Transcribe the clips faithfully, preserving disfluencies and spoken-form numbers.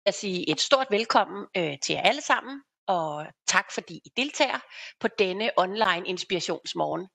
jeg sige et stort velkommen øh, til jer alle sammen, og tak fordi I deltager på denne online inspirationsmorgen.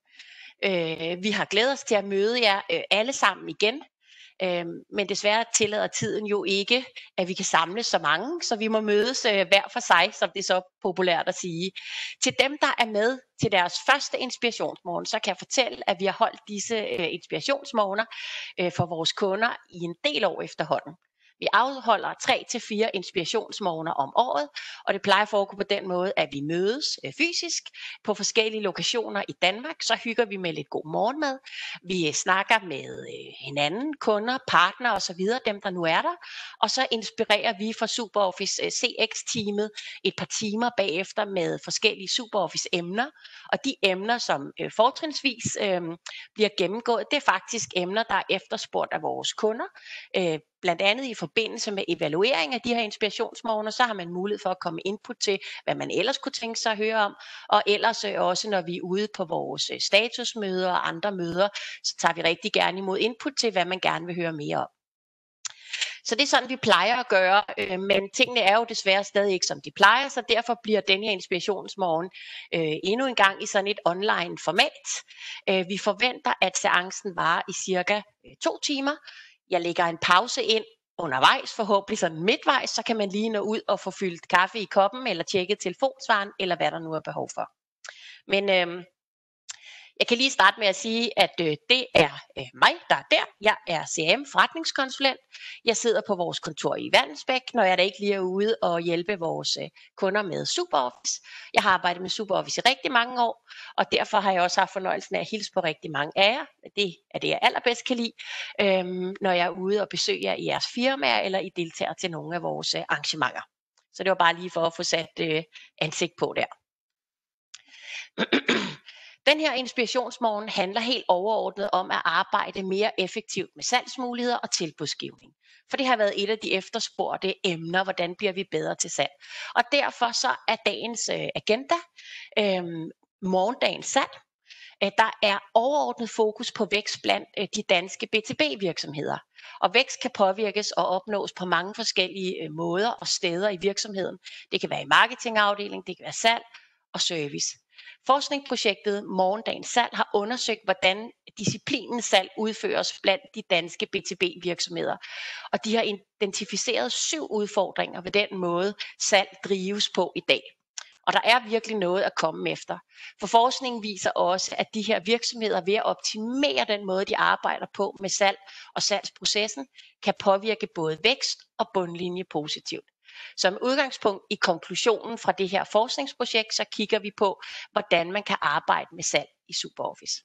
Øh, vi har glædet os til at møde jer øh, alle sammen igen, øh, men desværre tillader tiden jo ikke, at vi kan samles så mange, så vi må mødes øh, hver for sig, som det er så populært at sige. Til dem, der er med til deres første inspirationsmorgen, så kan jeg fortælle, at vi har holdt disse øh, inspirationsmorgener øh, for vores kunder i en del år efterhånden. Vi afholder tre til fire inspirationsmorgener om året, og det plejer at foregå på den måde, at vi mødes øh, fysisk på forskellige lokationer i Danmark. Så hygger vi med lidt god morgenmad. Vi snakker med øh, hinanden, kunder, partnere osv., dem der nu er der. Og så inspirerer vi fra SuperOffice øh, C X-teamet et par timer bagefter med forskellige SuperOffice-emner. Og de emner, som øh, fortrinsvis øh, bliver gennemgået, det er faktisk emner, der er efterspurgt af vores kunder. Øh, Blandt andet i forbindelse med evaluering af de her inspirationsmorgener, så har man mulighed for at komme input til, hvad man ellers kunne tænke sig at høre om. Og ellers også, når vi er ude på vores statusmøder og andre møder, så tager vi rigtig gerne imod input til, hvad man gerne vil høre mere om. Så det er sådan, vi plejer at gøre, men tingene er jo desværre stadig ikke, som de plejer, så derfor bliver denne her inspirationsmorgen øh, endnu en gang i sådan et online format. Øh, vi forventer, at seancen varer i cirka to timer. Jeg lægger en pause ind undervejs, forhåbentlig sådan midtvejs, så kan man lige nå ud og få fyldt kaffe i koppen, eller tjekket telefonsvaren, eller hvad der nu er behov for. Men øh, jeg kan lige starte med at sige, at øh, det er øh, mig, der er der. Jeg er C R M-forretningskonsulent. Jeg sidder på vores kontor i Vallensbæk, når jeg da ikke lige er ude og hjælpe vores øh, kunder med SuperOffice. Jeg har arbejdet med SuperOffice i rigtig mange år, og derfor har jeg også haft fornøjelsen af at hilse på rigtig mange af jer. Det er det, jeg allerbedst kan lide, øh, når jeg er ude og besøger jer i jeres firmaer, eller I deltager til nogle af vores øh, arrangementer. Så det var bare lige for at få sat øh, ansigt på der. Den her inspirationsmorgen handler helt overordnet om at arbejde mere effektivt med salgsmuligheder og tilbudsgivning. For det har været et af de efterspurgte emner, hvordan bliver vi bedre til salg. Og derfor så er dagens øh, agenda, øh, morgendagens salg, øh, der er overordnet fokus på vækst blandt øh, de danske B to B-virksomheder. Og vækst kan påvirkes og opnås på mange forskellige øh, måder og steder i virksomheden. Det kan være i marketingafdelingen, det kan være salg og service. Forskningsprojektet Morgendagens Salg har undersøgt, hvordan disciplinen salg udføres blandt de danske B to B-virksomheder. Og de har identificeret syv udfordringer ved den måde, salg drives på i dag. Og der er virkelig noget at komme efter. For forskningen viser også, at de her virksomheder ved at optimere den måde, de arbejder på med salg og salgsprocessen, kan påvirke både vækst og bundlinje positivt. Som udgangspunkt i konklusionen fra det her forskningsprojekt, så kigger vi på, hvordan man kan arbejde med salg i SuperOffice.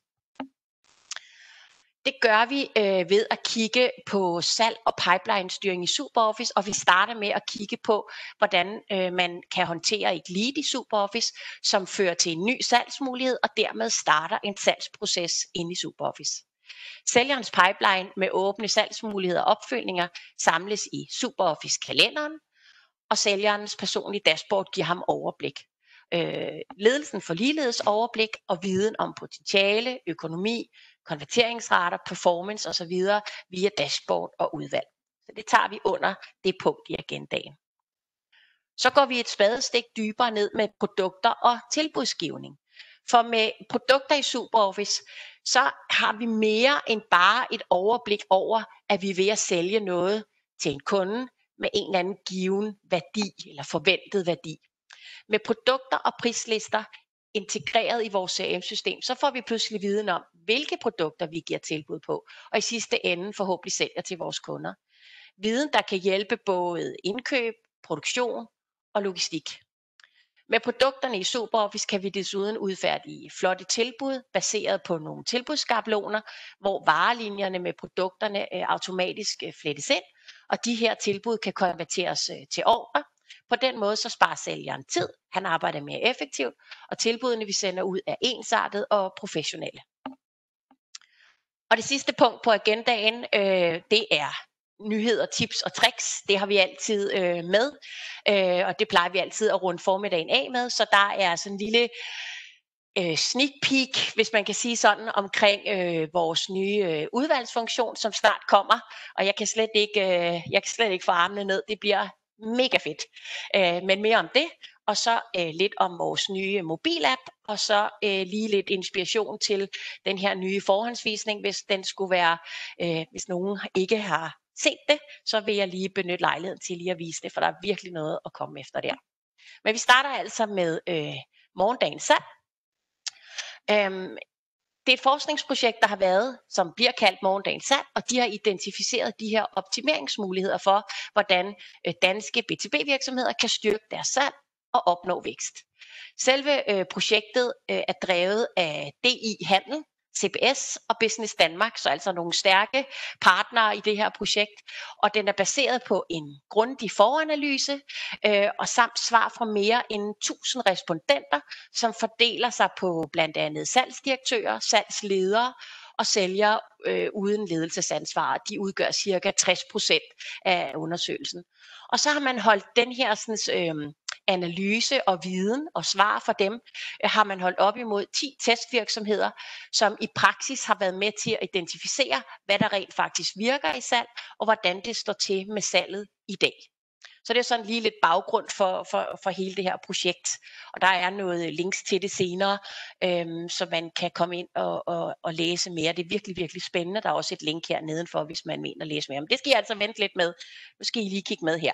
Det gør vi øh, ved at kigge på salg og pipeline-styring i SuperOffice, og vi starter med at kigge på, hvordan øh, man kan håndtere et lead i SuperOffice, som fører til en ny salgsmulighed, og dermed starter en salgsproces inde i SuperOffice. Sælgerens pipeline med åbne salgsmuligheder og opfølgninger samles i SuperOffice-kalenderen, og sælgerens personlige dashboard giver ham overblik. Øh, ledelsen får ligeledes overblik og viden om potentiale, økonomi, konverteringsrater, performance osv. via dashboard og udvalg. Så det tager vi under det punkt i agendaen. Så går vi et spadestik dybere ned med produkter og tilbudsgivning. For med produkter i SuperOffice, så har vi mere end bare et overblik over, at vi er ved at sælge noget til en kunde med en eller anden given værdi eller forventet værdi. Med produkter og prislister integreret i vores C R M-system, så får vi pludselig viden om, hvilke produkter vi giver tilbud på, og i sidste ende forhåbentlig sælger til vores kunder. Viden, der kan hjælpe både indkøb, produktion og logistik. Med produkterne i SuperOffice kan vi desuden udfærdige flotte tilbud, baseret på nogle tilbudsskabeloner, hvor varelinjerne med produkterne automatisk flettes ind, og de her tilbud kan konverteres til ordre. På den måde så sparer sælgeren tid, han arbejder mere effektivt, og tilbudene vi sender ud er ensartet og professionelle. Og det sidste punkt på agendaen, øh, det er nyheder, tips og tricks. Det har vi altid øh, med, øh, og det plejer vi altid at runde formiddagen af med, så der er sådan en lille øh, sneak peek, hvis man kan sige sådan, omkring øh, vores nye øh, udvalgsfunktion, som snart kommer, og jeg kan slet ikke, øh, jeg kan slet ikke få armene ned. Det bliver Mega fedt. Øh, men mere om det, og så øh, lidt om vores nye mobilapp, og så øh, lige lidt inspiration til den her nye forhåndsvisning, hvis den skulle være, øh, hvis nogen ikke har set det, så vil jeg lige benytte lejligheden til lige at vise det, for der er virkelig noget at komme efter der. Men vi starter altså med øh, morgendagens salg. Øhm, Det er et forskningsprojekt, der har været, som bliver kaldt morgendagens salg, og de har identificeret de her optimeringsmuligheder for, hvordan øh, danske B to B-virksomheder kan styrke deres salg og opnå vækst. Selve øh, projektet øh, er drevet af D I Handel, C B S og Business Danmark, så altså nogle stærke partnere i det her projekt, og den er baseret på en grundig foranalyse øh, og samt svar fra mere end tusind respondenter, som fordeler sig på blandt andet salgsdirektører, salgsledere og sælgere øh, uden ledelsesansvar. De udgør cirka tres procent af undersøgelsen. Og så har man holdt den her sådan, øh, analyse og viden og svar for dem, øh, har man holdt op imod ti testvirksomheder, som i praksis har været med til at identificere, hvad der rent faktisk virker i salg, og hvordan det står til med salget i dag. Så det er sådan lige lidt baggrund for, for, for hele det her projekt. Og der er noget links til det senere, øhm, så man kan komme ind og, og, og læse mere. Det er virkelig, virkelig spændende. Der er også et link her nedenfor, hvis man mener at læse mere. Men det skal I altså vente lidt med. Nu skal I lige kigge med her.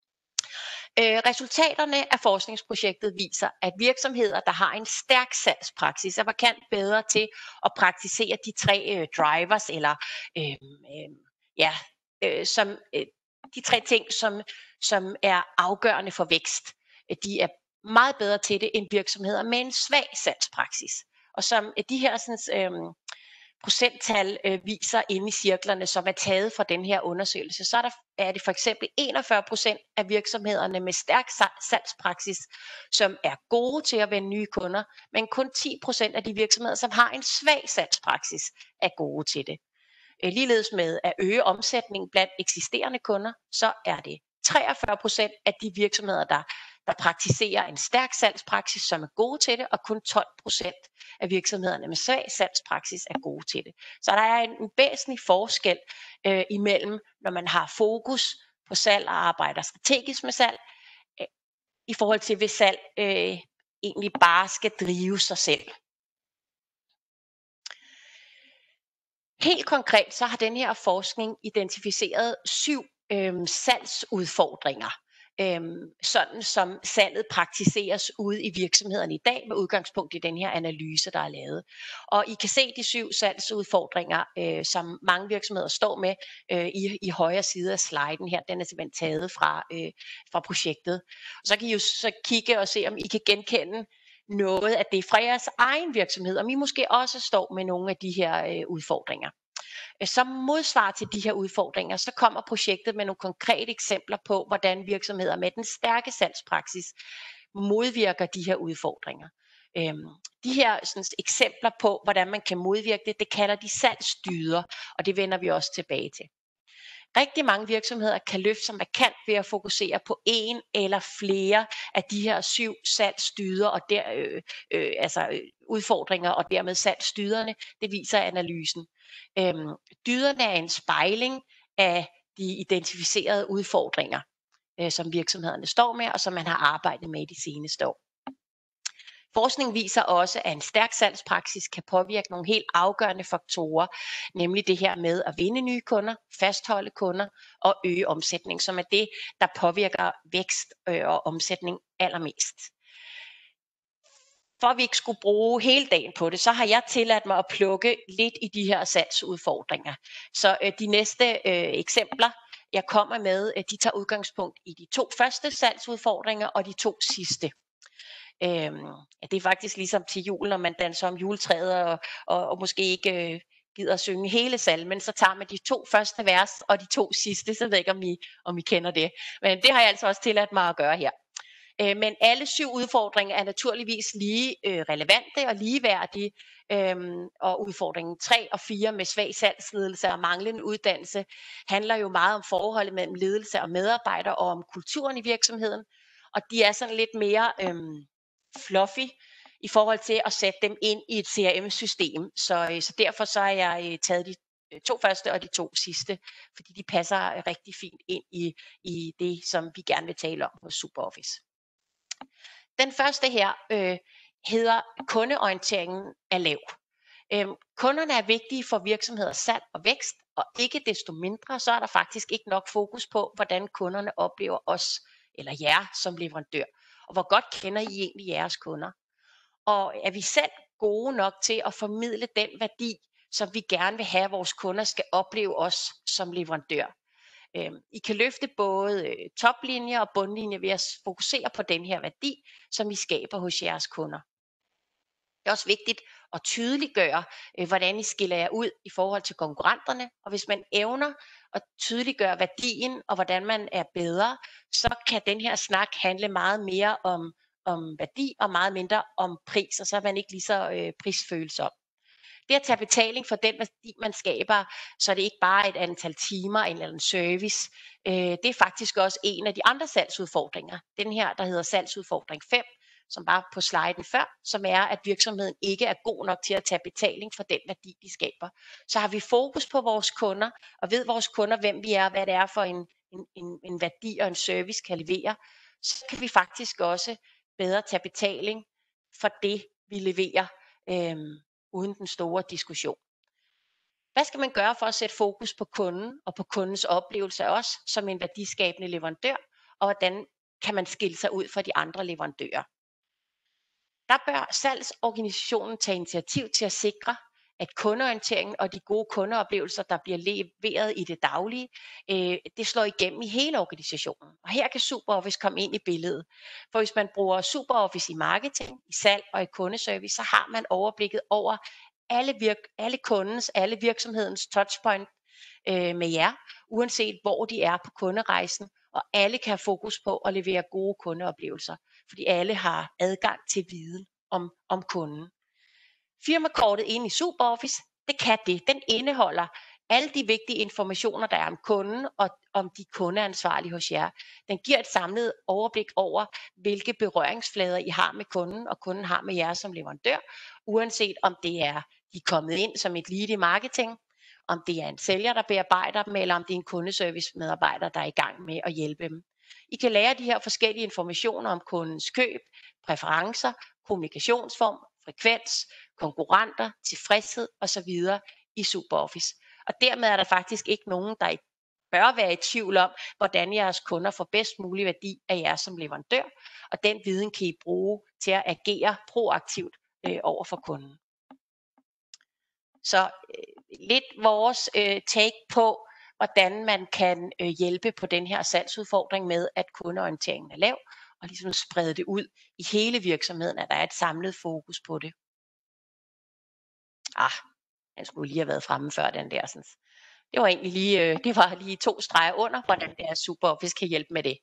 Øh, resultaterne af forskningsprojektet viser, at virksomheder, der har en stærk salgspraksis, er markant bedre til at praktisere de tre øh, drivers, eller øh, øh, ja, øh, som, øh, de tre ting, som, som er afgørende for vækst. De er meget bedre til det end virksomheder med en svag salgspraksis. Og som de her sådan, øh, procenttal øh, viser inde i cirklerne, som er taget fra den her undersøgelse, så er, der, er det for eksempel enogfyrre procent af virksomhederne med stærk salgspraksis, som er gode til at vinde nye kunder, men kun ti procent af de virksomheder, som har en svag salgspraksis, er gode til det. Øh, ligeledes med at øge omsætningen blandt eksisterende kunder, så er det treogfyrre procent af de virksomheder, der der praktiserer en stærk salgspraksis, som er gode til det, og kun tolv procent af virksomhederne med svag salgspraksis er gode til det. Så der er en, en væsentlig forskel øh, imellem, når man har fokus på salg og arbejder strategisk med salg, øh, i forhold til hvis salg øh, egentlig bare skal drive sig selv. Helt konkret så har den her forskning identificeret syv øh, salgsudfordringer, Øhm, sådan som salget praktiseres ude i virksomhederne i dag med udgangspunkt i den her analyse, der er lavet. Og I kan se de syv salgsudfordringer, øh, som mange virksomheder står med øh, i, i højre side af sliden her. Den er simpelthen taget fra, øh, fra projektet. Og så kan I jo så kigge og se, om I kan genkende noget af det fra jeres egen virksomhed, om I måske også står med nogle af de her øh, udfordringer. Som modsvar til de her udfordringer, så kommer projektet med nogle konkrete eksempler på, hvordan virksomheder med den stærke salgspraksis modvirker de her udfordringer. Øhm, de her sådan, eksempler på, hvordan man kan modvirke det, det kalder de salgsdyder, og det vender vi også tilbage til. Rigtig mange virksomheder kan løfte sig markant ved at fokusere på en eller flere af de her syv salgsdyder og der, øh, øh, altså øh, udfordringer og dermed salgsdyderne. Det viser analysen. Øhm, dyderne er en spejling af de identificerede udfordringer, øh, som virksomhederne står med og som man har arbejdet med de seneste år. Forskning viser også, at en stærk salgspraksis kan påvirke nogle helt afgørende faktorer, nemlig det her med at vinde nye kunder, fastholde kunder og øge omsætning, som er det, der påvirker vækst og omsætning allermest. For at vi ikke skulle bruge hele dagen på det, så har jeg tilladt mig at plukke lidt i de her salgsudfordringer. Så øh, de næste øh, eksempler, jeg kommer med, øh, de tager udgangspunkt i de to første salgsudfordringer og de to sidste. Øhm, ja, det er faktisk ligesom til jul, når man danser om juletræet og, og, og måske ikke øh, gider at synge hele salmen, så tager man de to første vers og de to sidste, så ved jeg ikke, om I, om I kender det. Men det har jeg altså også tilladt mig at gøre her. Øh, men alle syv udfordringer er naturligvis lige øh, relevante og ligeværdige, øhm, og udfordringen tre og fire med svag salgsledelse og manglende uddannelse handler jo meget om forholdet mellem ledelse og medarbejdere og om kulturen i virksomheden, og de er sådan lidt mere øhm, fluffy i forhold til at sætte dem ind i et C R M-system. Så, så derfor så har jeg taget de øh, to første og de to sidste, fordi de passer øh, rigtig fint ind i, i det, som vi gerne vil tale om hos SuperOffice. Den første her øh, hedder kundeorienteringen er lav. Øhm, kunderne er vigtige for virksomheders salg og vækst, og ikke desto mindre, så er der faktisk ikke nok fokus på, hvordan kunderne oplever os, eller jer som leverandør, og hvor godt kender I egentlig jeres kunder. Og er vi selv gode nok til at formidle den værdi, som vi gerne vil have, at vores kunder skal opleve os som leverandør. Øhm, I kan løfte både øh, toplinjer og bundlinjer ved at fokusere på den her værdi, som I skaber hos jeres kunder. Det er også vigtigt at tydeliggøre, øh, hvordan I skiller jer ud i forhold til konkurrenterne. Og hvis man evner at tydeliggøre værdien og hvordan man er bedre, så kan den her snak handle meget mere om, om værdi og meget mindre om pris, og så er man ikke lige så øh, prisfølsom. Det at tage betaling for den værdi, man skaber, så er det ikke bare et antal timer eller en service. Øh, det er faktisk også en af de andre salgsudfordringer. Den her, der hedder salgsudfordring fem, som var på sliden før, som er, at virksomheden ikke er god nok til at tage betaling for den værdi, de skaber. Så har vi fokus på vores kunder, og ved vores kunder, hvem vi er, og hvad det er for en, en, en, en værdi og en service kan levere, så kan vi faktisk også bedre tage betaling for det, vi leverer, øhm, uden den store diskussion. Hvad skal man gøre for at sætte fokus på kunden og på kundens oplevelse af os som en værdiskabende leverandør, og hvordan kan man skille sig ud fra de andre leverandører? Der bør salgsorganisationen tage initiativ til at sikre, at kundeorienteringen og de gode kundeoplevelser, der bliver leveret i det daglige, øh, det slår igennem i hele organisationen. Og her kan SuperOffice komme ind i billedet. For hvis man bruger SuperOffice i marketing, i salg og i kundeservice, så har man overblikket over alle, virk- alle kundens, alle virksomhedens touchpoint øh, med jer, uanset hvor de er på kunderejsen, og alle kan have fokus på at levere gode kundeoplevelser, fordi alle har adgang til viden om, om kunden. Firmakortet inde i SuperOffice, det kan det. Den indeholder alle de vigtige informationer, der er om kunden og om de kundeansvarlige hos jer. Den giver et samlet overblik over, hvilke berøringsflader I har med kunden, og kunden har med jer som leverandør, uanset om det er, de er kommet ind som et lead i marketing, om det er en sælger, der bearbejder dem, eller om det er en kundeservice medarbejder, der er i gang med at hjælpe dem. I kan lære de her forskellige informationer om kundens køb, præferencer, kommunikationsform, frekvens, konkurrenter, tilfredshed osv. i SuperOffice. Og dermed er der faktisk ikke nogen, der bør være i tvivl om, hvordan jeres kunder får bedst mulig værdi af jer som leverandør, og den viden kan I bruge til at agere proaktivt øh, over for kunden. Så øh, lidt vores øh, take på, hvordan man kan øh, hjælpe på den her salgsudfordring med, at kundeorienteringen er lav, og ligesom sprede det ud i hele virksomheden, at der er et samlet fokus på det. Ah, den skulle lige have været fremme før den der. Sådan. Det var egentlig lige, øh, det var lige to streger under, hvordan det er SuperOffice kan hjælpe med det.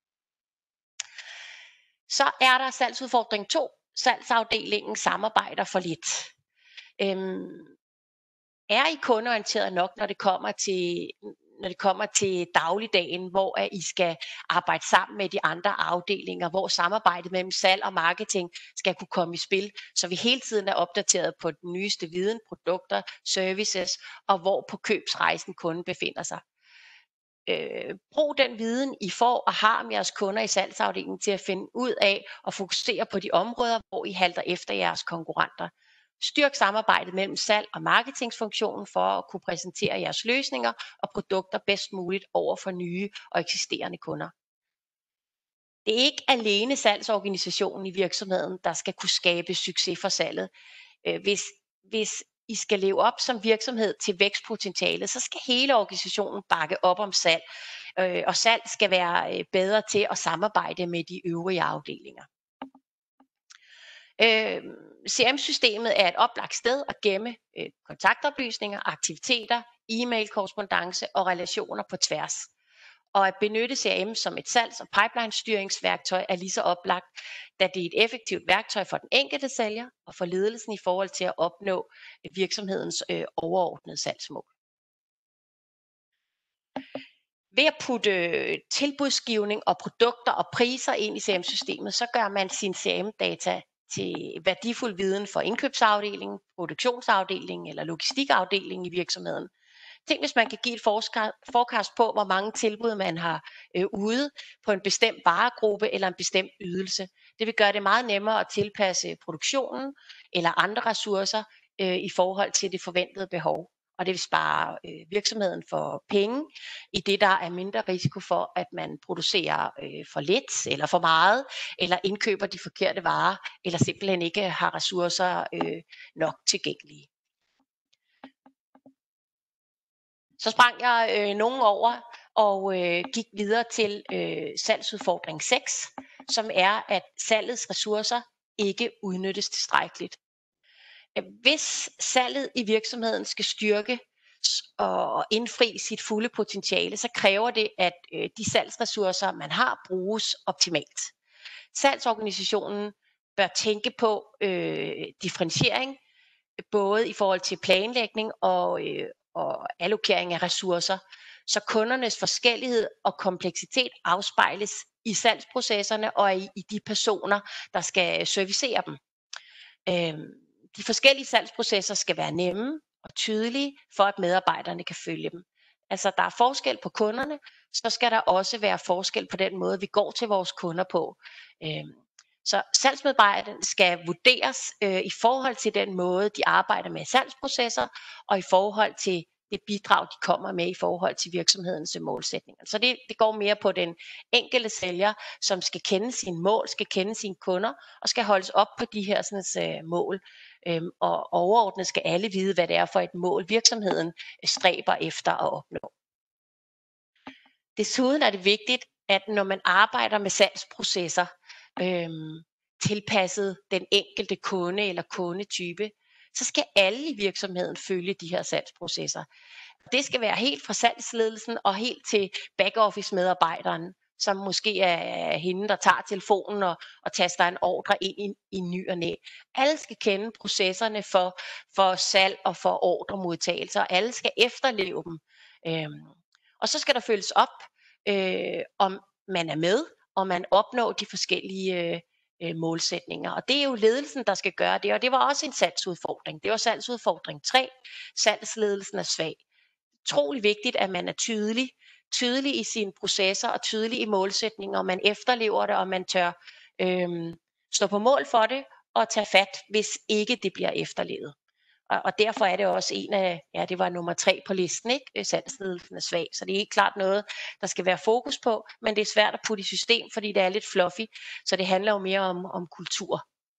Så er der salgsudfordring to. Salgsafdelingen samarbejder for lidt. Øhm, er I kundeorienteret nok, når det kommer til når det kommer til dagligdagen, hvor I skal arbejde sammen med de andre afdelinger, hvor samarbejdet mellem salg og marketing skal kunne komme i spil, så vi hele tiden er opdateret på den nyeste viden, produkter, services, og hvor på købsrejsen kunden befinder sig. Øh, brug den viden, I får og har om jeres kunder i salgsafdelingen til at finde ud af og fokusere på de områder, hvor I halter efter jeres konkurrenter. Styrk samarbejdet mellem salg og marketingsfunktionen for at kunne præsentere jeres løsninger og produkter bedst muligt over for nye og eksisterende kunder. Det er ikke alene salgsorganisationen i virksomheden, der skal kunne skabe succes for salget. Hvis, hvis I skal leve op som virksomhed til vækstpotentialet, så skal hele organisationen bakke op om salg, og salg skal være bedre til at samarbejde med de øvrige afdelinger. Øh, C R M-systemet er et oplagt sted at gemme øh, kontaktoplysninger, aktiviteter, e-mail-korrespondance og relationer på tværs. Og at benytte C R M som et salgs- og pipeline-styringsværktøj er lige så oplagt, da det er et effektivt værktøj for den enkelte sælger og for ledelsen i forhold til at opnå virksomhedens øh, overordnede salgsmål. Ved at putte tilbudsgivning og produkter og priser ind i C R M-systemet, så gør man sin C R M-data til værdifuld viden for indkøbsafdelingen, produktionsafdelingen eller logistikafdelingen i virksomheden. Tænk, hvis man kan give et forecast på, hvor mange tilbud man har øh, ude på en bestemt varegruppe eller en bestemt ydelse. Det vil gøre det meget nemmere at tilpasse produktionen eller andre ressourcer øh, i forhold til det forventede behov. Og det vil spare øh, virksomheden for penge, i det der er mindre risiko for, at man producerer øh, for lidt eller for meget, eller indkøber de forkerte varer, eller simpelthen ikke har ressourcer øh, nok tilgængelige. Så sprang jeg øh, nogen over og øh, gik videre til øh, salgsudfordring seks, som er, at salgets ressourcer ikke udnyttes tilstrækkeligt. Hvis salget i virksomheden skal styrke og indfri sit fulde potentiale, så kræver det, at øh, de salgsressourcer, man har, bruges optimalt. Salgsorganisationen bør tænke på øh, differentiering, både i forhold til planlægning og, øh, og allokering af ressourcer, så kundernes forskellighed og kompleksitet afspejles i salgsprocesserne og i, i de personer, der skal servicere dem. Øh, de forskellige salgsprocesser skal være nemme og tydelige, for at medarbejderne kan følge dem. Altså, der er forskel på kunderne, så skal der også være forskel på den måde, vi går til vores kunder på. Øh, Så salgsmedarbejderne skal vurderes øh, i forhold til den måde, de arbejder med salgsprocesser, og i forhold til det bidrag, de kommer med i forhold til virksomhedens målsætninger. Så det, det går mere på den enkelte sælger, som skal kende sine mål, skal kende sine kunder, og skal holdes op på de her sådan, øh, mål. Øhm, og overordnet skal alle vide, hvad det er for et mål, virksomheden stræber efter at opnå. Desuden er det vigtigt, at når man arbejder med salgsprocesser, øhm, tilpasset den enkelte kunde eller kundetype, så skal alle i virksomheden følge de her salgsprocesser. Det skal være helt fra salgsledelsen og helt til backoffice medarbejderen, som måske er hende, der tager telefonen og, og taster en ordre ind i, i ny og næ. Alle skal kende processerne for, for salg og for ordremodtagelse, og alle skal efterleve dem. Øhm, og så skal der følges op, øh, om man er med, og man opnår de forskellige øh, målsætninger. Og det er jo ledelsen, der skal gøre det, og det var også en salgsudfordring. Det var salgsudfordring tre. Salgsledelsen er svag. Utrolig vigtigt, at man er tydelig, tydelig i sine processer og tydelig i målsætninger, og man efterlever det, og man tør øh, stå på mål for det og tage fat, hvis ikke det bliver efterlevet. Og, og derfor er det også en af, ja, det var nummer tre på listen, ikke? Salgsledelsen er svag. Så det er helt klart noget, der skal være fokus på, men det er svært at putte i system, fordi det er lidt fluffy, så det handler jo mere om, om kultur.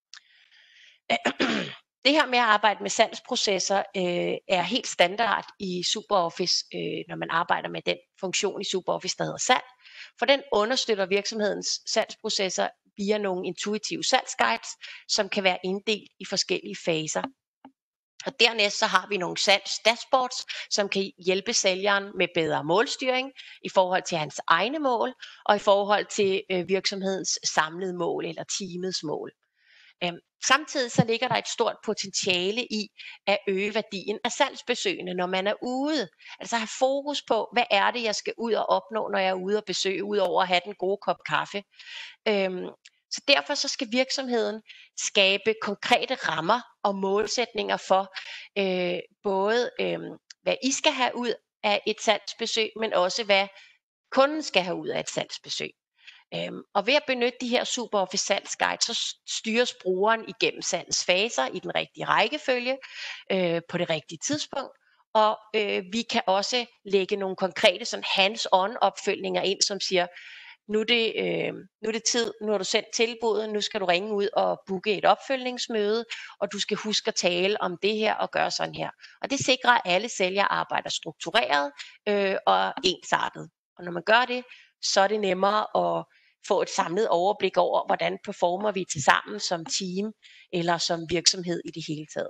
Det her med at arbejde med salgsprocesser øh, er helt standard i SuperOffice, øh, når man arbejder med den funktion i SuperOffice, der hedder salg. For den understøtter virksomhedens salgsprocesser via nogle intuitive salgsguides, som kan være inddelt i forskellige faser. Og dernæst så har vi nogle salgsdashboards, som kan hjælpe sælgeren med bedre målstyring i forhold til hans egne mål, og i forhold til øh, virksomhedens samlede mål eller teamets mål. Øhm, samtidig så ligger der et stort potentiale i at øge værdien af salgsbesøgende, når man er ude. Altså have fokus på, hvad er det, jeg skal ud og opnå, når jeg er ude og besøge, udover at have den gode kop kaffe. Øhm, så derfor så skal virksomheden skabe konkrete rammer og målsætninger for øh, både øh, hvad I skal have ud af et salgsbesøg, men også hvad kunden skal have ud af et salgsbesøg. Øhm, og ved at benytte de her SuperOffice salgsguides, så styres brugeren igennem salgets faser i den rigtige rækkefølge øh, på det rigtige tidspunkt. Og øh, vi kan også lægge nogle konkrete sådan hands-on opfølgninger ind, som siger, nu er, det, øh, nu er det tid, nu har du sendt tilbuddet, nu skal du ringe ud og booke et opfølgningsmøde, og du skal huske at tale om det her og gøre sådan her. Og det sikrer, at alle sælgere arbejder struktureret øh, og ensartet. Og når man gør det, så er det nemmere at få et samlet overblik over, hvordan performer vi til sammen som team eller som virksomhed i det hele taget.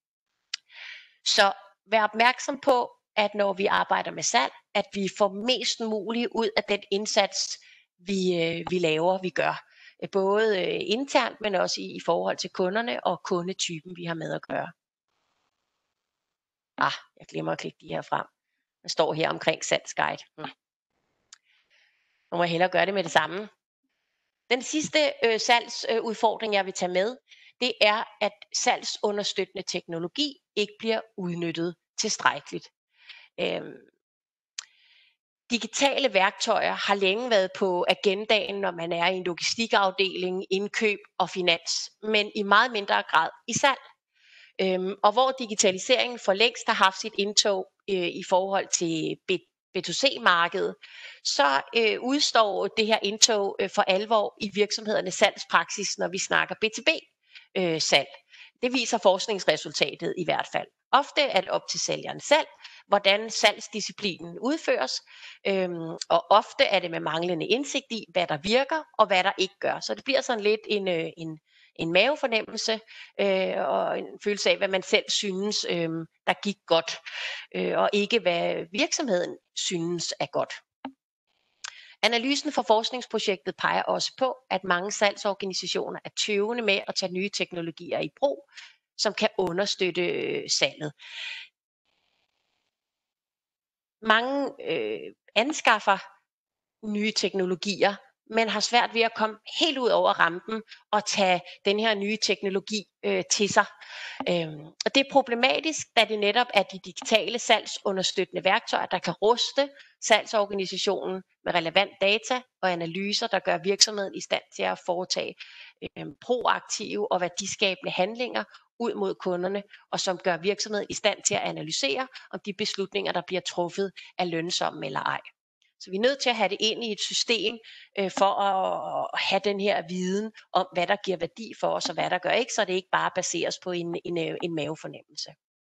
Så vær opmærksom på, at når vi arbejder med salg, at vi får mest muligt ud af den indsats, vi, vi laver, vi gør. Både internt, men også i, i forhold til kunderne og kundetypen, vi har med at gøre. Ah, jeg glemmer at klikke de her frem. Der står her omkring salgsguide. Hmm. Nu må jeg hellere gøre det med det samme. Den sidste øh, salgsudfordring, øh, jeg vil tage med, det er, at salgsunderstøttende teknologi ikke bliver udnyttet tilstrækkeligt. Øhm, digitale værktøjer har længe været på agendaen, når man er i en logistikafdeling, indkøb og finans, men i meget mindre grad i salg. Øhm, og hvor digitaliseringen for længst har haft sit indtog øh, i forhold til B to C-markedet, så øh, udstår det her indtog øh, for alvor i virksomhedernes salgspraksis, når vi snakker B to B-salg. Det viser forskningsresultatet i hvert fald. Ofte er det op til sælgeren selv, hvordan salgsdisciplinen udføres, øhm, og ofte er det med manglende indsigt i, hvad der virker og hvad der ikke gør. Så det bliver sådan lidt en, øh, en, en mavefornemmelse øh, og en følelse af, hvad man selv synes, øh, der gik godt, øh, og ikke hvad virksomheden synes er godt. Analysen for forskningsprojektet peger også på, at mange salgsorganisationer er tøvende med at tage nye teknologier i brug, som kan understøtte øh, salget. Mange øh, anskaffer nye teknologier, men har svært ved at komme helt ud over rampen og tage den her nye teknologi øh, til sig. Øhm, og det er problematisk, da det netop er de digitale salgsunderstøttende værktøjer, der kan ruste salgsorganisationen med relevant data og analyser, der gør virksomheden i stand til at foretage øh, proaktive og værdiskabende handlinger ud mod kunderne, og som gør virksomheden i stand til at analysere, om de beslutninger, der bliver truffet, er lønsomme eller ej. Så vi er nødt til at have det ind i et system øh, for at have den her viden om, hvad der giver værdi for os, og hvad der gør ikke, så det ikke bare baseres på en, en, en mavefornemmelse.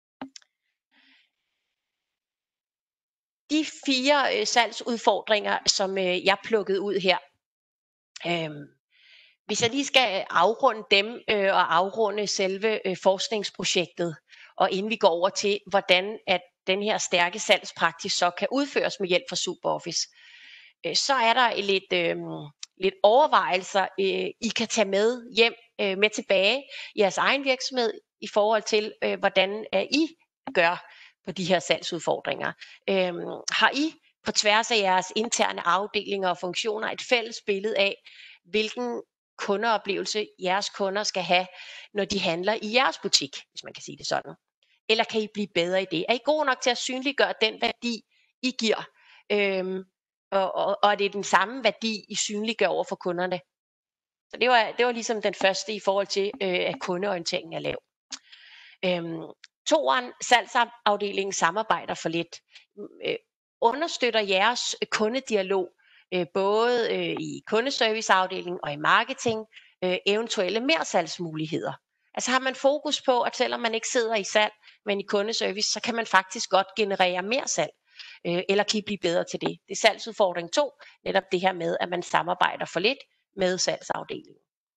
De fire øh, salgsudfordringer, som øh, jeg plukkede ud her, øh, hvis jeg lige skal afrunde dem øh, og afrunde selve øh, forskningsprojektet, og inden vi går over til, hvordan at den her stærke salgspraksis så kan udføres med hjælp fra SuperOffice, øh, så er der lidt, øh, lidt overvejelser, øh, I kan tage med hjem øh, med tilbage i jeres egen virksomhed i forhold til, øh, hvordan øh, I gør på de her salgsudfordringer. Øh, har I på tværs af jeres interne afdelinger og funktioner et fælles billede af, hvilken kundeoplevelse jeres kunder skal have, når de handler i jeres butik, hvis man kan sige det sådan? Eller kan I blive bedre i det? Er I gode nok til at synliggøre den værdi, I giver? Øhm, og, og, og er det den samme værdi, I synliggør over for kunderne? Så det var, det var ligesom den første i forhold til, øh, at kundeorienteringen er lav. Øhm, toeren, salgsafdelingen samarbejder for lidt. Øh, understøtter jeres kundedialog, øh, både øh, i kundeserviceafdelingen og i marketing, øh, eventuelle mersalgsmuligheder. Altså har man fokus på, at selvom man ikke sidder i salg, men i kundeservice, så kan man faktisk godt generere mere salg, øh, eller kan I blive bedre til det. Det er salgsudfordring to, netop det her med, at man samarbejder for lidt med salgsafdelingen.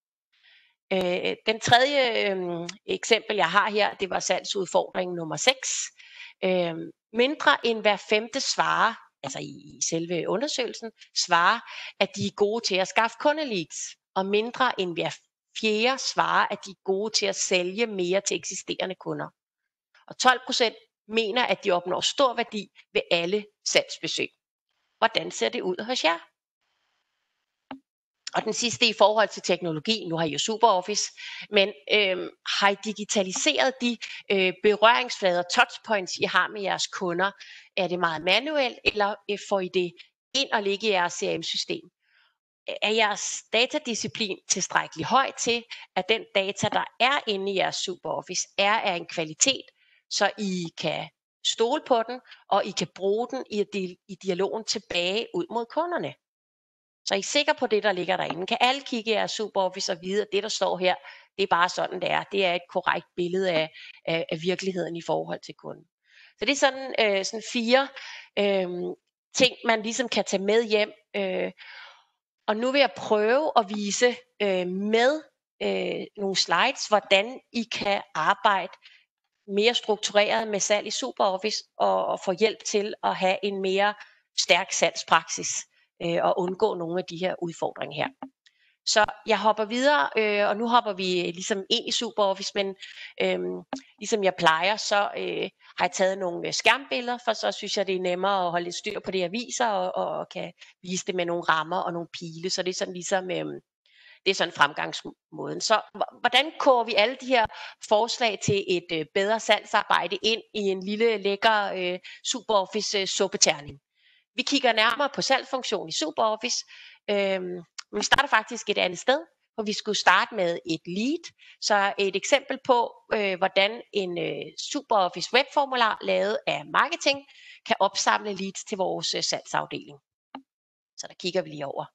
Øh, den tredje øh, eksempel, jeg har her, det var salgsudfordring nummer seks. Øh, mindre end hver femte svarer, altså i, i selve undersøgelsen, svarer, at de er gode til at skaffe kundeleads, og mindre end hver fjerde svarer, at de er gode til at sælge mere til eksisterende kunder. Og tolv procent mener, at de opnår stor værdi ved alle salgsbesøg. Hvordan ser det ud hos jer? Og den sidste i forhold til teknologi, nu har I jo SuperOffice, men øh, har I digitaliseret de øh, berøringsflader, touchpoints, I har med jeres kunder? Er det meget manuelt, eller øh, får I det ind og ligge i jeres C R M-system? Er jeres datadisciplin tilstrækkeligt høj til, at den data, der er inde i jeres SuperOffice, er af en kvalitet, så I kan stole på den, og I kan bruge den i, i dialogen tilbage ud mod kunderne? Så I er sikre på det, der ligger derinde? Kan alle kigge i jeres SuperOffice og vide, at det, der står her, det er bare sådan, det er. Det er et korrekt billede af, af, af virkeligheden i forhold til kunden. Så det er sådan, øh, sådan fire øh, ting, man ligesom kan tage med hjem. Øh, og nu vil jeg prøve at vise øh, med øh, nogle slides, hvordan I kan arbejde mere struktureret med salg i SuperOffice og, og få hjælp til at have en mere stærk salgspraksis øh, og undgå nogle af de her udfordringer her. Så jeg hopper videre, øh, og nu hopper vi ligesom ind i SuperOffice, men øh, ligesom jeg plejer, så øh, har jeg taget nogle skærmbilleder, for så synes jeg, det er nemmere at holde lidt styr på det, jeg viser, og, og kan vise det med nogle rammer og nogle pile, så det er sådan ligesom, øh, Det er sådan fremgangsmåden. Så hvordan koger vi alle de her forslag til et øh, bedre salgsarbejde ind i en lille lækker øh, SuperOffice øh, suppeterning? Vi kigger nærmere på salgsfunktion i SuperOffice. Øhm, vi starter faktisk et andet sted, hvor vi skulle starte med et lead. Så et eksempel på, øh, hvordan en øh, SuperOffice webformular lavet af marketing kan opsamle leads til vores øh, salgsafdeling. Så der kigger vi lige over.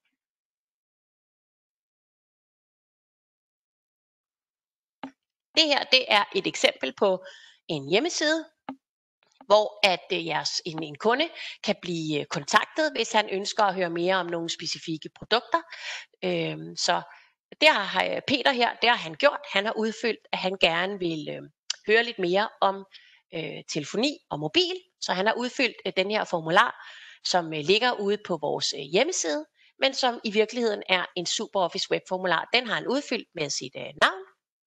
Det her, det er et eksempel på en hjemmeside, hvor at øh, jeres, en, en kunde kan blive kontaktet, hvis han ønsker at høre mere om nogle specifikke produkter. Øhm, så der har Peter her, det har han gjort. Han har udfyldt, at han gerne vil øh, høre lidt mere om øh, telefoni og mobil. Så han har udfyldt øh, den her formular, som øh, ligger ude på vores øh, hjemmeside, men som i virkeligheden er en SuperOffice webformular. Den har han udfyldt med sit øh, navn.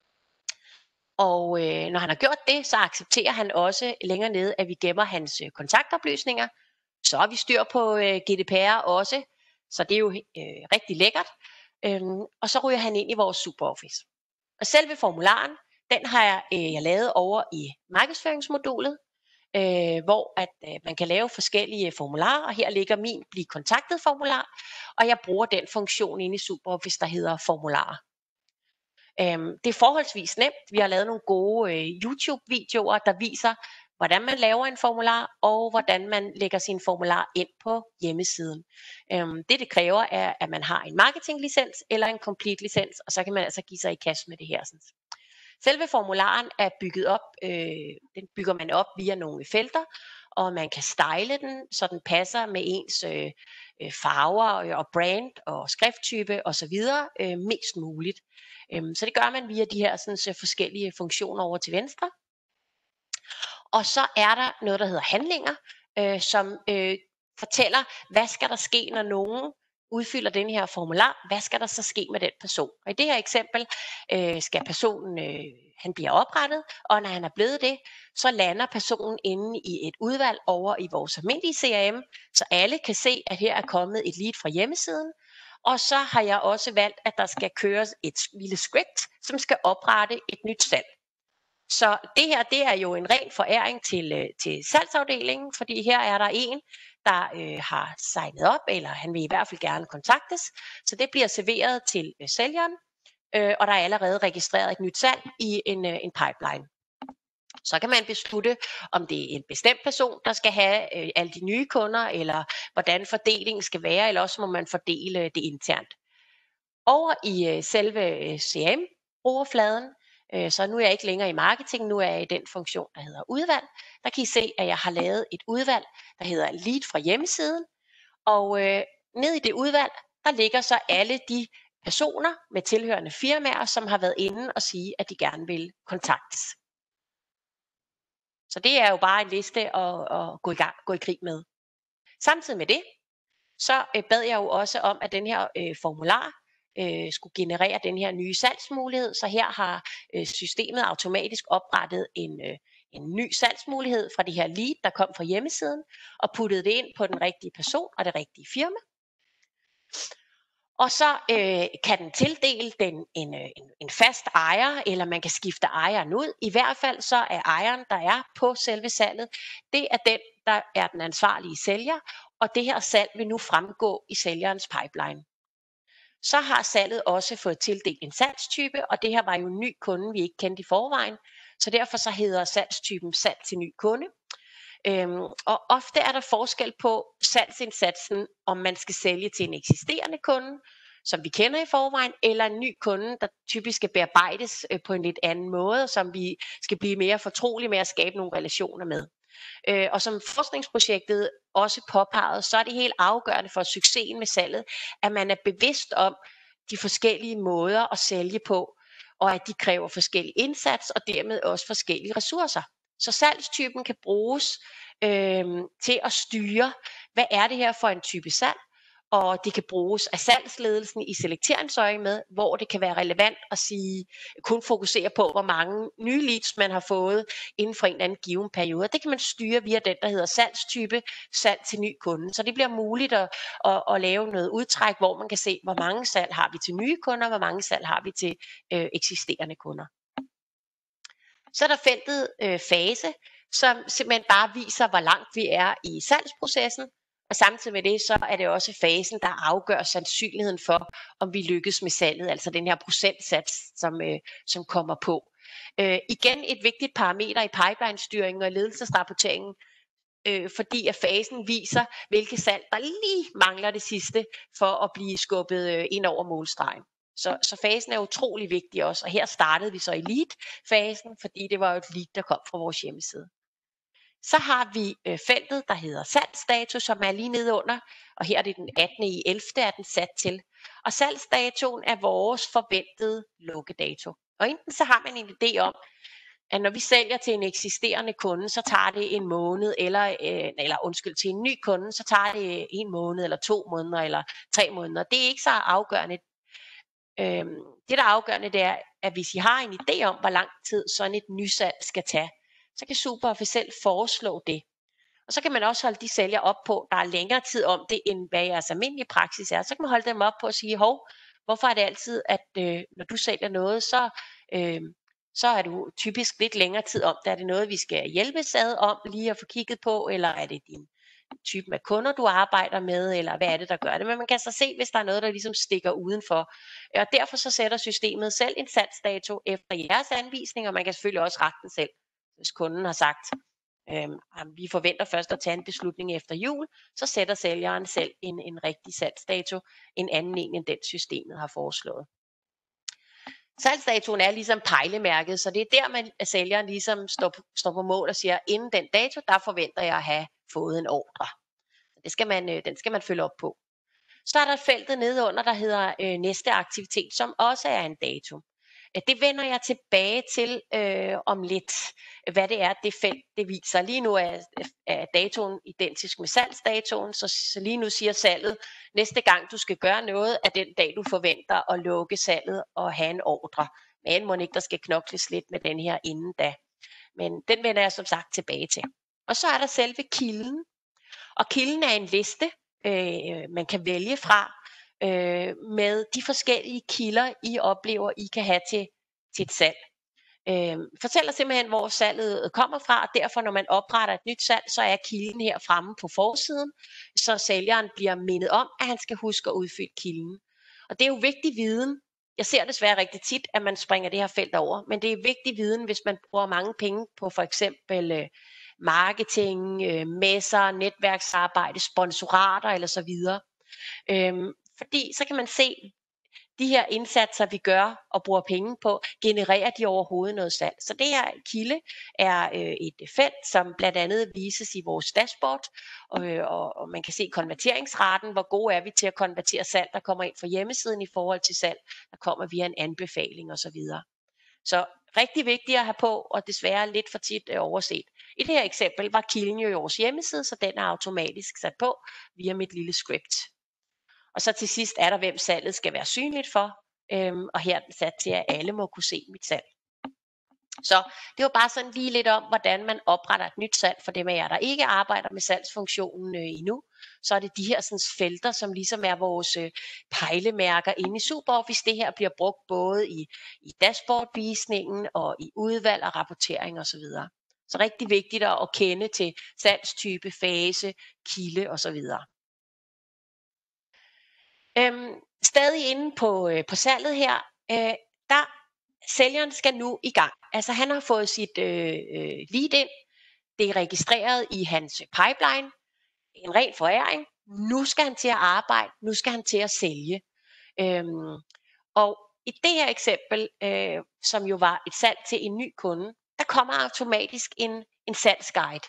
Og øh, når han har gjort det, så accepterer han også længere nede, at vi gemmer hans øh, kontaktoplysninger. Så har vi styr på øh, G D P R også, så det er jo øh, rigtig lækkert. Øhm, og så ryger han ind i vores SuperOffice. Og selve formularen, den har jeg, øh, jeg lavet over i markedsføringsmodulet, øh, hvor at øh, man kan lave forskellige formularer, og her ligger min bliv kontaktet formular, og jeg bruger den funktion inde i SuperOffice, der hedder formularer. Øhm, det er forholdsvis nemt. Vi har lavet nogle gode øh, YouTube-videoer, der viser, hvordan man laver en formular, og hvordan man lægger sin formular ind på hjemmesiden. Øhm, det, det kræver, er, at man har en marketinglicens eller en complete licens, og så kan man altså give sig i kast med det her. Sådan. Selve formularen er bygget op, øh, den bygger man op via nogle felter, og man kan style den, så den passer med ens øh, farver og brand og skrifttype osv. Øh, mest muligt. Øhm, så det gør man via de her sådan, så forskellige funktioner over til venstre. Og så er der noget, der hedder handlinger, øh, som øh, fortæller, hvad skal der ske, når nogen udfylder den her formular. Hvad skal der så ske med den person? Og i det her eksempel øh, skal personen, øh, han bliver oprettet, og når han er blevet det, så lander personen inde i et udvalg over i vores almindelige C R M, så alle kan se, at her er kommet et lead fra hjemmesiden. Og så har jeg også valgt, at der skal køres et lille script, som skal oprette et nyt salg. Så det her, det er jo en ren foræring til, til salgsafdelingen, fordi her er der en, der øh, har signet op, eller han vil i hvert fald gerne kontaktes. Så det bliver serveret til øh, sælgeren, øh, og der er allerede registreret et nyt salg i en, øh, en pipeline. Så kan man beslutte, om det er en bestemt person, der skal have øh, alle de nye kunder, eller hvordan fordelingen skal være, eller også må man fordele det internt. Over i øh, selve øh, C R M-brugerfladen, øh, så nu er jeg ikke længere i marketing, nu er jeg i den funktion, der hedder udvalg. Der kan I se, at jeg har lavet et udvalg, der hedder lead fra hjemmesiden, og øh, ned i det udvalg, der ligger så alle de personer med tilhørende firmaer, som har været inde og sige, at de gerne vil kontaktes. Så det er jo bare en liste at, at gå i gang, gå i krig med. Samtidig med det, så øh, bad jeg jo også om, at den her øh, formular øh, skulle generere den her nye salgsmulighed. Så her har øh, systemet automatisk oprettet en, øh, en ny salgsmulighed fra det her lead, der kom fra hjemmesiden, og puttet det ind på den rigtige person og det rigtige firma. Og så øh, kan den tildele den en, en, en fast ejer, eller man kan skifte ejeren ud. I hvert fald så er ejeren, der er på selve salget, det er den, der er den ansvarlige sælger, og det her salg vil nu fremgå i sælgerens pipeline. Så har salget også fået tildelt en salgstype, og det her var jo en ny kunde, vi ikke kendte i forvejen, så derfor så hedder salgstypen salg til ny kunde. Øhm, og ofte er der forskel på salgsindsatsen, om man skal sælge til en eksisterende kunde, som vi kender i forvejen, eller en ny kunde, der typisk skal bearbejdes øh, på en lidt anden måde, som vi skal blive mere fortrolige med at skabe nogle relationer med. Øh, og som forskningsprojektet også påpegede, så er det helt afgørende for succesen med salget, at man er bevidst om de forskellige måder at sælge på, og at de kræver forskellige indsats, og dermed også forskellige ressourcer. Så salgstypen kan bruges øh, til at styre, hvad er det her for en type salg, og det kan bruges af salgsledelsen i selekteringsøje med, hvor det kan være relevant at sige, kun fokusere på, hvor mange nye leads man har fået inden for en eller anden given periode. Det kan man styre via den, der hedder salgstype, salg til ny kunde. Så det bliver muligt at, at, at lave noget udtræk, hvor man kan se, hvor mange salg har vi til nye kunder, hvor mange salg har vi til øh, eksisterende kunder. Så er der feltet øh, fase, som simpelthen bare viser, hvor langt vi er i salgsprocessen. Og samtidig med det, så er det også fasen, der afgør sandsynligheden for, om vi lykkes med salget, altså den her procentsats, som, øh, som kommer på. Øh, igen et vigtigt parameter i pipeline-styringen og ledelsesrapporteringen, øh, fordi at fasen viser, hvilke salg, der lige mangler det sidste, for at blive skubbet øh, ind over målstregen. Så, så fasen er utrolig vigtig også, og her startede vi så i lead-fasen, fordi det var jo et lead, der kom fra vores hjemmeside. Så har vi øh, feltet, der hedder salgsdato, som er lige nede under, og her er det den attende i ellevte er den sat til. Og salgsdatoen er vores forventede lukkedato. Og enten så har man en idé om, at når vi sælger til en eksisterende kunde, så tager det en måned, eller, øh, eller undskyld, til en ny kunde, så tager det en måned, eller to måneder, eller tre måneder. Det er ikke så afgørende. Øhm, det, der er afgørende, det er, at hvis I har en idé om, hvor lang tid sådan et nysalg skal tage, så kan SuperOfficiel foreslå det. Og så kan man også holde de sælgere op på, der er længere tid om det, end hvad jeres almindelige praksis er. Så kan man holde dem op på at sige, hov, hvorfor er det altid, at øh, når du sælger noget, så, øh, så er du typisk lidt længere tid om det. Er det noget, vi skal hjælpes ad om lige at få kigget på, eller er det din type af kunder, du arbejder med, eller hvad er det, der gør det? Men man kan så se, hvis der er noget, der ligesom stikker udenfor. Og derfor så sætter systemet selv en salgsdato efter jeres anvisninger, og man kan selvfølgelig også rette den selv. Hvis kunden har sagt, øhm, at vi forventer først at tage en beslutning efter jul, så sætter sælgeren selv en, en rigtig salgsdato, en anden en end den systemet har foreslået. Salgsdatoen er ligesom pejlemærket, så det er der, man, at sælgeren ligesom står på, står på mål og siger, inden den dato, der forventer jeg at have fået en ordre. Det skal man, øh, den skal man følge op på. Så er der feltet nede under, der hedder øh, næste aktivitet, som også er en dato. Det vender jeg tilbage til øh, om lidt, hvad det er, det felt det viser. Lige nu er, er datoen identisk med salgsdatoen, så, så lige nu siger salget, næste gang du skal gøre noget, er den dag, du forventer at lukke salget og have en ordre. Men må ikke, der skal knokles lidt med den her inden da. Men den vender jeg som sagt tilbage til. Og så er der selve kilden. Og kilden er en liste, øh, man kan vælge fra, øh, med de forskellige kilder, I oplever, I kan have til, til et salg. Øh, fortæller simpelthen, hvor salget kommer fra, og derfor når man opretter et nyt salg, så er kilden her fremme på forsiden, så sælgeren bliver mindet om, at han skal huske at udfylde kilden. Og det er jo vigtig viden. Jeg ser desværre rigtig tit, at man springer det her felt over, men det er vigtig viden, hvis man bruger mange penge på for eksempel øh, marketing, øh, messer, netværksarbejde, sponsorater eller så videre. Øhm, fordi så kan man se, de her indsatser, vi gør og bruger penge på, genererer de overhovedet noget salg. Så det her kilde er øh, et felt, som blandt andet vises i vores dashboard, og, øh, og, og man kan se konverteringsraten, hvor gode er vi til at konvertere salg, der kommer ind fra hjemmesiden i forhold til salg, der kommer via en anbefaling osv. Så rigtig vigtigt at have på, og desværre lidt for tit øh, overset. I det her eksempel var kilden jo i vores hjemmeside, så den er automatisk sat på via mit lille script. Og så til sidst er der, hvem salget skal være synligt for, øhm, og her er den sat til, at alle må kunne se mit salg. Så det var bare sådan lige lidt om, hvordan man opretter et nyt salg for dem af jer, der ikke arbejder med salgsfunktionen øh, endnu. Så er det de her sådan, felter, som ligesom er vores øh, pejlemærker inde i SuperOffice. Det her bliver brugt både i, i dashboardvisningen og i udvalg og rapportering osv. Så rigtig vigtigt at kende til salgstype, fase, kilde osv. Øhm, stadig inde på, øh, på salget her, øh, der sælgeren skal nu i gang. Altså han har fået sit øh, øh, lead ind, det er registreret i hans pipeline, en ren foræring. Nu skal han til at arbejde, nu skal han til at sælge. Øhm, og i det her eksempel, øh, som jo var et salg til en ny kunde, der kommer automatisk en, en salgsguide,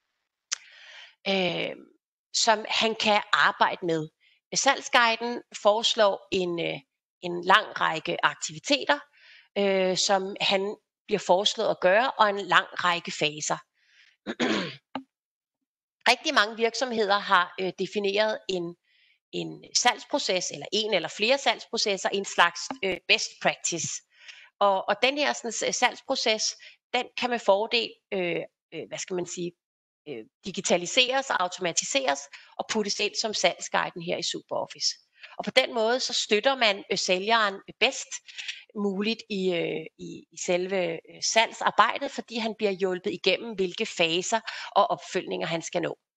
øh, som han kan arbejde med. Salgsguiden foreslår en, øh, en lang række aktiviteter, øh, som han bliver foreslået at gøre, og en lang række faser. Rigtig mange virksomheder har øh, defineret en, en salgsproces, eller en eller flere salgsprocesser, i en slags øh, best practice. Og, og den her sådan, salgsproces, den kan med fordel, øh, øh, hvad skal man sige, øh, digitaliseres og automatiseres og puttes ind som salgsguiden her i SuperOffice. Og på den måde så støtter man øh, sælgeren bedst muligt i, øh, i, i selve øh, salgsarbejdet, fordi han bliver hjulpet igennem, hvilke faser og opfølgninger han skal nå.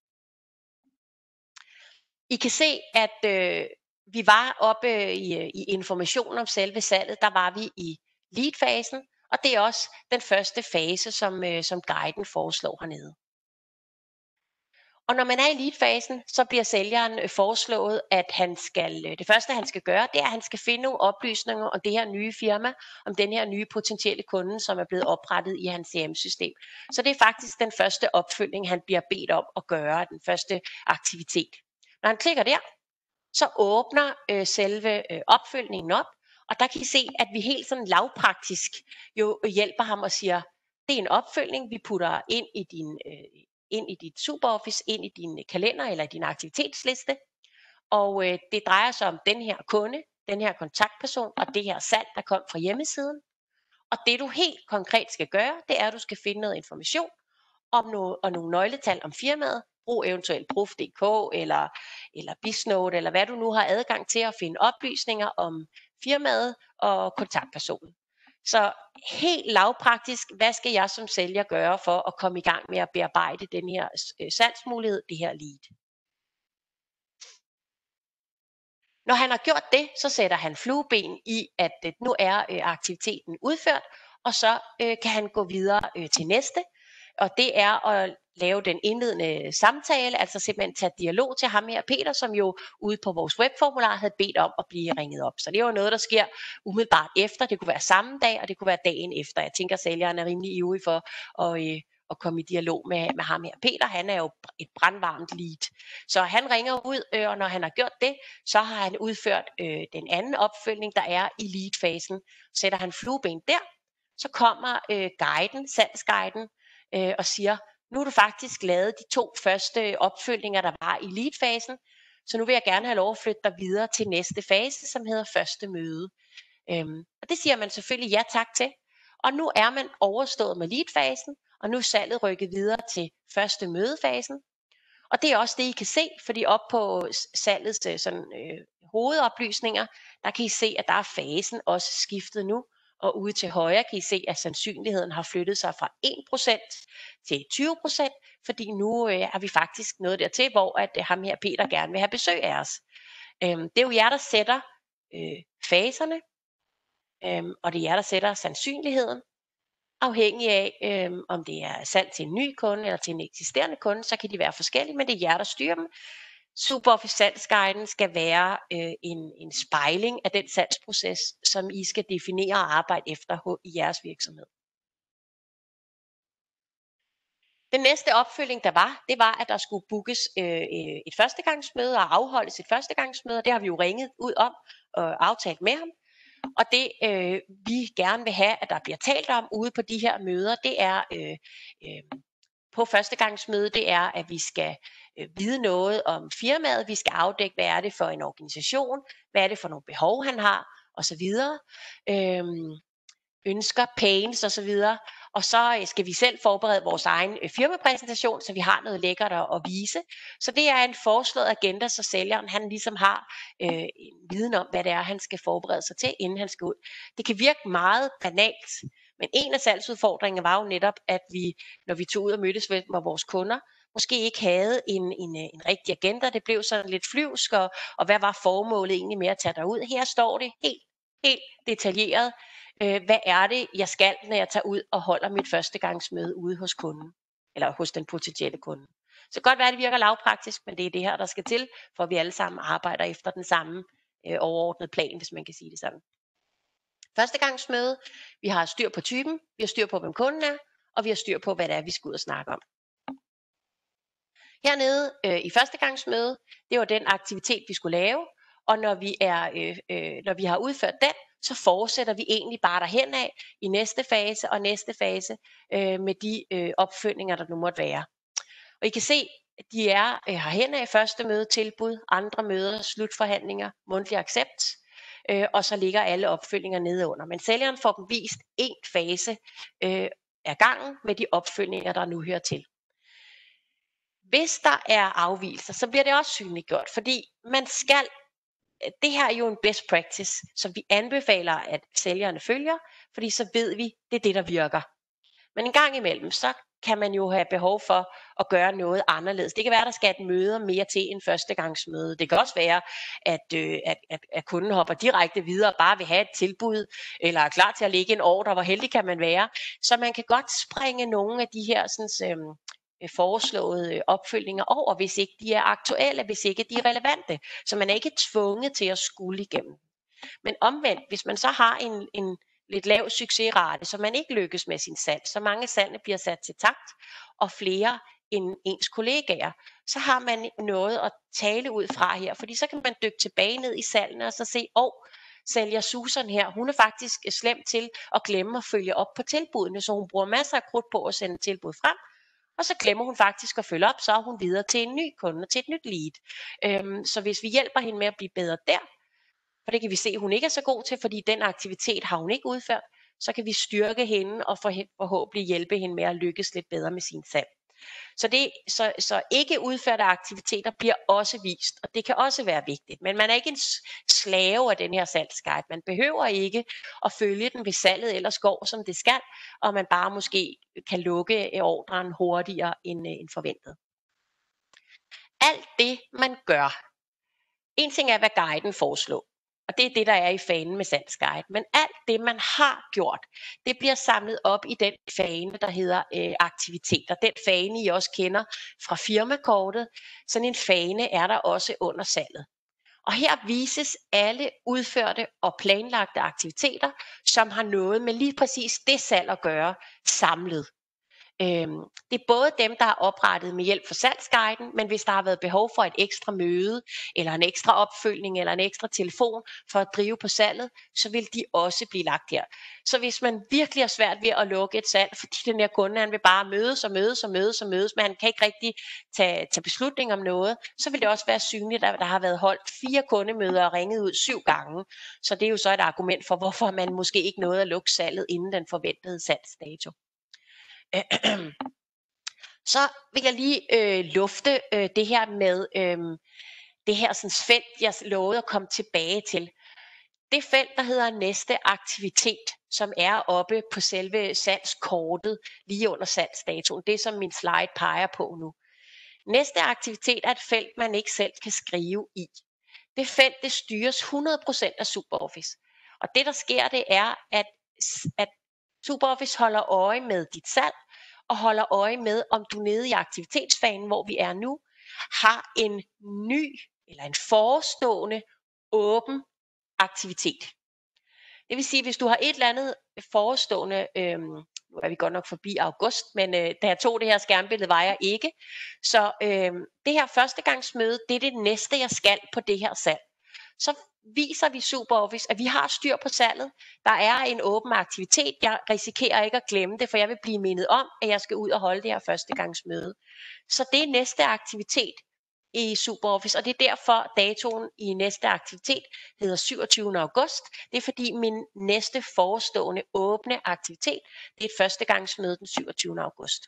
I kan se, at øh, vi var oppe i, i information om selve salget, der var vi i lead-fasen, og det er også den første fase, som, øh, som guiden foreslår hernede. Og når man er i lead-fasen, så bliver sælgeren foreslået, at han skal, det første han skal gøre, det er, at han skal finde nogle oplysninger om det her nye firma, om den her nye potentielle kunde, som er blevet oprettet i hans C R M-system. Så det er faktisk den første opfølgning, han bliver bedt om at gøre, den første aktivitet. Når han klikker der, så åbner øh, selve øh, opfølgningen op, og der kan I se, at vi helt sådan lavpraktisk jo hjælper ham og siger, det er en opfølgning, vi putter ind i din øh, ind i dit SuperOffice, ind i din kalender eller din aktivitetsliste. Og øh, det drejer sig om den her kunde, den her kontaktperson og det her salg, der kom fra hjemmesiden. Og det du helt konkret skal gøre, det er, at du skal finde noget information om noget, og nogle nøgletal om firmaet. Brug eventuelt Proof punktum d k eller, eller Bisnote, eller hvad du nu har adgang til at finde oplysninger om firmaet og kontaktpersonen. Så helt lavpraktisk, hvad skal jeg som sælger gøre for at komme i gang med at bearbejde den her øh, salgsmulighed, det her lead? Når han har gjort det, så sætter han flueben i, at øh, nu er øh, aktiviteten udført, og så øh, kan han gå videre øh, til næste. Og det er at lave den indledende samtale, altså simpelthen tage dialog til ham her, Peter, som jo ude på vores webformular havde bedt om at blive ringet op. Så det er jo noget, der sker umiddelbart efter. Det kunne være samme dag, og det kunne være dagen efter. Jeg tænker, at sælgeren er rimelig ivrig for at, øh, at komme i dialog med, med ham her. Peter, han er jo et brandvarmt lead. Så han ringer ud, øh, og når han har gjort det, så har han udført øh, den anden opfølgning, der er i lead-fasen. Sætter han flueben der, så kommer øh, guiden, salgsguiden, øh, og siger, nu har du faktisk lavet de to første opfølgninger, der var i lead-fasen, så nu vil jeg gerne have lov at flytte dig videre til næste fase, som hedder første møde. Øhm, og det siger man selvfølgelig ja tak til. Og nu er man overstået med lead-fasen, og nu er salget rykket videre til første mødefasen. Og det er også det, I kan se, fordi op på salgets sådan, øh, hovedoplysninger, der kan I se, at der er fasen også skiftet nu. Og ude til højre kan I se, at sandsynligheden har flyttet sig fra en procent til tyve procent, fordi nu øh, er vi faktisk nået dertil, hvor at, øh, ham her Peter gerne vil have besøg af os. Øhm, det er jo jer, der sætter øh, faserne, øhm, og det er jer, der sætter sandsynligheden. Afhængig af, øhm, om det er salg til en ny kunde eller til en eksisterende kunde, så kan de være forskellige, men det er jer, der styrer dem. SuperOffice salgsguiden skal være øh, en, en spejling af den salgsproces, som I skal definere og arbejde efter i jeres virksomhed. Den næste opfølging, der var, det var, at der skulle bookes øh, et førstegangsmøde og afholdes et førstegangsmøde. Det har vi jo ringet ud om og aftalt med ham. Og det øh, vi gerne vil have, at der bliver talt om ude på de her møder, det er øh, øh, på førstegangsmøde, det er, at vi skal øh, vide noget om firmaet, vi skal afdække, hvad er det for en organisation, hvad er det for nogle behov, han har, osv. Øh, ønsker, pains osv. Og så skal vi selv forberede vores egen firmapræsentation, så vi har noget lækkert at vise. Så det er en foreslået agenda, så sælgeren han ligesom har øh, en viden om, hvad det er, han skal forberede sig til, inden han skal ud. Det kan virke meget banalt, men en af salgsudfordringerne var jo netop, at vi, når vi tog ud og mødtes med vores kunder, måske ikke havde en, en, en rigtig agenda. Det blev sådan lidt flyvsk, og, og hvad var formålet egentlig med at tage derud? Her står det helt, helt detaljeret. Hvad er det, jeg skal, når jeg tager ud og holder mit førstegangsmøde ude hos kunden, eller hos den potentielle kunde. Så det kan godt være, at det virker lavpraktisk, men det er det her, der skal til, for at vi alle sammen arbejder efter den samme øh, overordnede plan, hvis man kan sige det sådan. Førstegangsmøde, vi har styr på typen, vi har styr på, hvem kunden er, og vi har styr på, hvad det er, vi skal ud og snakke om. Hernede øh, i førstegangsmøde, det var den aktivitet, vi skulle lave, og når vi, er, øh, øh, når vi har udført den, så fortsætter vi egentlig bare derhen af i næste fase og næste fase øh, med de øh, opfølgninger, der nu måtte være. Og I kan se, De er øh, herhen af første møde tilbud, andre møder, slutforhandlinger, mundtlig accept, øh, og så ligger alle opfølgninger nede under. Men sælgeren får dem vist en fase øh, af gangen med de opfølgninger, der nu hører til. Hvis der er afvigelser, så bliver det også synliggjort, fordi man skal, det her er jo en best practice, som vi anbefaler, at sælgerne følger, fordi så ved vi, det er det, der virker. Men en gang imellem, så kan man jo have behov for at gøre noget anderledes. Det kan være, at der skal et møde mere til en førstegangsmøde. Det kan også være, at, øh, at, at, at kunden hopper direkte videre og bare vil have et tilbud, eller er klar til at lægge en ordre. Hvor heldig kan man være? Så man kan godt springe nogle af de her sådan, øh, foreslåede opfølgninger over, hvis ikke de er aktuelle, hvis ikke de er relevante. Så man er ikke tvunget til at skulle igennem. Men omvendt, hvis man så har en, en lidt lav succesrate, så man ikke lykkes med sin salg, så mange salgene bliver sat til takt, og flere end ens kollegaer, så har man noget at tale ud fra her, fordi så kan man dykke tilbage ned i salgene og så se, åh, oh, sælger Susan her, hun er faktisk slem til at glemme at følge op på tilbudene, så hun bruger masser af krudt på at sende tilbud frem, og så glemmer hun faktisk at følge op, så er hun videre til en ny kunde, til et nyt lead. Øhm, så hvis vi hjælper hende med at blive bedre der, for det kan vi se, at hun ikke er så god til, fordi den aktivitet har hun ikke udført, så kan vi styrke hende og forhåbentlig hjælpe hende med at lykkes lidt bedre med sin salg. Så, det, så, så ikke udførte aktiviteter bliver også vist, og det kan også være vigtigt. Men man er ikke en slave af den her salgsguide. Man behøver ikke at følge den, hvis salget ellers går, som det skal, og man bare måske kan lukke ordren hurtigere end, end forventet. Alt det, man gør. En ting er, hvad guiden foreslår. Og det er det, der er i fanen med salgsguide. Men alt det, man har gjort, det bliver samlet op i den fane, der hedder øh, aktiviteter. Den fane, I også kender fra firmakortet. Sådan en fane er der også under salget. Og her vises alle udførte og planlagte aktiviteter, som har noget med lige præcis det salg at gøre samlet. Øhm, det er både dem, der er oprettet med hjælp fra salgsguiden, men hvis der har været behov for et ekstra møde, eller en ekstra opfølgning, eller en ekstra telefon for at drive på salget, så vil de også blive lagt her. Så hvis man virkelig har svært ved at lukke et salg, fordi den her kunde, han vil bare mødes og mødes og mødes og mødes, men han kan ikke rigtig tage, tage beslutning om noget, så vil det også være synligt, at der har været holdt fire kundemøder og ringet ud syv gange. Så det er jo så et argument for, hvorfor man måske ikke nåede at lukke salget inden den forventede salgsdato. Så vil jeg lige øh, lufte øh, det her med øh, det her sådan, felt, jeg lovede at komme tilbage til. Det felt, der hedder næste aktivitet, som er oppe på selve salgskortet lige under salgsdatoen. Det som min slide peger på nu. Næste aktivitet er et felt, man ikke selv kan skrive i. Det felt, det styres hundrede procent af SuperOffice. Og det der sker, det er, at, at SuperOffice holder øje med dit salg, og holder øje med, om du nede i aktivitetsfanen, hvor vi er nu, har en ny eller en forestående åben aktivitet. Det vil sige, hvis du har et eller andet forestående, øhm, nu er vi godt nok forbi august, men øh, da jeg tog det her skærmbillede, var jeg ikke. Så øhm, det her førstegangsmøde, det er det næste, jeg skal på det her salg. Så viser vi SuperOffice, at vi har styr på salget. Der er en åben aktivitet. Jeg risikerer ikke at glemme det, for jeg vil blive mindet om, at jeg skal ud og holde det her førstegangsmøde. Så det er næste aktivitet i SuperOffice, og det er derfor datoen i næste aktivitet hedder syvogtyvende august. Det er fordi min næste forestående åbne aktivitet, det er et førstegangsmøde den syvogtyvende august.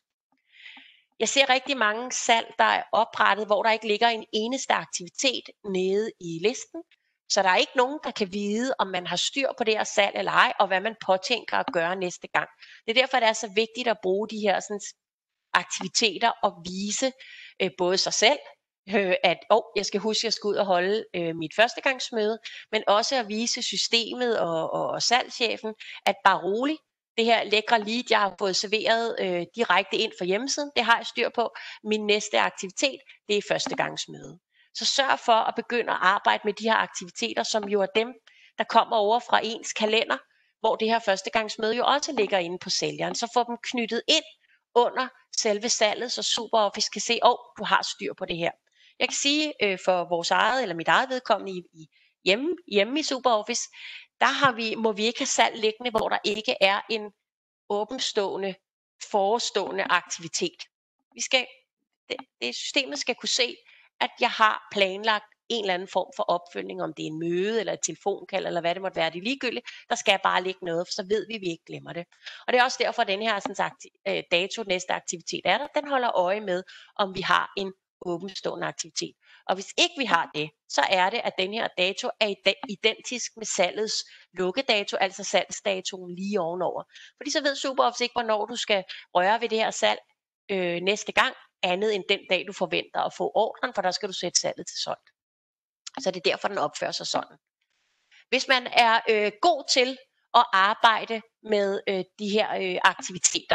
Jeg ser rigtig mange salg, der er oprettet, hvor der ikke ligger en eneste aktivitet nede i listen. Så der er ikke nogen, der kan vide, om man har styr på det her salg eller ej, og hvad man påtænker at gøre næste gang. Det er derfor, det er så vigtigt at bruge de her sådan, aktiviteter og vise øh, både sig selv, øh, at oh, jeg skal huske, at jeg skal ud og holde øh, mit førstegangsmøde, men også at vise systemet og, og, og salgschefen, at bare rolig. Det her lækre lead, jeg har fået serveret øh, direkte ind fra hjemmesiden, det har jeg styr på. Min næste aktivitet, det er førstegangsmøde. Så sørg for at begynde at arbejde med de her aktiviteter, som jo er dem, der kommer over fra ens kalender, hvor det her førstegangsmøde jo også ligger inde på sælgeren. Så få dem knyttet ind under selve salget, så SuperOffice kan se, åh, oh, du har styr på det her. Jeg kan sige øh, for vores eget, eller mit eget vedkommende i, i, hjemme, hjemme i SuperOffice, der har vi, må vi ikke have salg liggende, hvor der ikke er en åbenstående, forestående aktivitet. Vi skal det, det systemet skal kunne se, at jeg har planlagt en eller anden form for opfølgning, om det er en møde eller et telefonkald, eller hvad det måtte være, det er ligegyldigt. Der skal bare ligge noget, for så ved vi, at vi ikke glemmer det. Og det er også derfor, at den her sådan sagt, øh, dato, næste aktivitet er der. Den holder øje med, om vi har en åbenstående aktivitet. Og hvis ikke vi har det, så er det, at den her dato er identisk med salgets lukkedato, altså salgsdatoen lige ovenover. Fordi så ved SuperOffice ikke, hvornår du skal røre ved det her salg øh, næste gang, andet end den dag, du forventer at få ordren, for der skal du sætte salget til solgt. Så det er derfor, den opfører sig sådan. Hvis man er øh, god til at arbejde med øh, de her øh, aktiviteter,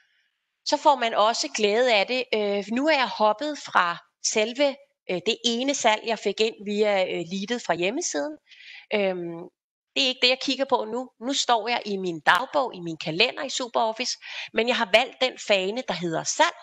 så får man også glæde af det. Øh, nu er jeg hoppet fra selve øh, det ene salg, jeg fik ind via øh, leadet fra hjemmesiden. Øhm, det er ikke det, jeg kigger på nu. Nu står jeg i min dagbog, i min kalender i SuperOffice, men jeg har valgt den fane, der hedder salg.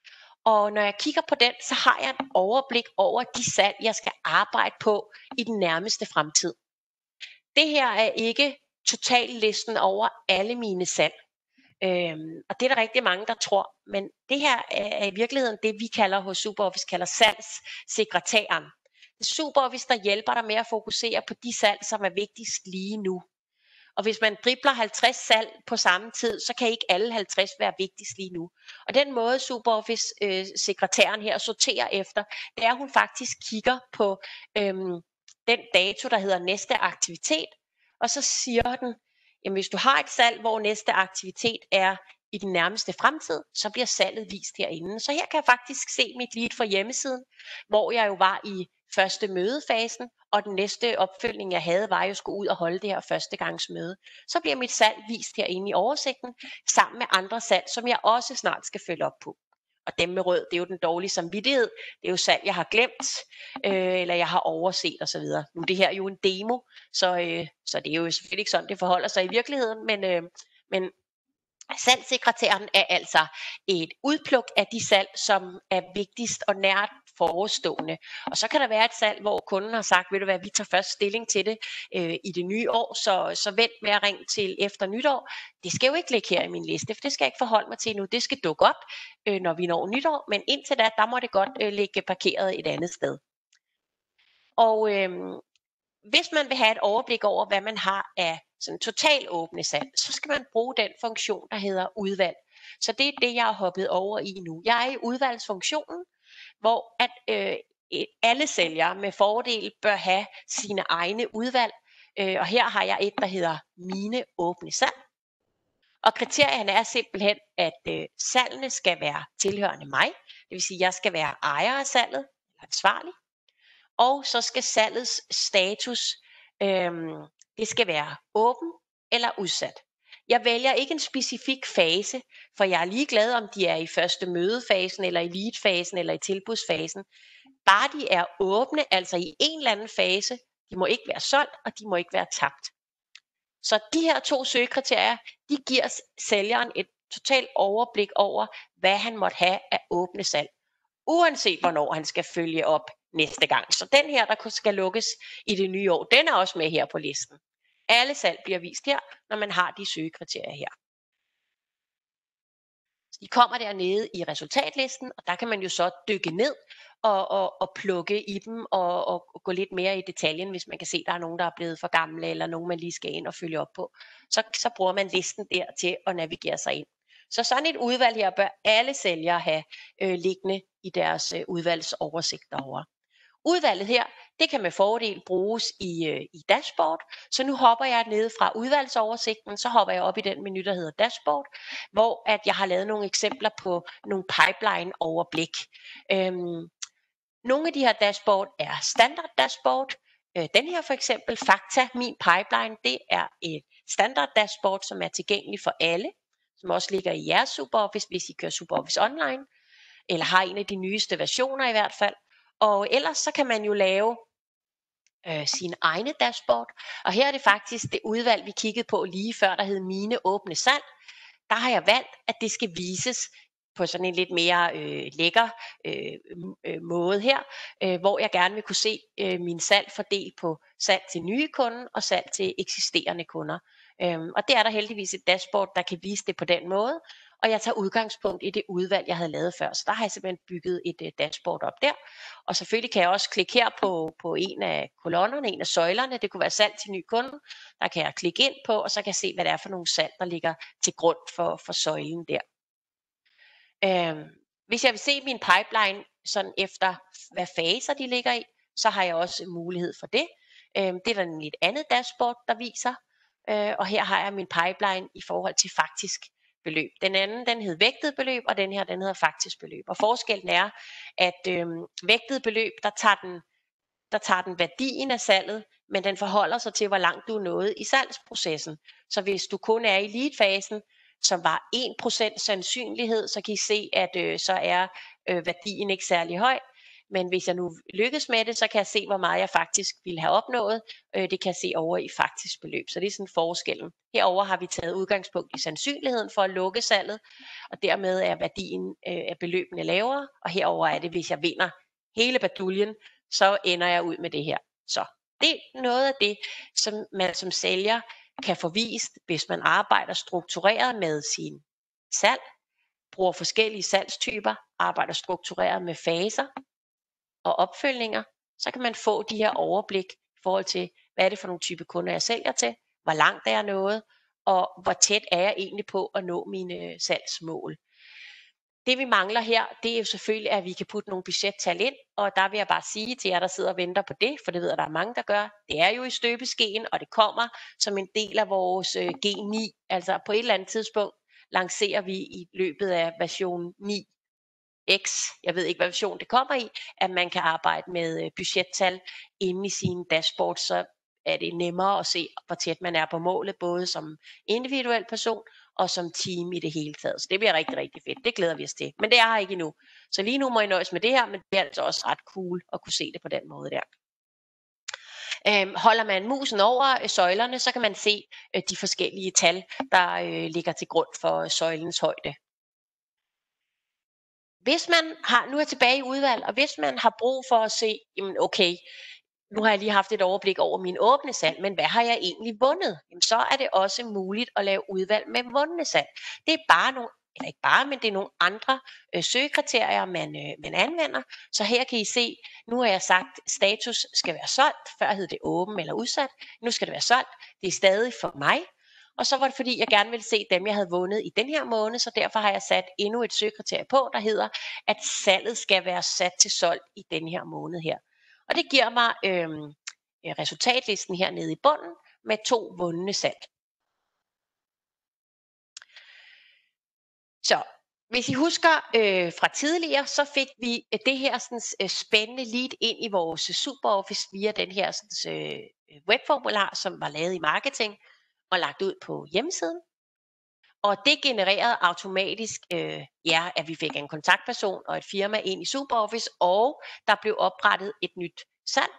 Og når jeg kigger på den, så har jeg et overblik over de salg, jeg skal arbejde på i den nærmeste fremtid. Det her er ikke totallisten over alle mine salg. Øhm, og det er der rigtig mange, der tror. Men det her er i virkeligheden det, vi kalder hos SuperOffice, kalder salgssekretæren. Det er SuperOffice, der hjælper dig med at fokusere på de salg, som er vigtigst lige nu. Og hvis man dribler halvtreds salg på samme tid, så kan ikke alle halvtreds være vigtigst lige nu. Og den måde SuperOffice-sekretæren øh, her sorterer efter, det er, at hun faktisk kigger på øhm, den dato, der hedder næste aktivitet. Og så siger den, jamen hvis du har et salg, hvor næste aktivitet er i den nærmeste fremtid, så bliver salget vist herinde. Så her kan jeg faktisk se mit lead fra hjemmesiden, hvor jeg jo var i første mødefasen, og den næste opfølgning, jeg havde, var, at jeg skulle ud og holde det her førstegangsmøde. Så bliver mit salg vist herinde i oversigten, sammen med andre salg, som jeg også snart skal følge op på. Og dem med rød, det er jo den dårlige samvittighed. Det er jo salg, jeg har glemt, øh, eller jeg har overset osv. Nu er det her jo en demo, så, øh, så det er jo selvfølgelig ikke sådan, det forholder sig i virkeligheden, men, øh, men salgssekretæren er altså et udpluk af de salg, som er vigtigst og nært forestående. Og så kan der være et salg, hvor kunden har sagt, ved du hvad, vi tager først stilling til det øh, i det nye år, så, så vent med at ringe til efter nytår. Det skal jo ikke ligge her i min liste, for det skal jeg ikke forholde mig til nu. Det skal dukke op, øh, når vi når nytår, men indtil da, der må det godt øh, ligge parkeret et andet sted. Og øh, hvis man vil have et overblik over, hvad man har af sådan total åbne salg, så skal man bruge den funktion, der hedder udvalg. Så det er det, jeg har hoppet over i nu. Jeg er i udvalgsfunktionen, hvor at øh, alle sælgere med fordel bør have sine egne udvalg. Øh, og her har jeg et, der hedder mine åbne salg. Og kriterierne er simpelthen, at øh, salgene skal være tilhørende mig. Det vil sige, at jeg skal være ejer af salget, eller ansvarlig. Og så skal salgets status, øh, det skal være åben eller udsat. Jeg vælger ikke en specifik fase, for jeg er ligeglad, om de er i første mødefasen, eller i leadfasen, eller i tilbudsfasen. Bare de er åbne, altså i en eller anden fase, de må ikke være solgt, og de må ikke være tabt. Så de her to søgekriterier, de giver sælgeren et totalt overblik over, hvad han måtte have af åbne salg, uanset hvornår han skal følge op næste gang. Så den her, der skal lukkes i det nye år, den er også med her på listen. Alle salg bliver vist her, når man har de søgekriterier her. Så de kommer dernede i resultatlisten, og der kan man jo så dykke ned og, og, og plukke i dem og, og, og gå lidt mere i detaljen, hvis man kan se, at der er nogen, der er blevet for gamle, eller nogen, man lige skal ind og følge op på. Så, så bruger man listen der til at navigere sig ind. Så sådan et udvalg her bør alle sælgere have øh, liggende i deres øh, udvalgsoversigt derovre. Udvalget her, det kan med fordel bruges i, øh, i dashboard, så nu hopper jeg ned fra udvalgsoversigten, så hopper jeg op i den menu, der hedder dashboard, hvor at jeg har lavet nogle eksempler på nogle pipeline-overblik. Øhm, nogle af de her dashboard er standard dashboard. Øh, den her for eksempel, Fakta, min pipeline, det er et standard dashboard, som er tilgængelig for alle, som også ligger i jeres SuperOffice, hvis I kører SuperOffice Online, eller har en af de nyeste versioner i hvert fald. Og ellers så kan man jo lave øh, sine egne dashboard. Og her er det faktisk det udvalg, vi kiggede på lige før, der hed mine åbne salg. Der har jeg valgt, at det skal vises på sådan en lidt mere øh, lækker øh, øh, måde her, øh, hvor jeg gerne vil kunne se øh, min salg fordelt på salg til nye kunder og salg til eksisterende kunder. Øhm, og det er der heldigvis et dashboard, der kan vise det på den måde. og jeg tager udgangspunkt i det udvalg, jeg havde lavet før. Så der har jeg simpelthen bygget et uh, dashboard op der. Og selvfølgelig kan jeg også klikke her på, på en af kolonnerne, en af søjlerne. Det kunne være salg til ny kunde. Der kan jeg klikke ind på, og så kan jeg se, hvad det er for nogle salg, der ligger til grund for, for søjlen der. Øhm, hvis jeg vil se min pipeline sådan efter, hvad faser de ligger i, så har jeg også mulighed for det. Øhm, det er der nemlig et andet dashboard, der viser. Øh, og her har jeg min pipeline i forhold til faktisk beløb. Den anden, den hed vægtet beløb, og den her, den hedder faktisk beløb. Og forskellen er, at øhm, vægtet beløb, der tager, den, der tager den værdien af salget, men den forholder sig til, hvor langt du er nået i salgsprocessen. Så hvis du kun er i lead-fasen, som var en procent sandsynlighed, så kan I se, at øh, så er øh, værdien ikke særlig høj. Men hvis jeg nu lykkes med det, så kan jeg se, hvor meget jeg faktisk ville have opnået. Øh, det kan jeg se over i faktisk beløb. Så det er sådan forskellen. Herover har vi taget udgangspunkt i sandsynligheden for at lukke salget, og dermed er værdien øh, af beløbene lavere. Og herover er det, hvis jeg vinder hele baduljen, så ender jeg ud med det her. Så det er noget af det, som man som sælger kan få vist, hvis man arbejder struktureret med sin salg, bruger forskellige salgstyper, arbejder struktureret med faser og opfølgninger, så kan man få de her overblik i forhold til, hvad er det for nogle type kunder, jeg sælger til, hvor langt er jeg nået, og hvor tæt er jeg egentlig på at nå mine salgsmål. Det vi mangler her, det er jo selvfølgelig, at vi kan putte nogle budgettal ind, og der vil jeg bare sige til jer, der sidder og venter på det, for det ved jeg, der er mange, der gør. Det er jo i støbeskeen, og det kommer som en del af vores øh, G ni. Altså på et eller andet tidspunkt lancerer vi i løbet af version ni X, jeg ved ikke, hvad version det kommer i, at man kan arbejde med øh, budgettal inde i sine dashboards, så er det nemmere at se, hvor tæt man er på målet, både som individuel person og som team i det hele taget. Så det bliver rigtig, rigtig fedt. Det glæder vi os til. Men det er her ikke endnu. Så lige nu må I nøjes med det her, men det er altså også ret cool at kunne se det på den måde der. Øhm, holder man musen over øh, søjlerne, så kan man se øh, de forskellige tal, der øh, ligger til grund for øh, søjlens højde. Hvis man har, nu er jeg tilbage i udvalg, og hvis man har brug for at se, jamen okay, nu har jeg lige haft et overblik over min åbne salg, men hvad har jeg egentlig vundet? Jamen, så er det også muligt at lave udvalg med vundne salg. Det er bare nogle, eller ikke bare, men det er nogle andre øh, søgekriterier, man, øh, man anvender. Så her kan I se, nu har jeg sagt, at status skal være solgt. Før hed det åben eller udsat. Nu skal det være solgt. Det er stadig for mig. Og så var det fordi, jeg gerne ville se dem, jeg havde vundet i den her måned, så derfor har jeg sat endnu et søgekriterie på, der hedder, at salget skal være sat til solgt i den her måned her. Og det giver mig øh, resultatlisten her nede i bunden med to vundne salg. Så hvis I husker øh, fra tidligere, så fik vi det her sådan, øh, spændende lead ind i vores SuperOffice via den her sådan, øh, webformular, som var lavet i marketing og lagt ud på hjemmesiden. Og det genererede automatisk, øh, ja, at vi fik en kontaktperson og et firma ind i SuperOffice, og der blev oprettet et nyt salg,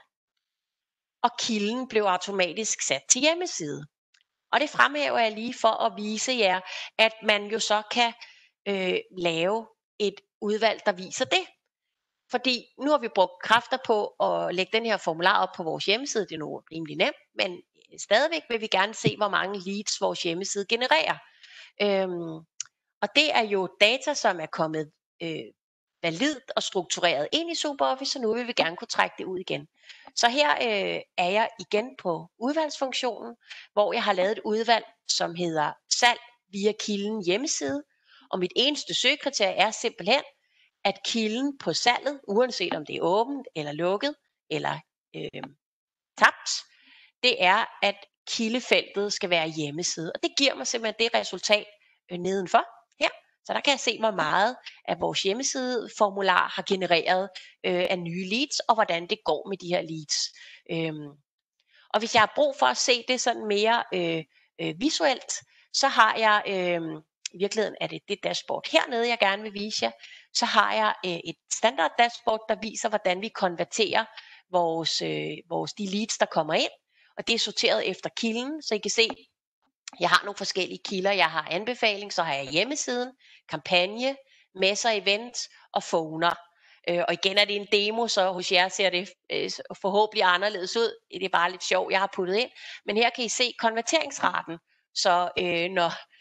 og kilden blev automatisk sat til hjemmeside. Og det fremhæver jeg lige for at vise jer, at man jo så kan øh, lave et udvalg, der viser det. Fordi nu har vi brugt kræfter på at lægge den her formular op på vores hjemmeside. Det er nu rimelig nemt, men stadigvæk vil vi gerne se, hvor mange leads vores hjemmeside genererer. Øhm, og det er jo data, som er kommet øh, validt og struktureret ind i SuperOffice, så nu vil vi gerne kunne trække det ud igen. Så her øh, er jeg igen på udvalgsfunktionen, hvor jeg har lavet et udvalg, som hedder salg via kilden hjemmeside. Og mit eneste søgekriterie er simpelthen, at kilden på salget, uanset om det er åbent eller lukket eller øh, tabt, det er, at kildefeltet skal være hjemmeside. Og det giver mig simpelthen det resultat øh, nedenfor her. Så der kan jeg se, hvor meget af vores hjemmesideformular har genereret øh, af nye leads, og hvordan det går med de her leads. Øhm, og hvis jeg har brug for at se det sådan mere øh, øh, visuelt, så har jeg, øh, i virkeligheden er det det dashboard hernede, jeg gerne vil vise jer, så har jeg øh, et standard dashboard, der viser, hvordan vi konverterer vores, øh, vores de leads, der kommer ind. Og det er sorteret efter kilden, så I kan se, jeg har nogle forskellige kilder. Jeg har anbefaling, så har jeg hjemmesiden, kampagne, messer, event og phoner. Øh, og igen er det en demo, så hos jer ser det øh, forhåbentlig anderledes ud. Det er bare lidt sjovt, jeg har puttet ind. Men her kan I se konverteringsraten. Så øh, når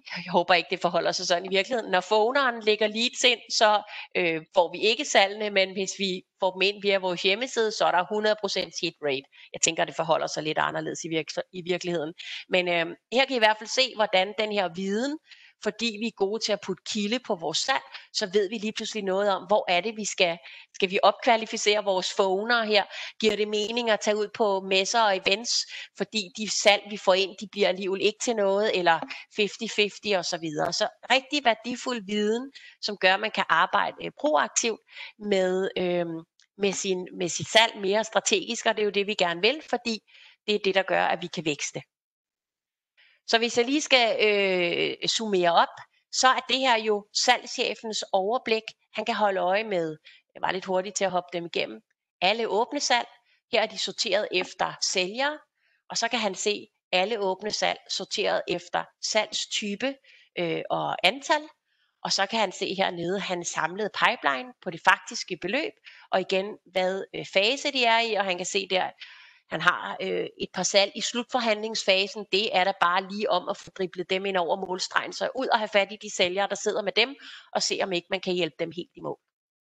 jeg håber ikke, det forholder sig sådan i virkeligheden. Når phoneren lægger leads ind, så øh, får vi ikke salgene, men hvis vi får dem ind via vores hjemmeside, så er der hundrede procent hit rate. Jeg tænker, det forholder sig lidt anderledes i, virke- i virkeligheden. Men øh, her kan I i hvert fald se, hvordan den her viden, fordi vi er gode til at putte kilde på vores salg, så ved vi lige pludselig noget om, hvor er det, vi skal, skal vi opkvalificere vores phoner her? Giver det mening at tage ud på messer og events, fordi de salg, vi får ind, de bliver alligevel ikke til noget, eller halvtreds halvtreds og så videre. Så rigtig værdifuld viden, som gør, at man kan arbejde øh, proaktivt med, øh, med, sin, med sit salg mere strategisk, og det er jo det, vi gerne vil, fordi det er det, der gør, at vi kan vækste. Så hvis jeg lige skal øh, summere op, så er det her jo salgschefens overblik. Han kan holde øje med, jeg var lidt hurtig til at hoppe dem igennem, alle åbne salg. Her er de sorteret efter sælgere, og så kan han se alle åbne salg sorteret efter salgstype øh, og antal. Og så kan han se hernede hans samlede pipeline på det faktiske beløb, og igen hvad øh, fase de er i, og han kan se der, han har øh, et par salg i slutforhandlingsfasen. Det er der bare lige om at få driblet dem ind over målstregen, så ud og have fat i de sælgere, der sidder med dem, og se om ikke man kan hjælpe dem helt i mål.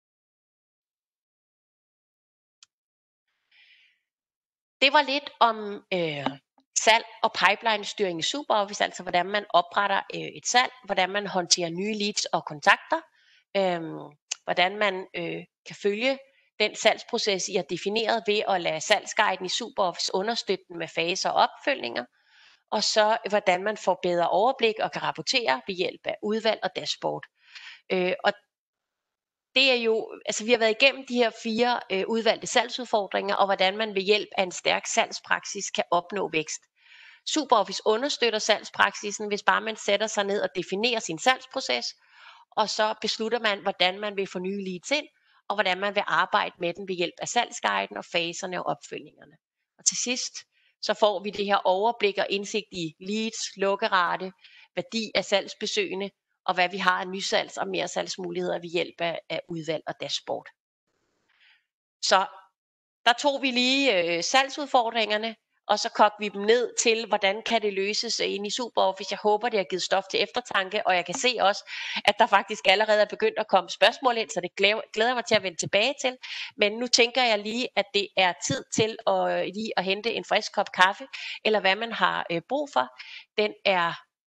Det var lidt om øh, salg og pipeline-styring i SuperOffice, altså hvordan man opretter øh, et salg, hvordan man håndterer nye leads og kontakter, øh, hvordan man øh, kan følge den salgsproces, I har defineret ved at lade salgsguiden i SuperOffice understøtte den med faser og opfølgninger, og så hvordan man får bedre overblik og kan rapportere ved hjælp af udvalg og dashboard. Øh, og det er jo, altså vi har været igennem de her fire øh, udvalgte salgsudfordringer, og hvordan man ved hjælp af en stærk salgspraksis kan opnå vækst. SuperOffice understøtter salgspraksisen, hvis bare man sætter sig ned og definerer sin salgsproces, og så beslutter man, hvordan man vil få nye leads ind, og hvordan man vil arbejde med den ved hjælp af salgsguiden og faserne og opfølgingerne. Og til sidst, så får vi det her overblik og indsigt i leads, lukkerate, værdi af salgsbesøgende, og hvad vi har af nysalgs- og mere salgsmuligheder ved hjælp af, af udvalg og dashboard. Så der tog vi lige øh, salgsudfordringerne, og så kogte vi dem ned til, hvordan kan det løses inde i SuperOffice. Jeg håber, det har givet stof til eftertanke, og jeg kan se også, at der faktisk allerede er begyndt at komme spørgsmål ind, så det glæder jeg mig til at vende tilbage til. Men nu tænker jeg lige, at det er tid til at, lige at hente en frisk kop kaffe, eller hvad man har øh, brug for. Den er,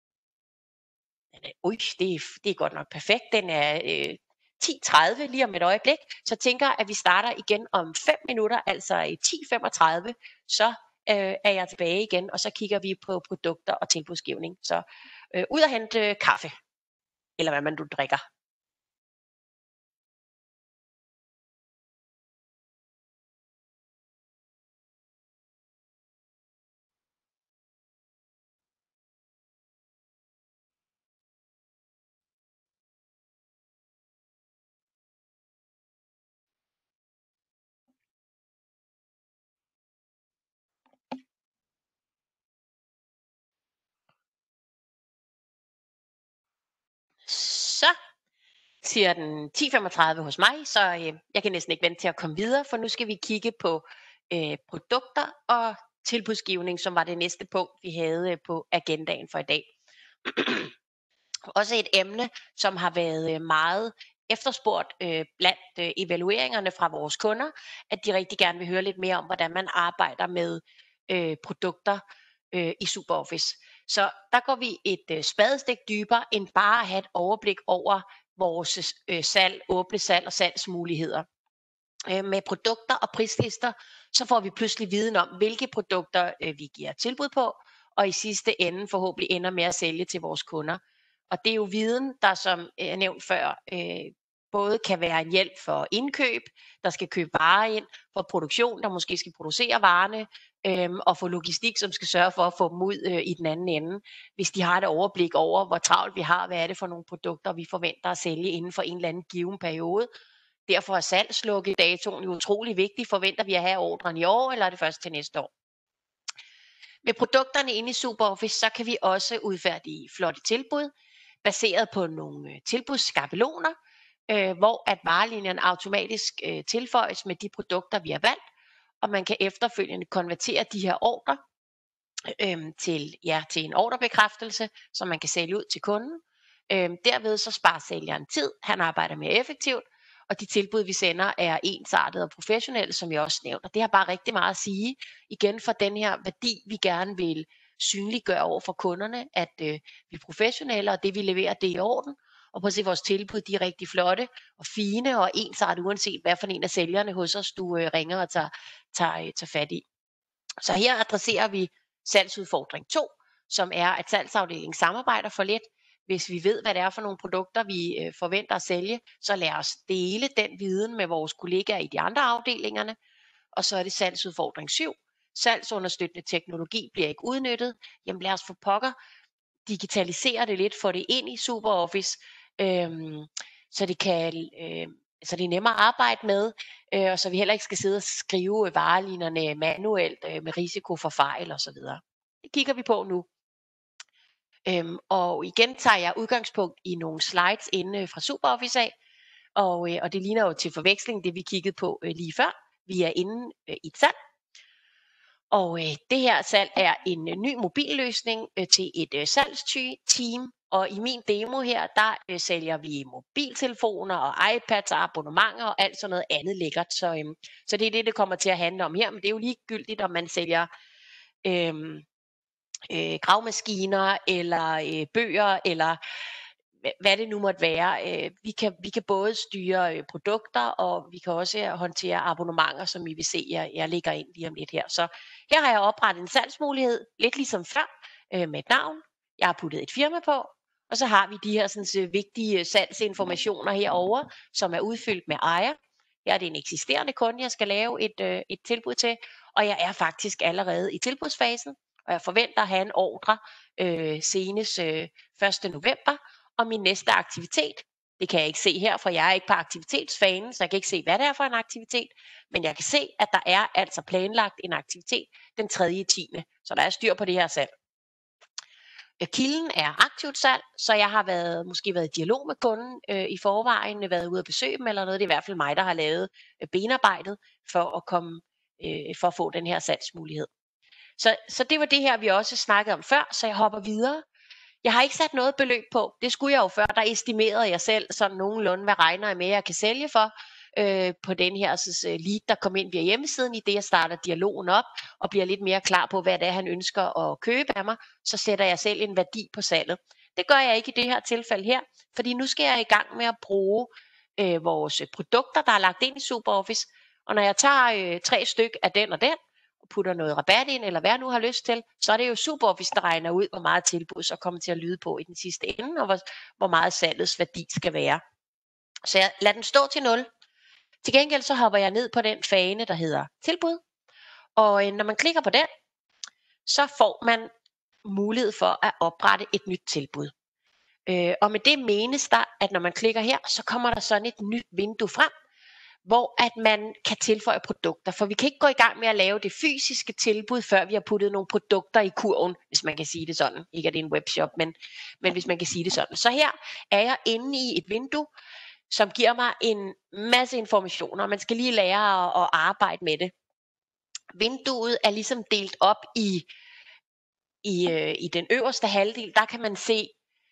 ui, det er, det er godt nok perfekt, den er øh, ti tredive lige om et øjeblik, så jeg tænker, at vi starter igen om fem minutter, altså i ti femogtredive, så øh, er jeg tilbage igen, og så kigger vi på produkter og tilbudsgivning. Så øh, ud og hente øh, kaffe, eller hvad man du drikker. Så siger den ti femogtredive hos mig, så øh, jeg kan næsten ikke vente til at komme videre, for nu skal vi kigge på øh, produkter og tilbudsgivning, som var det næste punkt, vi havde øh, på agendaen for i dag. Også et emne, som har været øh, meget efterspurgt øh, blandt øh, evalueringerne fra vores kunder, at de rigtig gerne vil høre lidt mere om, hvordan man arbejder med øh, produkter øh, i SuperOffice. Så der går vi et øh, spadestik dybere, end bare at have et overblik over vores øh, salg, åbne salg og salgsmuligheder. Øh, med produkter og prislister, så får vi pludselig viden om, hvilke produkter øh, vi giver tilbud på, og i sidste ende forhåbentlig ender med at sælge til vores kunder. Og det er jo viden, der som jeg nævnt før, øh, både kan være en hjælp for indkøb, der skal købe varer ind, for produktion, der måske skal producere varerne, øh, og for logistik, som skal sørge for at få dem ud øh, i den anden ende, hvis de har et overblik over, hvor travlt vi har, hvad er det for nogle produkter, vi forventer at sælge inden for en eller anden given periode. Derfor er salgslukkedatoen jo utrolig vigtig. Forventer vi at have ordren i år, eller er det først til næste år? Med produkterne inde i SuperOffice, så kan vi også udfærdige flotte tilbud, baseret på nogle tilbudsskabeloner, øh, hvor at varelinjen automatisk øh, tilføjes med de produkter, vi har valgt, og man kan efterfølgende konvertere de her ordrer øhm, til, ja, til en ordrebekræftelse, som man kan sælge ud til kunden. Øhm, derved så sparer sælgeren tid, han arbejder mere effektivt, og de tilbud, vi sender, er ensartede og professionelle, som jeg også nævnte. Og det har bare rigtig meget at sige, igen for den her værdi, vi gerne vil synliggøre over for kunderne, at øh, vi er professionelle, og det vi leverer, det er i orden. Og prøv at se, vores tilbud, de er rigtig flotte og fine og ensartede, uanset hvad for en af sælgerne hos os, du øh, ringer og tager, tager, øh, tager fat i. Så her adresserer vi salgsudfordring to, som er, at salgsafdelingen samarbejder for lidt. Hvis vi ved, hvad det er for nogle produkter, vi øh, forventer at sælge, så lad os dele den viden med vores kollegaer i de andre afdelingerne. Og så er det salgsudfordring syv. Salgsunderstøttende teknologi bliver ikke udnyttet. Jamen lad os få pokker digitalisere det lidt, få det ind i SuperOffice, øhm, så det kan... Øh, så det er nemmere at arbejde med, øh, og så vi heller ikke skal sidde og skrive varelinerne manuelt øh, med risiko for fejl og så videre. Det kigger vi på nu. Øhm, og igen tager jeg udgangspunkt i nogle slides inde fra SuperOffice af, og, øh, og det ligner jo til forveksling det vi kiggede på øh, lige før. Vi er inde øh, i et salg, og øh, det her salg er en øh, ny mobilløsning øh, til et øh, salgsteam. Og i min demo her, der øh, sælger vi mobiltelefoner og iPads og abonnementer og alt sådan noget andet lækkert. Så, øhm, så det er det, det kommer til at handle om her. Men det er jo ligegyldigt, om man sælger øhm, øh, gravmaskiner eller øh, bøger eller hvad det nu måtte være. Øh, vi, kan, vi kan både styre øh, produkter, og vi kan også håndtere abonnementer, som I vil se, jeg, jeg lægger ind lige om lidt her. Så her har jeg oprettet en salgsmulighed, lidt ligesom før, øh, med et navn. Jeg har puttet et firma på, og så har vi de her sådan, så vigtige salgsinformationer herover, som er udfyldt med ejer. Her er det en eksisterende kunde, jeg skal lave et, øh, et tilbud til, og jeg er faktisk allerede i tilbudsfasen, og jeg forventer at have en ordre øh, senest øh, første november, og min næste aktivitet, det kan jeg ikke se her, for jeg er ikke på aktivitetsfanen, så jeg kan ikke se, hvad det er for en aktivitet, men jeg kan se, at der er altså planlagt en aktivitet den tredje tiende så der er styr på det her salg. Kilden er aktivt salg, så jeg har været, måske været i dialog med kunden øh, i forvejen, været ude at besøge dem eller noget. Det er i hvert fald mig, der har lavet øh, benarbejdet for at, komme, øh, for at få den her salgsmulighed. Så, så det var det her, vi også snakkede om før, så jeg hopper videre. Jeg har ikke sat noget beløb på. Det skulle jeg jo før. Der estimerede jeg selv sådan nogenlunde, hvad regner jeg med, jeg kan sælge for øh, på den her så, lead, der kom ind via hjemmesiden. I det, jeg starter dialogen op og bliver lidt mere klar på, hvad det er, han ønsker at købe af mig, så sætter jeg selv en værdi på salget. Det gør jeg ikke i det her tilfælde her, fordi nu skal jeg i gang med at bruge øh, vores produkter, der er lagt ind i SuperOffice. Og når jeg tager øh, tre stykker af den og den, putter noget rabat ind, eller hvad jeg nu har lyst til, så er det jo SuperOffice, der regner ud, hvor meget tilbud så kommer til at lyde på i den sidste ende, og hvor, hvor meget salgets værdi skal være. Så jeg lader den stå til nul. Til gengæld så hopper jeg ned på den fane, der hedder tilbud, og øh, når man klikker på den, så får man mulighed for at oprette et nyt tilbud. Øh, og med det menes der, at når man klikker her, så kommer der sådan et nyt vindue frem, hvor at man kan tilføje produkter. For vi kan ikke gå i gang med at lave det fysiske tilbud, før vi har puttet nogle produkter i kurven, hvis man kan sige det sådan. Ikke at det er en webshop, men, men hvis man kan sige det sådan. Så her er jeg inde i et vindue, som giver mig en masse informationer. Man skal lige lære at, at arbejde med det. Vinduet er ligesom delt op i, i, øh, i den øverste halvdel. Der kan man se,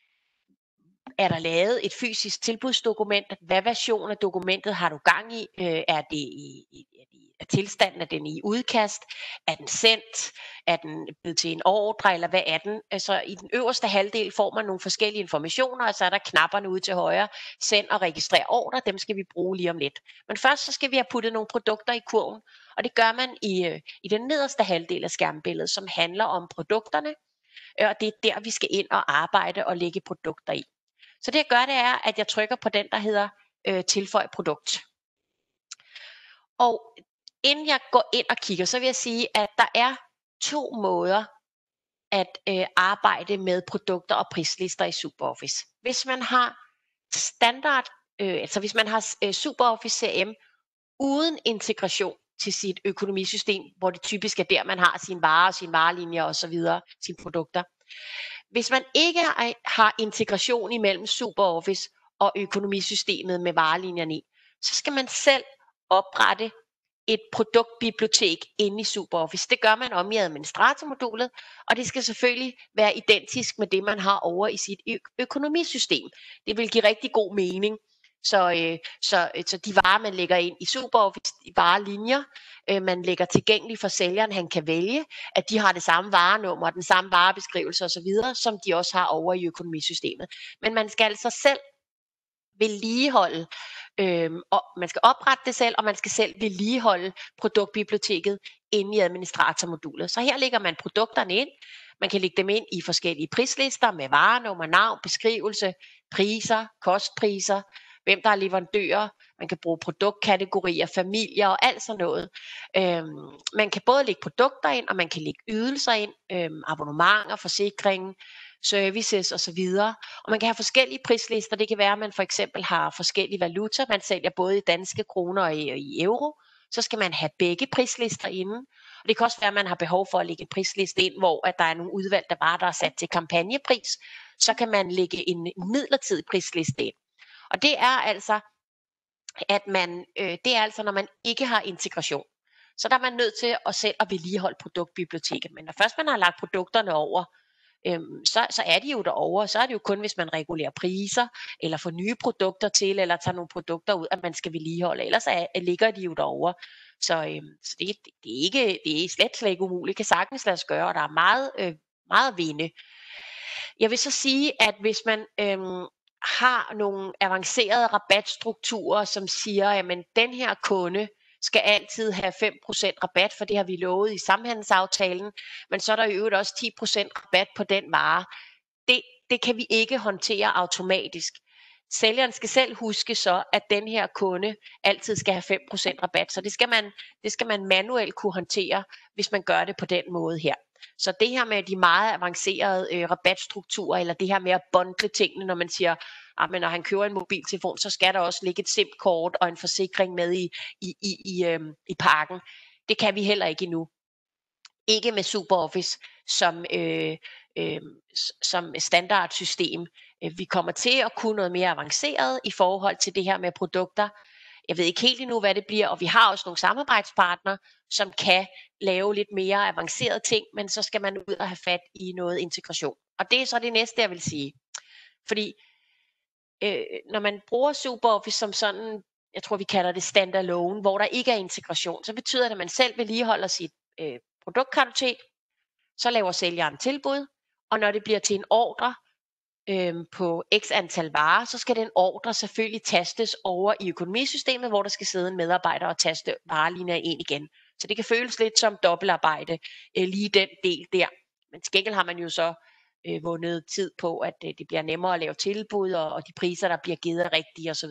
er der lavet et fysisk tilbudsdokument? Hvad version af dokumentet har du gang i? Øh, er det i, i, er tilstanden, er den i udkast? Er den sendt? Er den blevet til en ordre, eller hvad er den? Altså i den øverste halvdel får man nogle forskellige informationer, og så er der knapperne ude til højre. Send og registrer ordre, dem skal vi bruge lige om lidt. Men først så skal vi have puttet nogle produkter i kurven, og det gør man i, i den nederste halvdel af skærmbilledet, som handler om produkterne, og det er der, vi skal ind og arbejde og lægge produkter i. Så det jeg gør, det er, at jeg trykker på den, der hedder øh, tilføj produkt. Og inden jeg går ind og kigger, så vil jeg sige, at der er to måder at øh, arbejde med produkter og prislister i SuperOffice. Hvis man har standard, øh, altså hvis man har øh, SuperOffice C R M uden integration til sit økonomisystem, hvor det typisk er der, man har sine varer, sine varelinjer osv., sine produkter. Hvis man ikke har integration imellem SuperOffice og økonomisystemet med varelinjerne i, så skal man selv oprette et produktbibliotek inde i SuperOffice. Det gør man om i administratormodulet, og det skal selvfølgelig være identisk med det, man har over i sit ø- økonomisystem. Det vil give rigtig god mening. Så, øh, så, så de varer, man lægger ind i SuperOffice, de varelinjer, øh, man lægger tilgængeligt for sælgeren, han kan vælge, at de har det samme varenummer, den samme varebeskrivelse osv., som de også har over i økonomisystemet. Men man skal altså selv vedligeholde, øhm, og man skal oprette det selv, og man skal selv vedligeholde produktbiblioteket inde i administratormodulet. Så her lægger man produkterne ind. Man kan lægge dem ind i forskellige prislister med varenummer, navn, beskrivelse, priser, kostpriser, hvem der er leverandører. Man kan bruge produktkategorier, familier og alt sådan noget. Øhm, man kan både lægge produkter ind, og man kan lægge ydelser ind, øhm, abonnementer, forsikring, services osv. Og man kan have forskellige prislister. Det kan være, at man for eksempel har forskellige valuta. Man sælger både i danske kroner og i, og i euro. Så skal man have begge prislister inde. Og det kan også være, at man har behov for at lægge en prisliste ind, hvor at der er nogle udvalgte varer, der er sat til kampagnepris. Så kan man lægge en midlertidig prisliste ind. Og det er altså, at man, øh, det er altså, når man ikke har integration. Så der er man nødt til at selv at vedligeholde produktbiblioteket. Men når først man har lagt produkterne over, øhm, så, så er de jo derovre. Så er det jo kun, hvis man regulerer priser, eller får nye produkter til, eller tager nogle produkter ud, at man skal vedligeholde. Ellers er, ligger de jo derovre. Så, øhm, så det, det, er ikke, det er slet, slet ikke umuligt. Det kan sagtens lade sig gøre, og der er meget, øh, meget at vinde. Jeg vil så sige, at hvis man øhm, har nogle avancerede rabatstrukturer, som siger, at den her kunde skal altid have fem procent rabat, for det har vi lovet i samhandelsaftalen, men så er der i øvrigt også ti procent rabat på den vare. Det, det kan vi ikke håndtere automatisk. Sælgeren skal selv huske så, at den her kunde altid skal have fem procent rabat, så det skal man, det skal man manuelt kunne håndtere, hvis man gør det på den måde her. Så det her med de meget avancerede øh, rabatstrukturer, eller det her med at bundle tingene, når man siger, at når han køber en mobiltelefon, så skal der også ligge et SIM-kort og en forsikring med i, i, i, i, øh, i pakken. Det kan vi heller ikke endnu. Ikke med SuperOffice som, øh, øh, som standardsystem. Vi kommer til at kunne noget mere avanceret i forhold til det her med produkter. Jeg ved ikke helt endnu, hvad det bliver, og vi har også nogle samarbejdspartnere, som kan lave lidt mere avancerede ting, men så skal man ud og have fat i noget integration. Og det er så det næste, jeg vil sige. Fordi øh, når man bruger SuperOffice som sådan, jeg tror vi kalder det standalone, hvor der ikke er integration, så betyder det, at man selv vedligeholder sit øh, produktkartotek, så laver sælgeren tilbud, og når det bliver til en ordre øhm, på x antal varer, så skal den ordre selvfølgelig tastes over i økonomisystemet, hvor der skal sidde en medarbejder og taste varelinjer ind igen. Så det kan føles lidt som dobbeltarbejde, øh, lige den del der. Men til gengæld har man jo så øh, vundet tid på, at øh, det bliver nemmere at lave tilbud, og, og de priser, der bliver givet, er rigtige osv.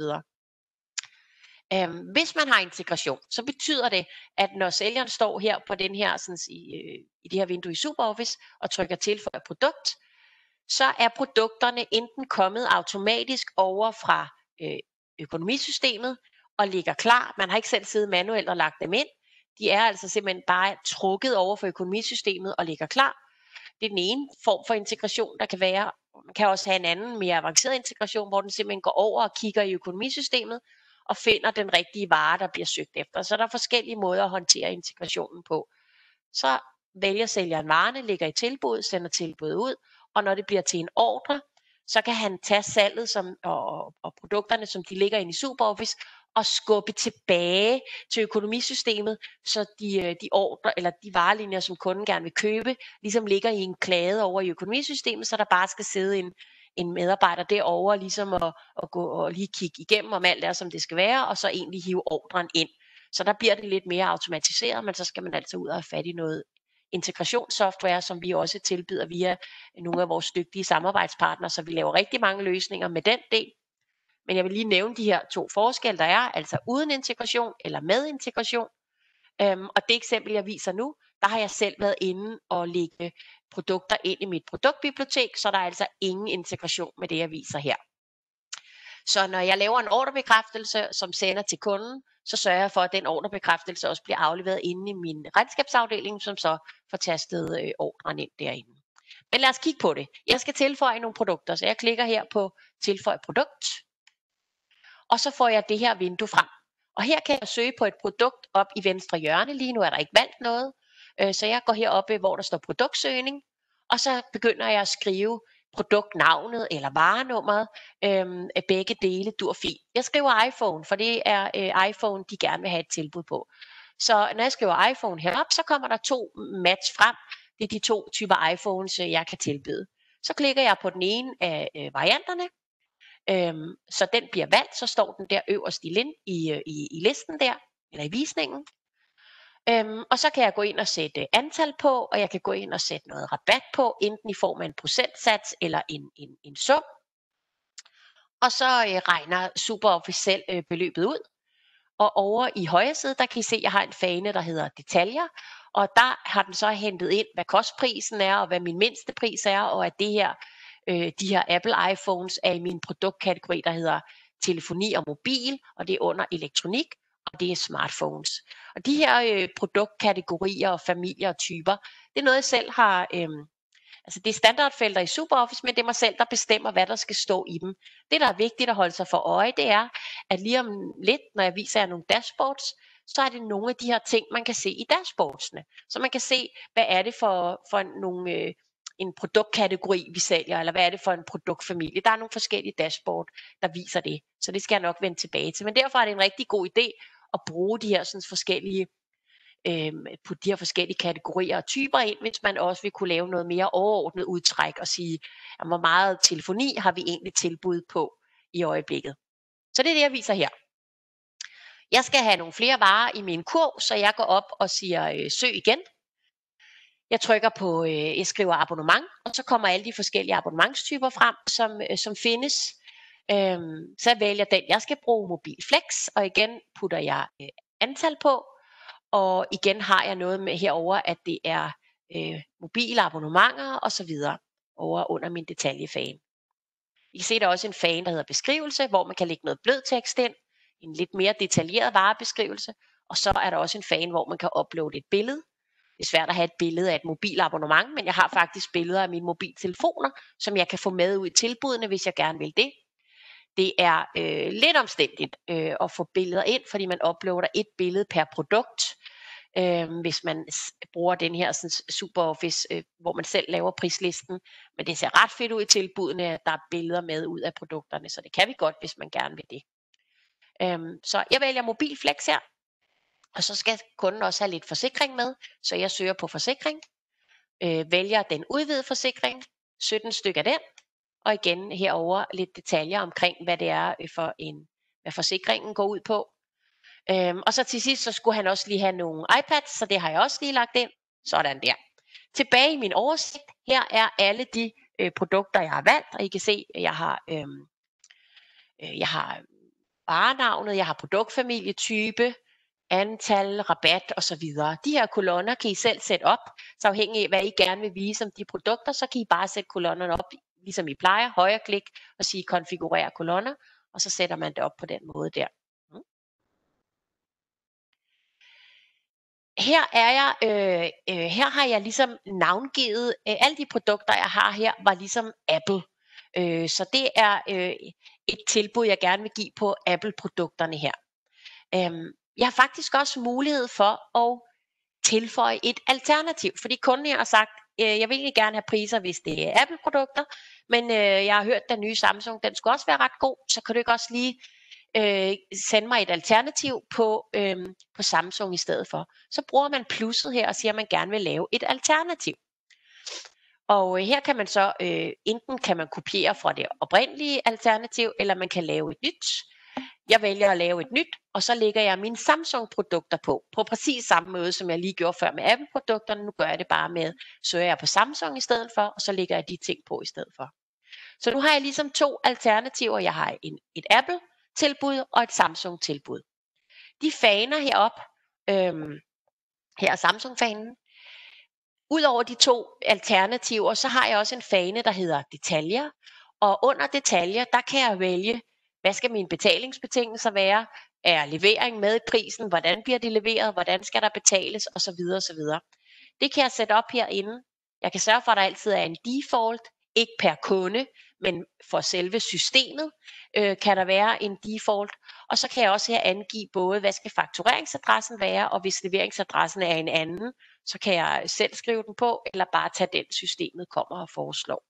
Øhm, hvis man har integration, så betyder det, at når sælgeren står her på den her, sådan, i, øh, i det her vindue i SuperOffice og trykker til for et produkt, så er produkterne enten kommet automatisk over fra øh, økonomisystemet og ligger klar. Man har ikke selv siddet manuelt og lagt dem ind. De er altså simpelthen bare trukket over for økonomisystemet og ligger klar. Det er den ene form for integration, der kan være. Man kan også have en anden, mere avanceret integration, hvor den simpelthen går over og kigger i økonomisystemet og finder den rigtige vare, der bliver søgt efter. Så der er forskellige måder at håndtere integrationen på. Så vælger sælgeren varerne, lægger i tilbud, sender tilbuddet ud, og når det bliver til en ordre, så kan han tage salget som, og, og produkterne, som de ligger inde i SuperOffice, og skubbe tilbage til økonomisystemet, så de, de ordre eller de varelinjer, som kunden gerne vil købe, ligesom ligger i en klade over i økonomisystemet, så der bare skal sidde en, en medarbejder derovre, ligesom at, at gå og lige kigge igennem, om alt er, som det skal være, og så egentlig hive ordren ind. Så der bliver det lidt mere automatiseret, men så skal man altså ud og have fat i noget integrationssoftware, som vi også tilbyder via nogle af vores dygtige samarbejdspartnere, så vi laver rigtig mange løsninger med den del. Men jeg vil lige nævne de her to forskelle, der er, altså uden integration eller med integration. Øhm, og det eksempel, jeg viser nu, der har jeg selv været inde og lægge produkter ind i mit produktbibliotek, så der er altså ingen integration med det, jeg viser her. Så når jeg laver en ordrebekræftelse, som sender til kunden, så sørger jeg for, at den ordrebekræftelse også bliver afleveret inde i min regnskabsafdeling, som så får tastet øh, ordren ind derinde. Men lad os kigge på det. Jeg skal tilføje nogle produkter, så jeg klikker her på tilføj produkt, og så får jeg det her vindue frem. Og her kan jeg søge på et produkt op i venstre hjørne. Lige nu er der ikke valgt noget, øh, så jeg går heroppe, hvor der står produktsøgning, og så begynder jeg at skrive produktnavnet eller varenummeret. Øhm, begge dele dur fint. Jeg skriver iPhone, for det er øh, iPhone, de gerne vil have et tilbud på. Så når jeg skriver iPhone herop, så kommer der to match frem. Det er de to typer iPhones, jeg kan tilbyde. Så klikker jeg på den ene af øh, varianterne, øhm, så den bliver valgt, så står den der øverst i, lin, i, i, i listen der, eller i visningen. Øhm, og så kan jeg gå ind og sætte antal på, og jeg kan gå ind og sætte noget rabat på, enten i form af en procentsats eller en, en, en sum. Og så øh, regner SuperOffice selv øh, beløbet ud. Og over i højre side, der kan I se, at jeg har en fane, der hedder detaljer. Og der har den så hentet ind, hvad kostprisen er, og hvad min mindste pris er, og at det her, øh, de her Apple iPhones er i min produktkategori, der hedder telefoni og mobil, og det er under elektronik, og det er smartphones. Og de her øh, produktkategorier og familier og typer, det er noget, jeg selv har... Øh, Altså det er standardfelter i SuperOffice, men det er mig selv, der bestemmer, hvad der skal stå i dem. Det, der er vigtigt at holde sig for øje, det er, at lige om lidt, når jeg viser jer nogle dashboards, så er det nogle af de her ting, man kan se i dashboardsene. Så man kan se, hvad er det for, for nogle, øh, en produktkategori, vi sælger, eller hvad er det for en produktfamilie. Der er nogle forskellige dashboard, der viser det. Så det skal jeg nok vende tilbage til. Men derfor er det en rigtig god idé at bruge de her sådan, forskellige på de her forskellige kategorier og typer ind, hvis man også vil kunne lave noget mere overordnet udtræk og sige, jamen, hvor meget telefoni har vi egentlig tilbud på i øjeblikket. Så det er det, jeg viser her. Jeg skal have nogle flere varer i min kurv, så jeg går op og siger øh, søg igen. Jeg trykker på, øh, jeg skriver abonnement, og så kommer alle de forskellige abonnementstyper frem, som, øh, som findes. Øhm, så jeg vælger den, jeg skal bruge, Mobilflex, og igen putter jeg øh, antal på. Og igen har jeg noget med herover, at det er øh, mobile abonnementer og så videre over under min detaljefane. I kan se, der er også en fane, der hedder beskrivelse, hvor man kan lægge noget blød tekst ind, en lidt mere detaljeret varebeskrivelse, og så er der også en fane, hvor man kan uploade et billede. Det er svært at have et billede af et mobilabonnement, men jeg har faktisk billeder af mine mobiltelefoner, som jeg kan få med ud i tilbudene, hvis jeg gerne vil det. Det er øh, lidt omstændigt øh, at få billeder ind, fordi man uploader et billede per produkt, øh, hvis man bruger den her sådan, SuperOffice, øh, hvor man selv laver prislisten. Men det ser ret fedt ud i tilbudene, at der er billeder med ud af produkterne, så det kan vi godt, hvis man gerne vil det. Øh, så jeg vælger Mobilflex her, og så skal kunden også have lidt forsikring med, så jeg søger på forsikring, øh, vælger den udvidede forsikring, sytten stykker af den, og igen herover lidt detaljer omkring, hvad det er for en, hvad forsikringen går ud på. Øhm, og så til sidst, så skulle han også lige have nogle iPads, så det har jeg også lige lagt ind. Sådan der. Tilbage i min oversigt, her er alle de øh, produkter, jeg har valgt, og I kan se, at jeg har, øh, øh, jeg har varenavnet, jeg har produktfamilie, type, antal, rabat og så videre. De her kolonner kan I selv sætte op, så afhængig af, hvad I gerne vil vise om de produkter, så kan I bare sætte kolonnerne op, ligesom I plejer, højre klik og sige konfigurere kolonner, og så sætter man det op på den måde der. Mm. Her er jeg, øh, øh, her har jeg ligesom navngivet, øh, alle de produkter jeg har her, var ligesom Apple. Øh, så det er øh, et tilbud, jeg gerne vil give på Apple-produkterne her. Øh, jeg har faktisk også mulighed for at tilføje et alternativ, fordi kunden har sagt, øh, jeg vil egentlig gerne have priser, hvis det er Apple-produkter, men øh, jeg har hørt, at den nye Samsung, den skulle også være ret god, så kan du ikke også lige øh, sende mig et alternativ på, øh, på Samsung i stedet for. Så bruger man plusset her og siger, at man gerne vil lave et alternativ. Og øh, her kan man så, øh, enten kan man kopiere fra det oprindelige alternativ, eller man kan lave et nyt. Jeg vælger at lave et nyt, og så lægger jeg mine Samsung-produkter på, på præcis samme måde, som jeg lige gjorde før med Apple-produkterne. Nu gør jeg det bare med, søger jeg på Samsung i stedet for, og så lægger jeg de ting på i stedet for. Så nu har jeg ligesom to alternativer. Jeg har en, et Apple-tilbud og et Samsung-tilbud. De faner herop, øhm, her er Samsung-fanen. Udover de to alternativer, så har jeg også en fane, der hedder detaljer. Og under detaljer, der kan jeg vælge, hvad skal mine betalingsbetingelser være? Er levering med i prisen? Hvordan bliver det leveret? Hvordan skal der betales? Og så videre, og så videre. Det kan jeg sætte op herinde. Jeg kan sørge for, at der altid er en default, ikke per kunde, men for selve systemet øh, kan der være en default, og så kan jeg også her angive både, hvad skal faktureringsadressen være, og hvis leveringsadressen er en anden, så kan jeg selv skrive den på, eller bare tage den, systemet kommer og foreslår.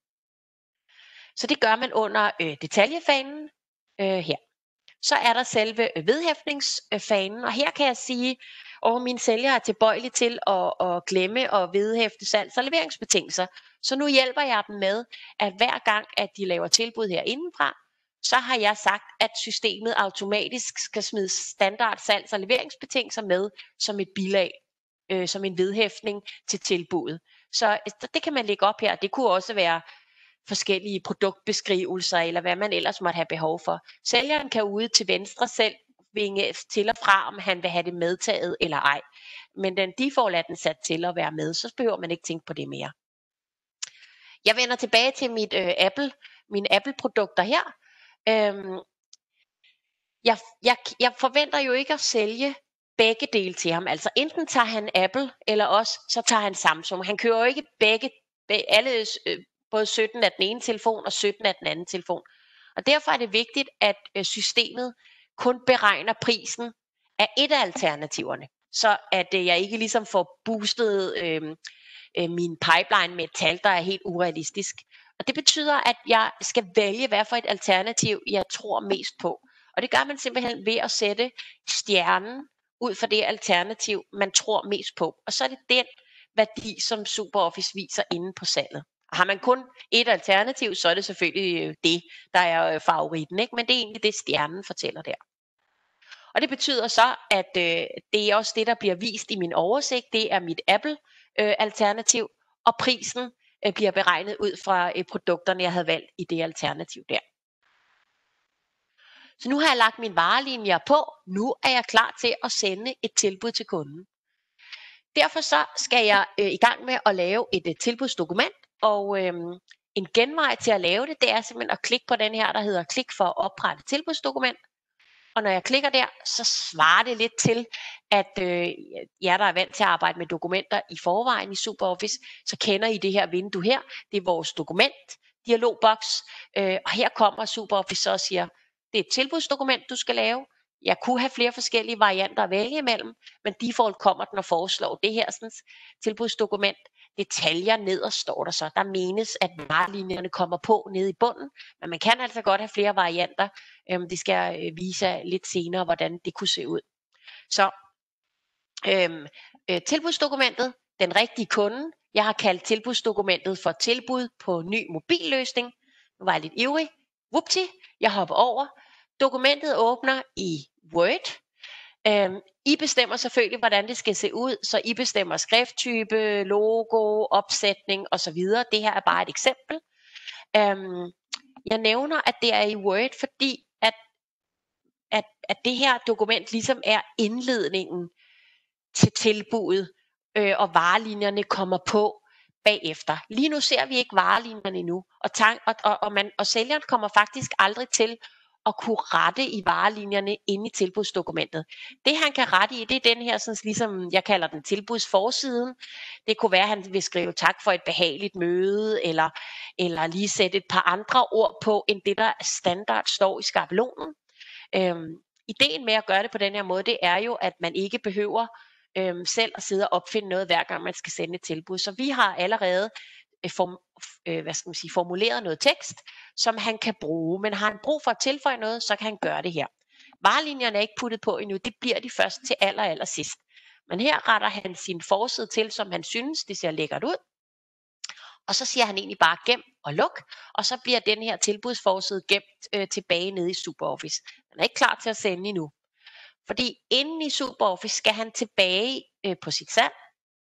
Så det gør man under øh, detaljefanen øh, her. Så er der selve vedhæftningsfanen, og her kan jeg sige, at mine sælgere er tilbøjelige til at, at glemme og vedhæfte salgs- og leveringsbetingelser. Så nu hjælper jeg dem med, at hver gang, at de laver tilbud her indenfra, så har jeg sagt, at systemet automatisk skal smide standard salgs- og leveringsbetingelser med som et bilag, øh, som en vedhæftning til tilbuddet. Så det kan man lægge op her. Det kunne også være forskellige produktbeskrivelser, eller hvad man ellers måtte have behov for. Sælgeren kan ude til venstre selv vinge til og fra, om han vil have det medtaget eller ej. Men den default er den sat til at være med, så behøver man ikke tænke på det mere. Jeg vender tilbage til mit øh, Apple, mine Apple-produkter her. Øhm, jeg, jeg, jeg forventer jo ikke at sælge begge dele til ham. Altså enten tager han Apple, eller også så tager han Samsung. Han kører jo ikke begge, begge alle øh, både sytten af den ene telefon og sytten af den anden telefon. Og derfor er det vigtigt, at øh, systemet kun beregner prisen af et af alternativerne, så at øh, jeg ikke ligesom får boostet øh, øh, min pipeline med et tal, der er helt urealistisk. Og det betyder, at jeg skal vælge, hvad for et alternativ, jeg tror mest på. Og det gør man simpelthen ved at sætte stjernen ud for det alternativ, man tror mest på. Og så er det den værdi, som SuperOffice viser inde på salget. Har man kun et alternativ, så er det selvfølgelig det, der er favoritten, ikke? Men det er egentlig det, stjernen fortæller der. Og det betyder så, at øh, det er også det, der bliver vist i min oversigt. Det er mit Apple-alternativ, øh, og prisen øh, bliver beregnet ud fra øh, produkterne, jeg havde valgt i det alternativ der. Så nu har jeg lagt mine varelinjer på. Nu er jeg klar til at sende et tilbud til kunden. Derfor så skal jeg øh, i gang med at lave et øh, tilbudsdokument, og øh, en genvej til at lave det, det er simpelthen at klikke på den her, der hedder klik for at oprette tilbudsdokument. Og når jeg klikker der, så svarer det lidt til, at øh, jer, der er vant til at arbejde med dokumenter i forvejen i SuperOffice, så kender I det her vindue her. Det er vores dokument, dialogboks, øh, og her kommer SuperOffice så og siger, det er et tilbudsdokument, du skal lave. Jeg kunne have flere forskellige varianter at vælge imellem, men default kommer den og foreslår det her sådan, tilbudsdokument. Detaljer nederst står der så. Der menes, at varelinjerne kommer på nede i bunden, men man kan altså godt have flere varianter. Øhm, det skal jeg vise jer lidt senere, hvordan det kunne se ud. Så øhm, øh, tilbudsdokumentet, den rigtige kunde. Jeg har kaldt tilbudsdokumentet for tilbud på ny mobilløsning. Nu var jeg lidt ivrig. Whoopty, jeg hopper over. Dokumentet åbner i Word. Øhm, I bestemmer selvfølgelig, hvordan det skal se ud, så I bestemmer skrifttype, logo, opsætning osv. Det her er bare et eksempel. Øhm, jeg nævner, at det er i Word, fordi at, at, at det her dokument ligesom er indledningen til tilbuddet, øh, og varelinjerne kommer på bagefter. Lige nu ser vi ikke varelinjerne endnu, og, tank, og, og, og, man, og sælgeren kommer faktisk aldrig til at kunne rette i varelinjerne inde i tilbudsdokumentet. Det han kan rette i, det er den her, sådan, ligesom jeg kalder den tilbudsforsiden. Det kunne være, at han vil skrive tak for et behageligt møde, eller, eller lige sætte et par andre ord på, end det der standard står i skabelonen. Øhm, ideen med at gøre det på den her måde, det er jo, at man ikke behøver øhm, selv at sidde og opfinde noget, hver gang man skal sende et tilbud. Så vi har allerede Form, øh, hvad skal man sige, formuleret noget tekst, som han kan bruge. Men har han brug for at tilføje noget, så kan han gøre det her. Varelinjerne er ikke puttet på endnu, det bliver de først til aller, aller sidst. Men her retter han sin forside til, som han synes, det ser lækkert ud. Og så siger han egentlig bare gem og luk, og så bliver den her tilbudsforside gemt øh, tilbage nede i SuperOffice. Den er ikke klar til at sende endnu. Fordi inde i SuperOffice skal han tilbage øh, på sit salg.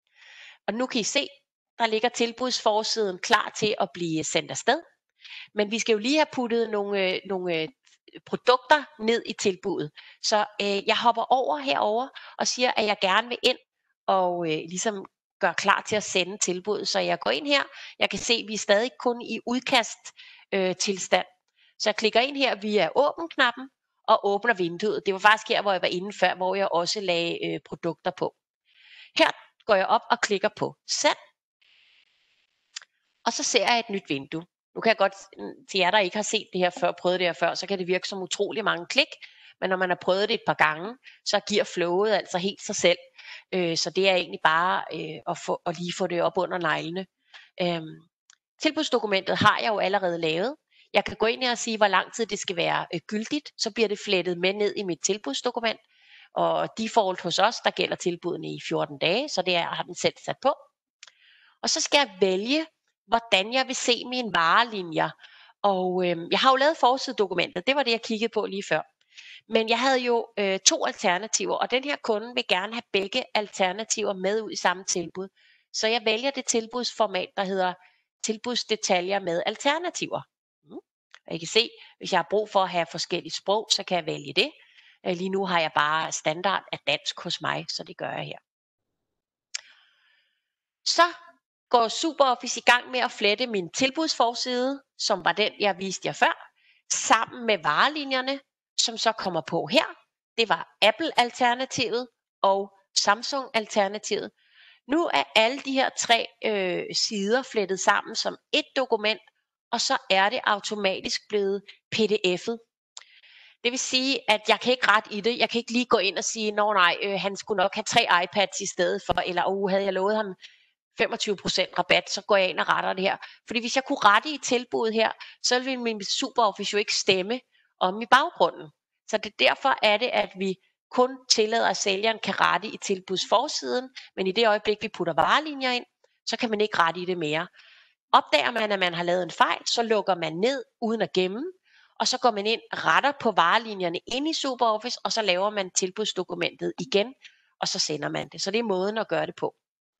Og nu kan I se, der ligger tilbudsforsiden klar til at blive sendt afsted. Men vi skal jo lige have puttet nogle, nogle produkter ned i tilbuddet. Så øh, jeg hopper over herover og siger, at jeg gerne vil ind og øh, ligesom gøre klar til at sende tilbuddet. Så jeg går ind her. Jeg kan se, at vi er stadig kun i udkast øh, tilstand. Så jeg klikker ind her via åbn-knappen og åbner vinduet. Det var faktisk her, hvor jeg var inde før, hvor jeg også lagde øh, produkter på. Her går jeg op og klikker på send. Og så ser jeg et nyt vindue. Nu kan jeg godt, til jer der ikke har set det her før, prøvet det her før, så kan det virke som utrolig mange klik, men når man har prøvet det et par gange, så giver flowet altså helt sig selv. Øh, så det er egentlig bare øh, at, få, at lige få det op under neglene. Øhm, tilbudsdokumentet har jeg jo allerede lavet. Jeg kan gå ind her og sige, hvor lang tid det skal være øh, gyldigt, så bliver det flettet med ned i mit tilbudsdokument. Og default hos os, der gælder tilbudene i fjorten dage, så det er, har den selv sat på. Og så skal jeg vælge, hvordan jeg vil se mine varelinjer. Og øh, jeg har jo lavet forsidedokumentet, det var det, jeg kiggede på lige før. Men jeg havde jo øh, to alternativer, og den her kunde vil gerne have begge alternativer med ud i samme tilbud. Så jeg vælger det tilbudsformat, der hedder tilbudsdetaljer med alternativer. Mm. Og I kan se, hvis jeg har brug for at have forskellige sprog, så kan jeg vælge det. Lige nu har jeg bare standard af dansk hos mig, så det gør jeg her. Så går SuperOffice i gang med at flette min tilbudsforside, som var den, jeg viste jer før, sammen med varelinjerne, som så kommer på her. Det var Apple-alternativet og Samsung-alternativet. Nu er alle de her tre øh, sider flettet sammen som et dokument, og så er det automatisk blevet P D F'et. Det vil sige, at jeg kan ikke rette i det. Jeg kan ikke lige gå ind og sige, nå nej, øh, han skulle nok have tre iPads i stedet for, eller oh, havde jeg lovet ham femogtyve procent rabat, så går jeg ind og retter det her. Fordi hvis jeg kunne rette i tilbuddet her, så ville min SuperOffice jo ikke stemme om i baggrunden. Så det, derfor er det, at vi kun tillader, at sælgeren kan rette i tilbudsforsiden, men i det øjeblik, vi putter varelinjer ind, så kan man ikke rette i det mere. Opdager man, at man har lavet en fejl, så lukker man ned uden at gemme, og så går man ind og retter på varelinjerne inde i SuperOffice, og så laver man tilbudsdokumentet igen, og så sender man det. Så det er måden at gøre det på.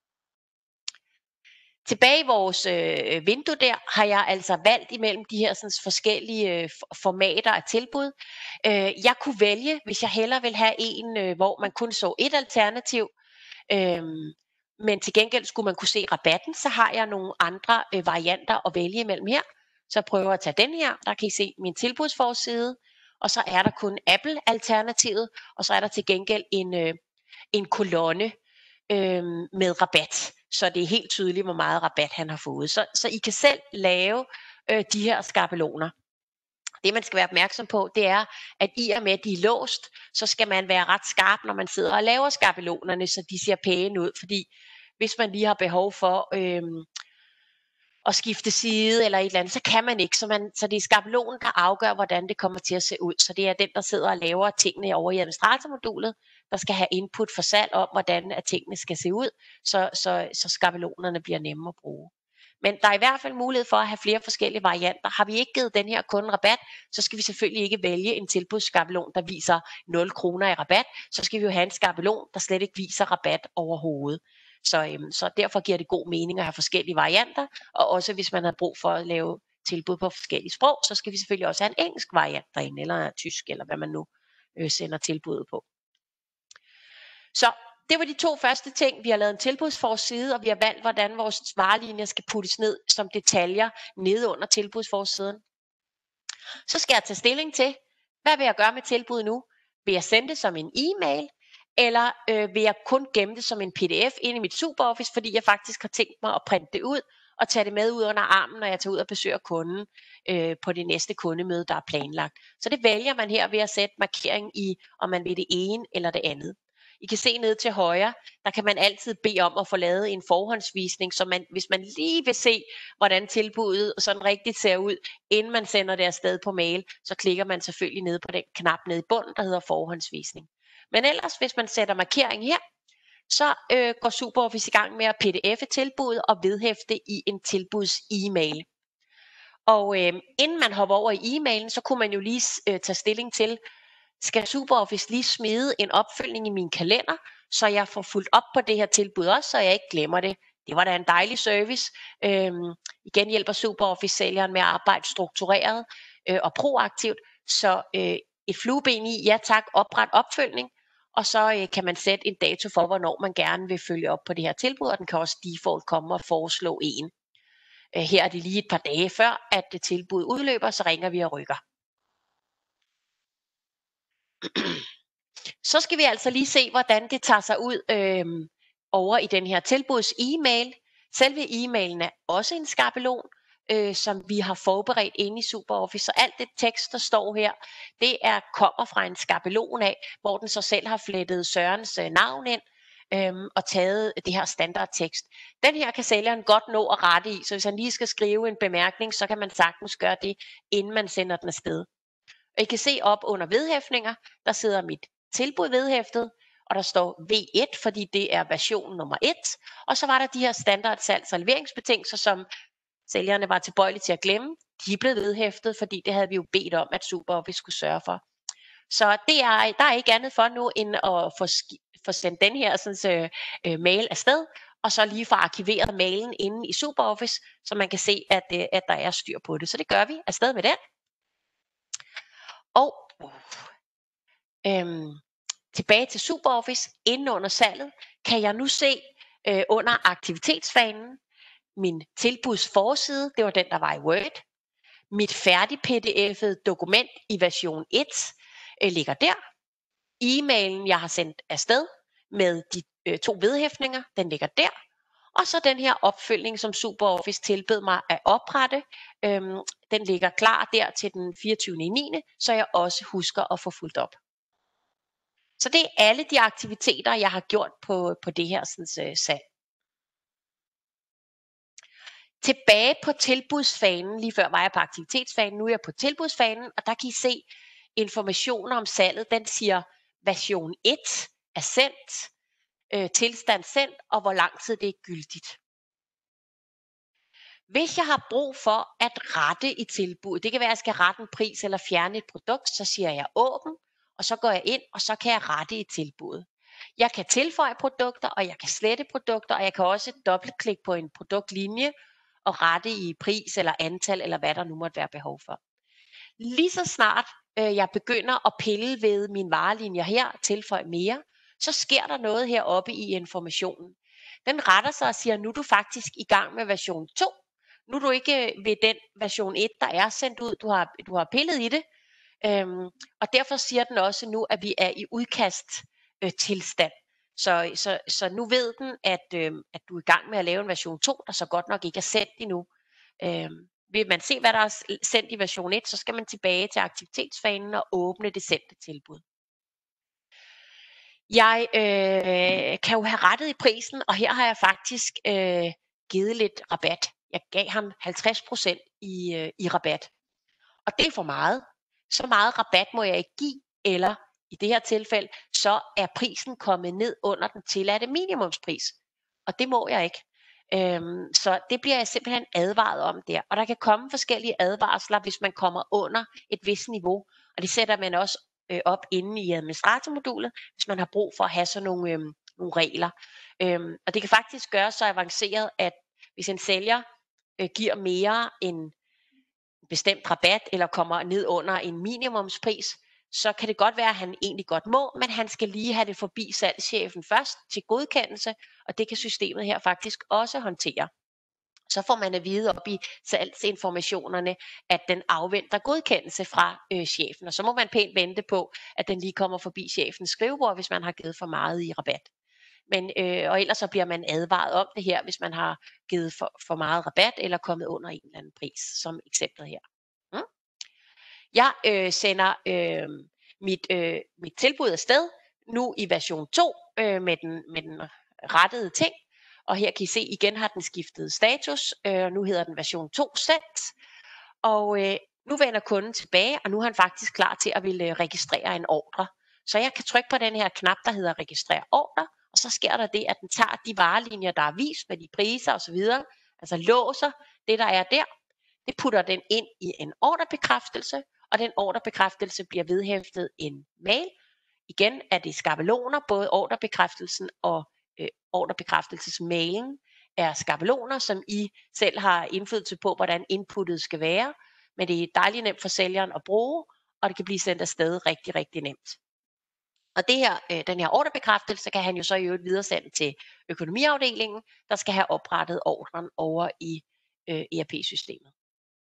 Tilbage i vores øh, vindue der, har jeg altså valgt imellem de her sådan, forskellige øh, formater af tilbud. Øh, jeg kunne vælge, hvis jeg hellere vil have en, øh, hvor man kun så et alternativ, øh, men til gengæld skulle man kunne se rabatten, så har jeg nogle andre øh, varianter at vælge imellem her. Så jeg prøver at tage den her, der kan I se min tilbudsforside, og så er der kun Apple-alternativet, og så er der til gengæld en, øh, en kolonne øh, med rabat, så det er helt tydeligt, hvor meget rabat han har fået. Så, så I kan selv lave øh, de her skabeloner. Det man skal være opmærksom på, det er, at i og med at de er låst, så skal man være ret skarp, når man sidder og laver skabelonerne, så de ser pæne ud, fordi hvis man lige har behov for øh, at skifte side eller et eller andet, så kan man ikke. Så, man, så det er skabelonen, der afgør, hvordan det kommer til at se ud. Så det er den, der sidder og laver tingene over i administratormodulet, der skal have input for salg om, hvordan at tingene skal se ud, så, så, så skabelonerne bliver nemme at bruge. Men der er i hvert fald mulighed for at have flere forskellige varianter. Har vi ikke givet den her kunde rabat, så skal vi selvfølgelig ikke vælge en tilbudsskabelon, der viser nul kroner i rabat. Så skal vi jo have en skabelon, der slet ikke viser rabat overhovedet. Så, øhm, så derfor giver det god mening at have forskellige varianter, og også hvis man har brug for at lave tilbud på forskellige sprog, så skal vi selvfølgelig også have en engelsk variant derinde, eller tysk, eller hvad man nu øh, sender tilbuddet på. Så det var de to første ting. Vi har lavet en tilbudsforside, og vi har valgt, hvordan vores varelinjer skal puttes ned som detaljer nede under tilbudsforsiden. Så skal jeg tage stilling til, hvad vil jeg gøre med tilbuddet nu? Vil jeg sende det som en e-mail, eller øh, vil jeg kun gemme det som en P D F inde i mit SuperOffice, fordi jeg faktisk har tænkt mig at printe det ud og tage det med ud under armen, når jeg tager ud og besøger kunden øh, på det næste kundemøde, der er planlagt. Så det vælger man her ved at sætte markering i, om man vil det ene eller det andet. I kan se ned til højre, der kan man altid bede om at få lavet en forhåndsvisning, så man, hvis man lige vil se, hvordan tilbuddet sådan rigtigt ser ud, inden man sender det afsted på mail, så klikker man selvfølgelig ned på den knap nede i bunden, der hedder forhåndsvisning. Men ellers, hvis man sætter markering her, så øh, går SuperOffice i gang med at P D F'e tilbuddet og vedhæfte i en tilbuds-e-mail. Og øh, inden man hopper over i e-mailen, så kunne man jo lige øh, tage stilling til, skal SuperOffice lige smide en opfølgning i min kalender, så jeg får fulgt op på det her tilbud også, så jeg ikke glemmer det. Det var da en dejlig service. Øhm, igen hjælper SuperOffice sælgeren med at arbejde struktureret øh, og proaktivt. Så øh, et flueben i, ja tak, opret opfølgning, og så øh, kan man sætte en dato for, hvornår man gerne vil følge op på det her tilbud, og den kan også default komme og foreslå en. Øh, her er det lige et par dage før, at det tilbud udløber, så ringer vi og rykker. Så skal vi altså lige se, hvordan det tager sig ud øh, over i den her tilbuds e-mail. Selve e-mailen er også en skabelon, øh, som vi har forberedt inde i SuperOffice. Så alt det tekst, der står her, det er kommer fra en skabelon af, hvor den så selv har flettet Sørens øh, navn ind, øhm, og taget det her standardtekst. Den her kan sælgeren godt nå at rette i, så hvis han lige skal skrive en bemærkning, så kan man sagtens gøre det, inden man sender den afsted. Og I kan se op under vedhæftninger, der sidder mit tilbud vedhæftet, og der står V et, fordi det er version nummer et. Og så var der de her standard salgs- og leveringsbetingelser, som sælgerne var tilbøjelige til at glemme. De blev vedhæftet, fordi det havde vi jo bedt om, at SuperOffice skulle sørge for. Så det er, der er ikke andet for nu, end at få, få sendt den her sådan, øh, mail afsted, og så lige få arkiveret mailen inde i SuperOffice, så man kan se, at, øh, at der er styr på det. Så det gør vi afsted med den. Og øhm, tilbage til SuperOffice, inde under salget, kan jeg nu se øh, under aktivitetsfanen, min tilbuds forside, det var den, der var i Word. Mit færdig P D F'et dokument i version et øh, ligger der. E-mailen, jeg har sendt afsted med de øh, to vedhæftninger, den ligger der. Og så den her opfølgning, som SuperOffice tilbød mig at oprette, øhm, den ligger klar der til den fireogtyvende niende så jeg også husker at få fulgt op. Så det er alle de aktiviteter, jeg har gjort på, på det her sådan, uh, salg. Tilbage på tilbudsfanen, lige før var jeg på aktivitetsfanen, nu er jeg på tilbudsfanen, og der kan I se informationer om salget. Den siger version et er sendt, øh, tilstand sendt, og hvor lang tid det er gyldigt. Hvis jeg har brug for at rette i tilbuddet, det kan være, at jeg skal rette en pris eller fjerne et produkt, så siger jeg åben, og så går jeg ind, og så kan jeg rette i tilbuddet. Jeg kan tilføje produkter, og jeg kan slette produkter, og jeg kan også dobbeltklikke på en produktlinje og rette i pris eller antal, eller hvad der nu måtte være behov for. Lige så snart øh, jeg begynder at pille ved min varelinje her, tilføje mere, så sker der noget heroppe i informationen. Den retter sig og siger, nu er du faktisk i gang med version to. Nu er du ikke ved den version et, der er sendt ud. Du har, du har pillet i det. Øhm, og derfor siger den også nu, at vi er i udkast øh, tilstand. Så, så, så nu ved den, at, øh, at du er i gang med at lave en version to, der så godt nok ikke er sendt endnu. Øhm, vil man se, hvad der er sendt i version et, så skal man tilbage til aktivitetsfanen og åbne det sendte tilbud. Jeg øh, kan jo have rettet i prisen, og her har jeg faktisk øh, givet lidt rabat. Jeg gav ham halvtreds procent i, øh, i rabat. Og det er for meget. Så meget rabat må jeg ikke give, eller i det her tilfælde, så er prisen kommet ned under den tilladte minimumspris. Og det må jeg ikke. Øhm, så det bliver jeg simpelthen advaret om der. Og der kan komme forskellige advarsler, hvis man kommer under et vist niveau. Og det sætter man også øh, op inde i administratormodulet, hvis man har brug for at have sådan nogle, øhm, nogle regler. Øhm, og det kan faktisk gøres så avanceret, at hvis en sælger øh, giver mere end bestemt rabat, eller kommer ned under en minimumspris, så kan det godt være, at han egentlig godt må, men han skal lige have det forbi salgschefen først til godkendelse, og det kan systemet her faktisk også håndtere. Så får man at vide op i salgsinformationerne, at den afventer godkendelse fra øh, chefen, og så må man pænt vente på, at den lige kommer forbi chefens skrivebord, hvis man har givet for meget i rabat. Men, øh, og ellers så bliver man advaret om det her, hvis man har givet for, for meget rabat, eller kommet under en eller anden pris, som eksemplet her. Mm? Jeg øh, sender øh, mit, øh, mit tilbud afsted, nu i version to, øh, med, den, med den rettede ting. Og her kan I se, igen har den skiftet status. Øh, nu hedder den version to sendt. Og øh, nu vender kunden tilbage, og nu er han faktisk klar til at ville registrere en ordre. Så jeg kan trykke på den her knap, der hedder registrere ordre, og så sker der det, at den tager de varelinjer, der er vist med de priser osv., altså låser det, der er der. Det putter den ind i en ordrebekræftelse, og den ordrebekræftelse bliver vedhæftet en mail. Igen er det skabeloner, både ordrebekræftelsen og øh, ordrebekræftelsesmailen er skabeloner, som I selv har indflydelse på, hvordan inputtet skal være. Men det er dejligt nemt for sælgeren at bruge, og det kan blive sendt afsted rigtig, rigtig nemt. Og det her, øh, den her ordrebekræftelse kan han jo så i øvrigt videresende til økonomiafdelingen, der skal have oprettet ordren over i øh, E R P-systemet.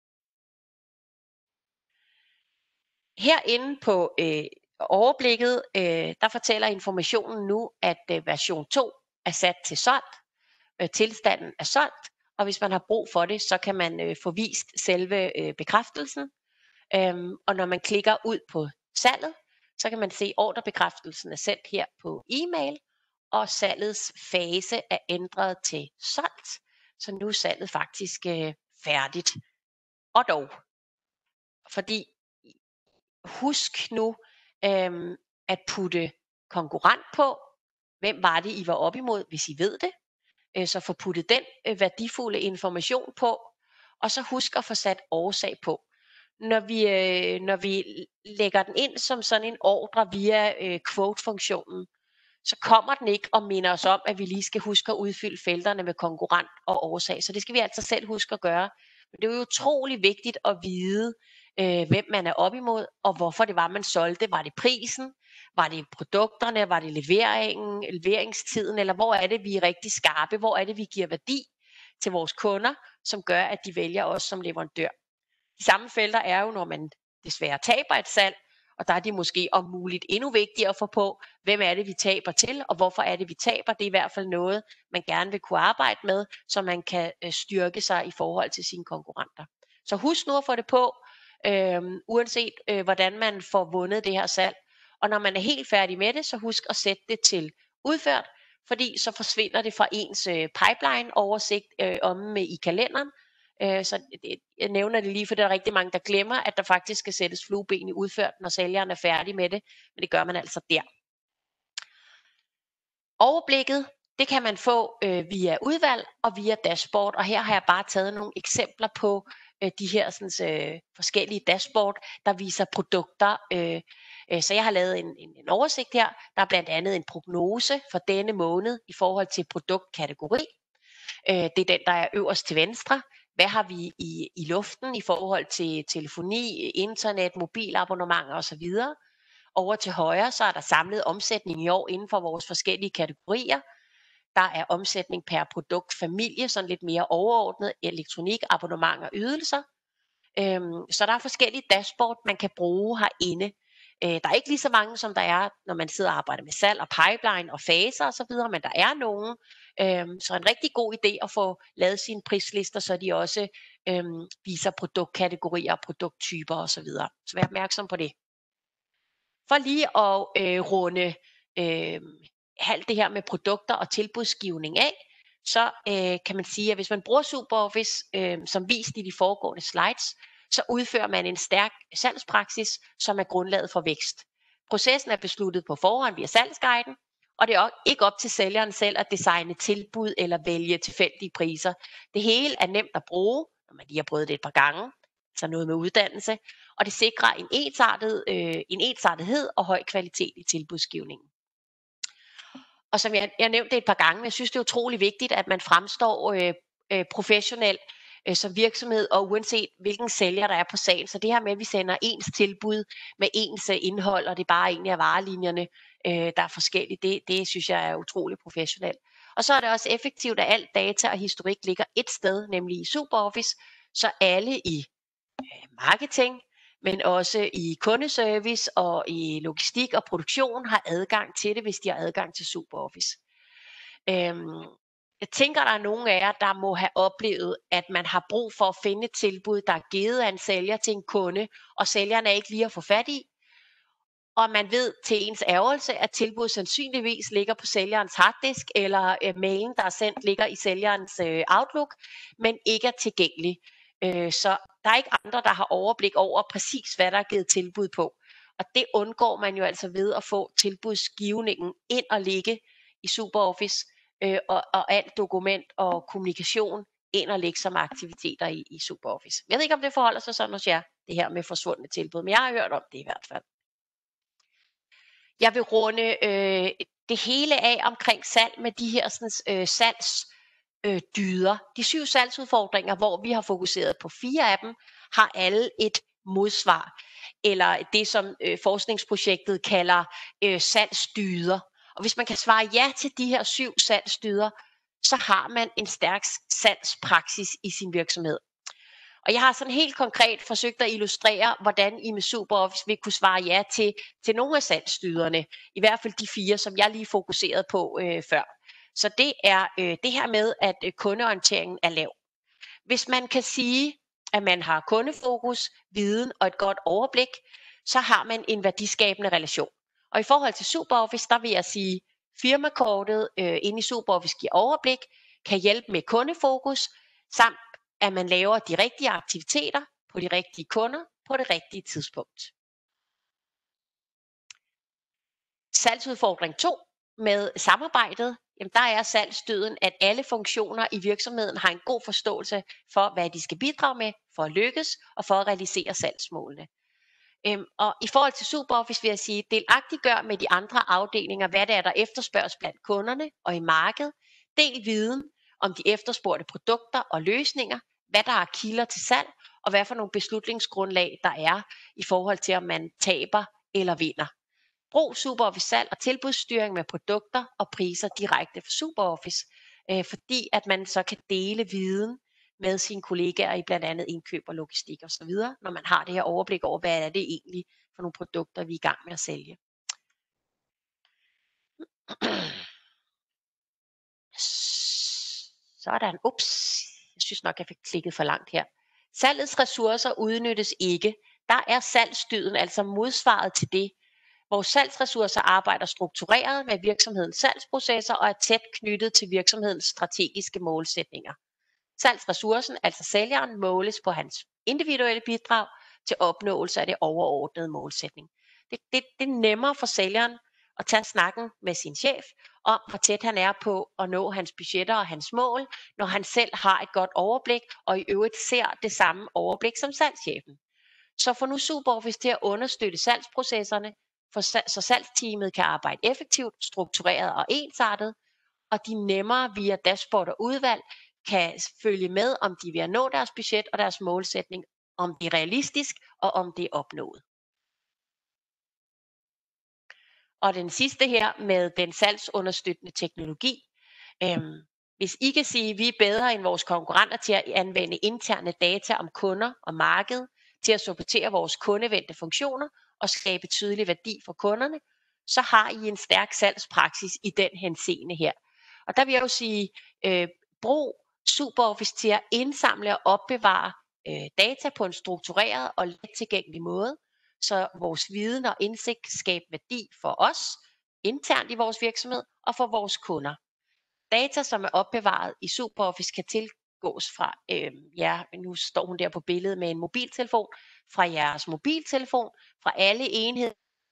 Herinde på øh, overblikket, øh, der fortæller informationen nu, at øh, version to er sat til solgt, øh, tilstanden er solgt, og hvis man har brug for det, så kan man øh, få vist selve øh, bekræftelsen. Øhm, og når man klikker ud på salget, så kan man se, at ordrebekræftelsen er sendt her på e-mail, og salgets fase er ændret til solgt, så nu er salget faktisk øh, færdigt. Og dog, fordi husk nu øhm, at putte konkurrent på. Hvem var det, I var op imod, hvis I ved det? Øh, så få puttet den øh, værdifulde information på, og så husk at få sat årsag på. Når vi, øh, når vi lægger den ind som sådan en ordre via øh, quote-funktionen, så kommer den ikke og minder os om, at vi lige skal huske at udfylde felterne med konkurrent og årsag. Så det skal vi altså selv huske at gøre. Men det er jo utrolig vigtigt at vide, øh, hvem man er op imod, og hvorfor det var, man solgte. Var det prisen? Var det produkterne? Var det leveringen, leveringstiden? Eller hvor er det, vi er rigtig skarpe? Hvor er det, vi giver værdi til vores kunder, som gør, at de vælger os som leverandør? De samme felter er jo, når man desværre taber et salg, og der er de måske om muligt endnu vigtigere at få på, hvem er det, vi taber til, og hvorfor er det, vi taber. Det er i hvert fald noget, man gerne vil kunne arbejde med, så man kan øh, styrke sig i forhold til sine konkurrenter. Så husk nu at få det på, øh, uanset øh, hvordan man får vundet det her salg. Og når man er helt færdig med det, så husk at sætte det til udført, fordi så forsvinder det fra ens øh, pipeline-oversigt øh, omme i kalenderen. Så jeg nævner det lige, for der er rigtig mange, der glemmer, at der faktisk skal sættes flueben i udført, når sælgeren er færdig med det. Men det gør man altså der. Overblikket, det kan man få øh, via udvalg og via dashboard. Og her har jeg bare taget nogle eksempler på øh, de her sådan, øh, forskellige dashboard, der viser produkter. Øh, øh, så jeg har lavet en, en, en oversigt her. Der er blandt andet en prognose for denne måned i forhold til produktkategori. Øh, det er den, der er øverst til venstre. Hvad har vi i, i luften i forhold til telefoni, internet, mobilabonnementer osv.? Over til højre, så er der samlet omsætning i år inden for vores forskellige kategorier. Der er omsætning per produktfamilie, sådan lidt mere overordnet, elektronik, abonnementer og ydelser. Øhm, så der er forskellige dashboard, man kan bruge herinde. Øh, der er ikke lige så mange, som der er, når man sidder og arbejder med salg og pipeline og faser osv., men der er nogen. Øhm, så en rigtig god idé at få lavet sine prislister, så de også øhm, viser produktkategorier, produkttyper osv. Så, så vær opmærksom på det. For lige at øh, runde øh, alt det her med produkter og tilbudsgivning af, så øh, kan man sige, at hvis man bruger SuperOffice, øh, som vist i de foregående slides, så udfører man en stærk salgspraksis, som er grundlaget for vækst. Processen er besluttet på forhånd via salgsguiden, og det er ikke op til sælgeren selv at designe tilbud eller vælge tilfældige priser. Det hele er nemt at bruge, når man lige har prøvet det et par gange, så noget med uddannelse, og det sikrer en ensartet, øh, en ensartethed og høj kvalitet i tilbudsgivningen. Og som jeg, jeg nævnte det et par gange, jeg synes det er utrolig vigtigt, at man fremstår øh, øh, professionelt øh, som virksomhed, og uanset hvilken sælger der er på sagen. Så det her med, at vi sender ens tilbud med ens indhold, og det er bare egentlig af varelinjerne, øh, der er forskellige, det, det synes jeg er utrolig professionelt. Og så er det også effektivt, at alt data og historik ligger et sted, nemlig i SuperOffice, så alle i øh, marketing, men også i kundeservice og i logistik og produktion har adgang til det, hvis de har adgang til SuperOffice. Øhm, jeg tænker, der er nogle af jer, der må have oplevet, at man har brug for at finde et tilbud, der er givet af en sælger til en kunde, og sælgeren er ikke lige at få fat i. Og man ved til ens ærgelse, at tilbuddet sandsynligvis ligger på sælgerens harddisk, eller øh, mailen, der er sendt, ligger i sælgerens øh, Outlook, men ikke er tilgængelig. Øh, så der er ikke andre, der har overblik over præcis, hvad der er givet tilbud på. Og det undgår man jo altså ved at få tilbudsgivningen ind og ligge i SuperOffice, øh, og, og alt dokument og kommunikation ind og ligge som aktiviteter i, i SuperOffice. Jeg ved ikke, om det forholder sig sådan hos jer, det her med forsvundne tilbud, men jeg har hørt om det i hvert fald. Jeg vil runde øh, det hele af omkring salg med de her sådan, øh, salgsdyder. Øh, de syv salgsudfordringer, hvor vi har fokuseret på fire af dem, har alle et modsvar, eller det som øh, forskningsprojektet kalder øh, salgsdyder. Og hvis man kan svare ja til de her syv salgsdyder, så har man en stærk salgspraksis i sin virksomhed. Og jeg har sådan helt konkret forsøgt at illustrere, hvordan I med SuperOffice vil kunne svare ja til, til nogle af salgsdyderne. I hvert fald de fire, som jeg lige fokuserede på øh, før. Så det er øh, det her med, at øh, kundeorienteringen er lav. Hvis man kan sige, at man har kundefokus, viden og et godt overblik, så har man en værdiskabende relation. Og i forhold til SuperOffice, der vil jeg sige, firmakortet øh, inde i SuperOffice giver overblik, kan hjælpe med kundefokus, samt at man laver de rigtige aktiviteter på de rigtige kunder på det rigtige tidspunkt. Salgsudfordring to med samarbejdet, jamen der er salgsstøden, at alle funktioner i virksomheden har en god forståelse for, hvad de skal bidrage med for at lykkes og for at realisere salgsmålene. Øhm, og i forhold til SuperOffice vil jeg sige, delagtiggør med de andre afdelinger, hvad det er, der efterspørges blandt kunderne og i markedet. Del viden om de efterspurgte produkter og løsninger, hvad der er kilder til salg, og hvad for nogle beslutningsgrundlag der er i forhold til, om man taber eller vinder. Brug SuperOffice salg og tilbudsstyring med produkter og priser direkte fra SuperOffice, øh, fordi at man så kan dele viden med sine kollegaer i blandt andet indkøb og logistik osv., når man har det her overblik over, hvad er det egentlig for nogle produkter, vi er i gang med at sælge. Sådan, ups, jeg synes nok, jeg fik klikket for langt her. Salgets ressourcer udnyttes ikke. Der er salgsstøden altså modsvaret til det. Vores salgsressourcer arbejder struktureret med virksomhedens salgsprocesser og er tæt knyttet til virksomhedens strategiske målsætninger. Salgsressourcen, altså sælgeren, måles på hans individuelle bidrag til opnåelse af det overordnede målsætning. Det, det, det er nemmere for sælgeren at tage snakken med sin chef om, hvor tæt han er på at nå hans budgetter og hans mål, når han selv har et godt overblik og i øvrigt ser det samme overblik som salgschefen. Så få nu SuperOffice til at understøtte salgsprocesserne, for, så salgsteamet kan arbejde effektivt, struktureret og ensartet, og de nemmere via dashboard og udvalg kan følge med, om de vil nå deres budget og deres målsætning, om det er realistisk og om det er opnået. Og den sidste her med den salgsunderstøttende teknologi. Øhm, hvis I kan sige, at vi er bedre end vores konkurrenter til at anvende interne data om kunder og marked, til at supportere vores kundevendte funktioner og skabe tydelig værdi for kunderne, så har I en stærk salgspraksis i den henseende her. Og der vil jeg jo sige, øh, brug SuperOffice til at indsamle og opbevare øh, data på en struktureret og let tilgængelig måde, så vores viden og indsigt skaber værdi for os internt i vores virksomhed og for vores kunder. Data, som er opbevaret i SuperOffice, kan tilgås fra, øh, ja, nu står hun der på billedet med en mobiltelefon, fra jeres mobiltelefon, fra alle enheder.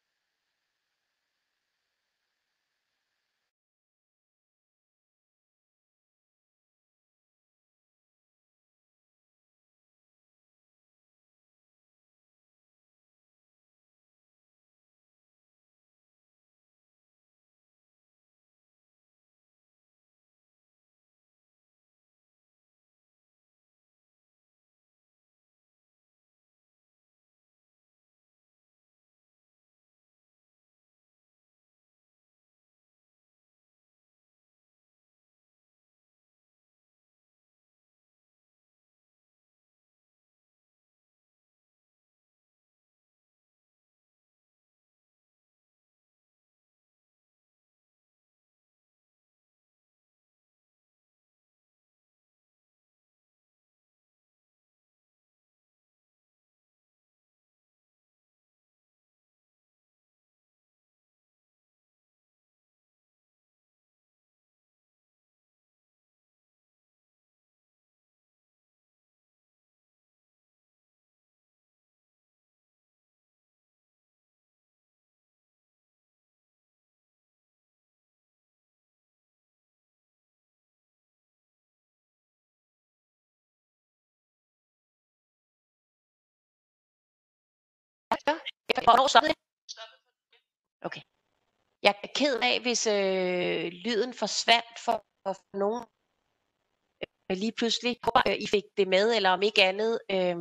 Hvornår stoppede det? Okay. Jeg er ked af, hvis øh, lyden forsvandt for, for nogen øh, lige pludselig. Jeg håber, øh, I fik det med, eller om ikke andet. Øh,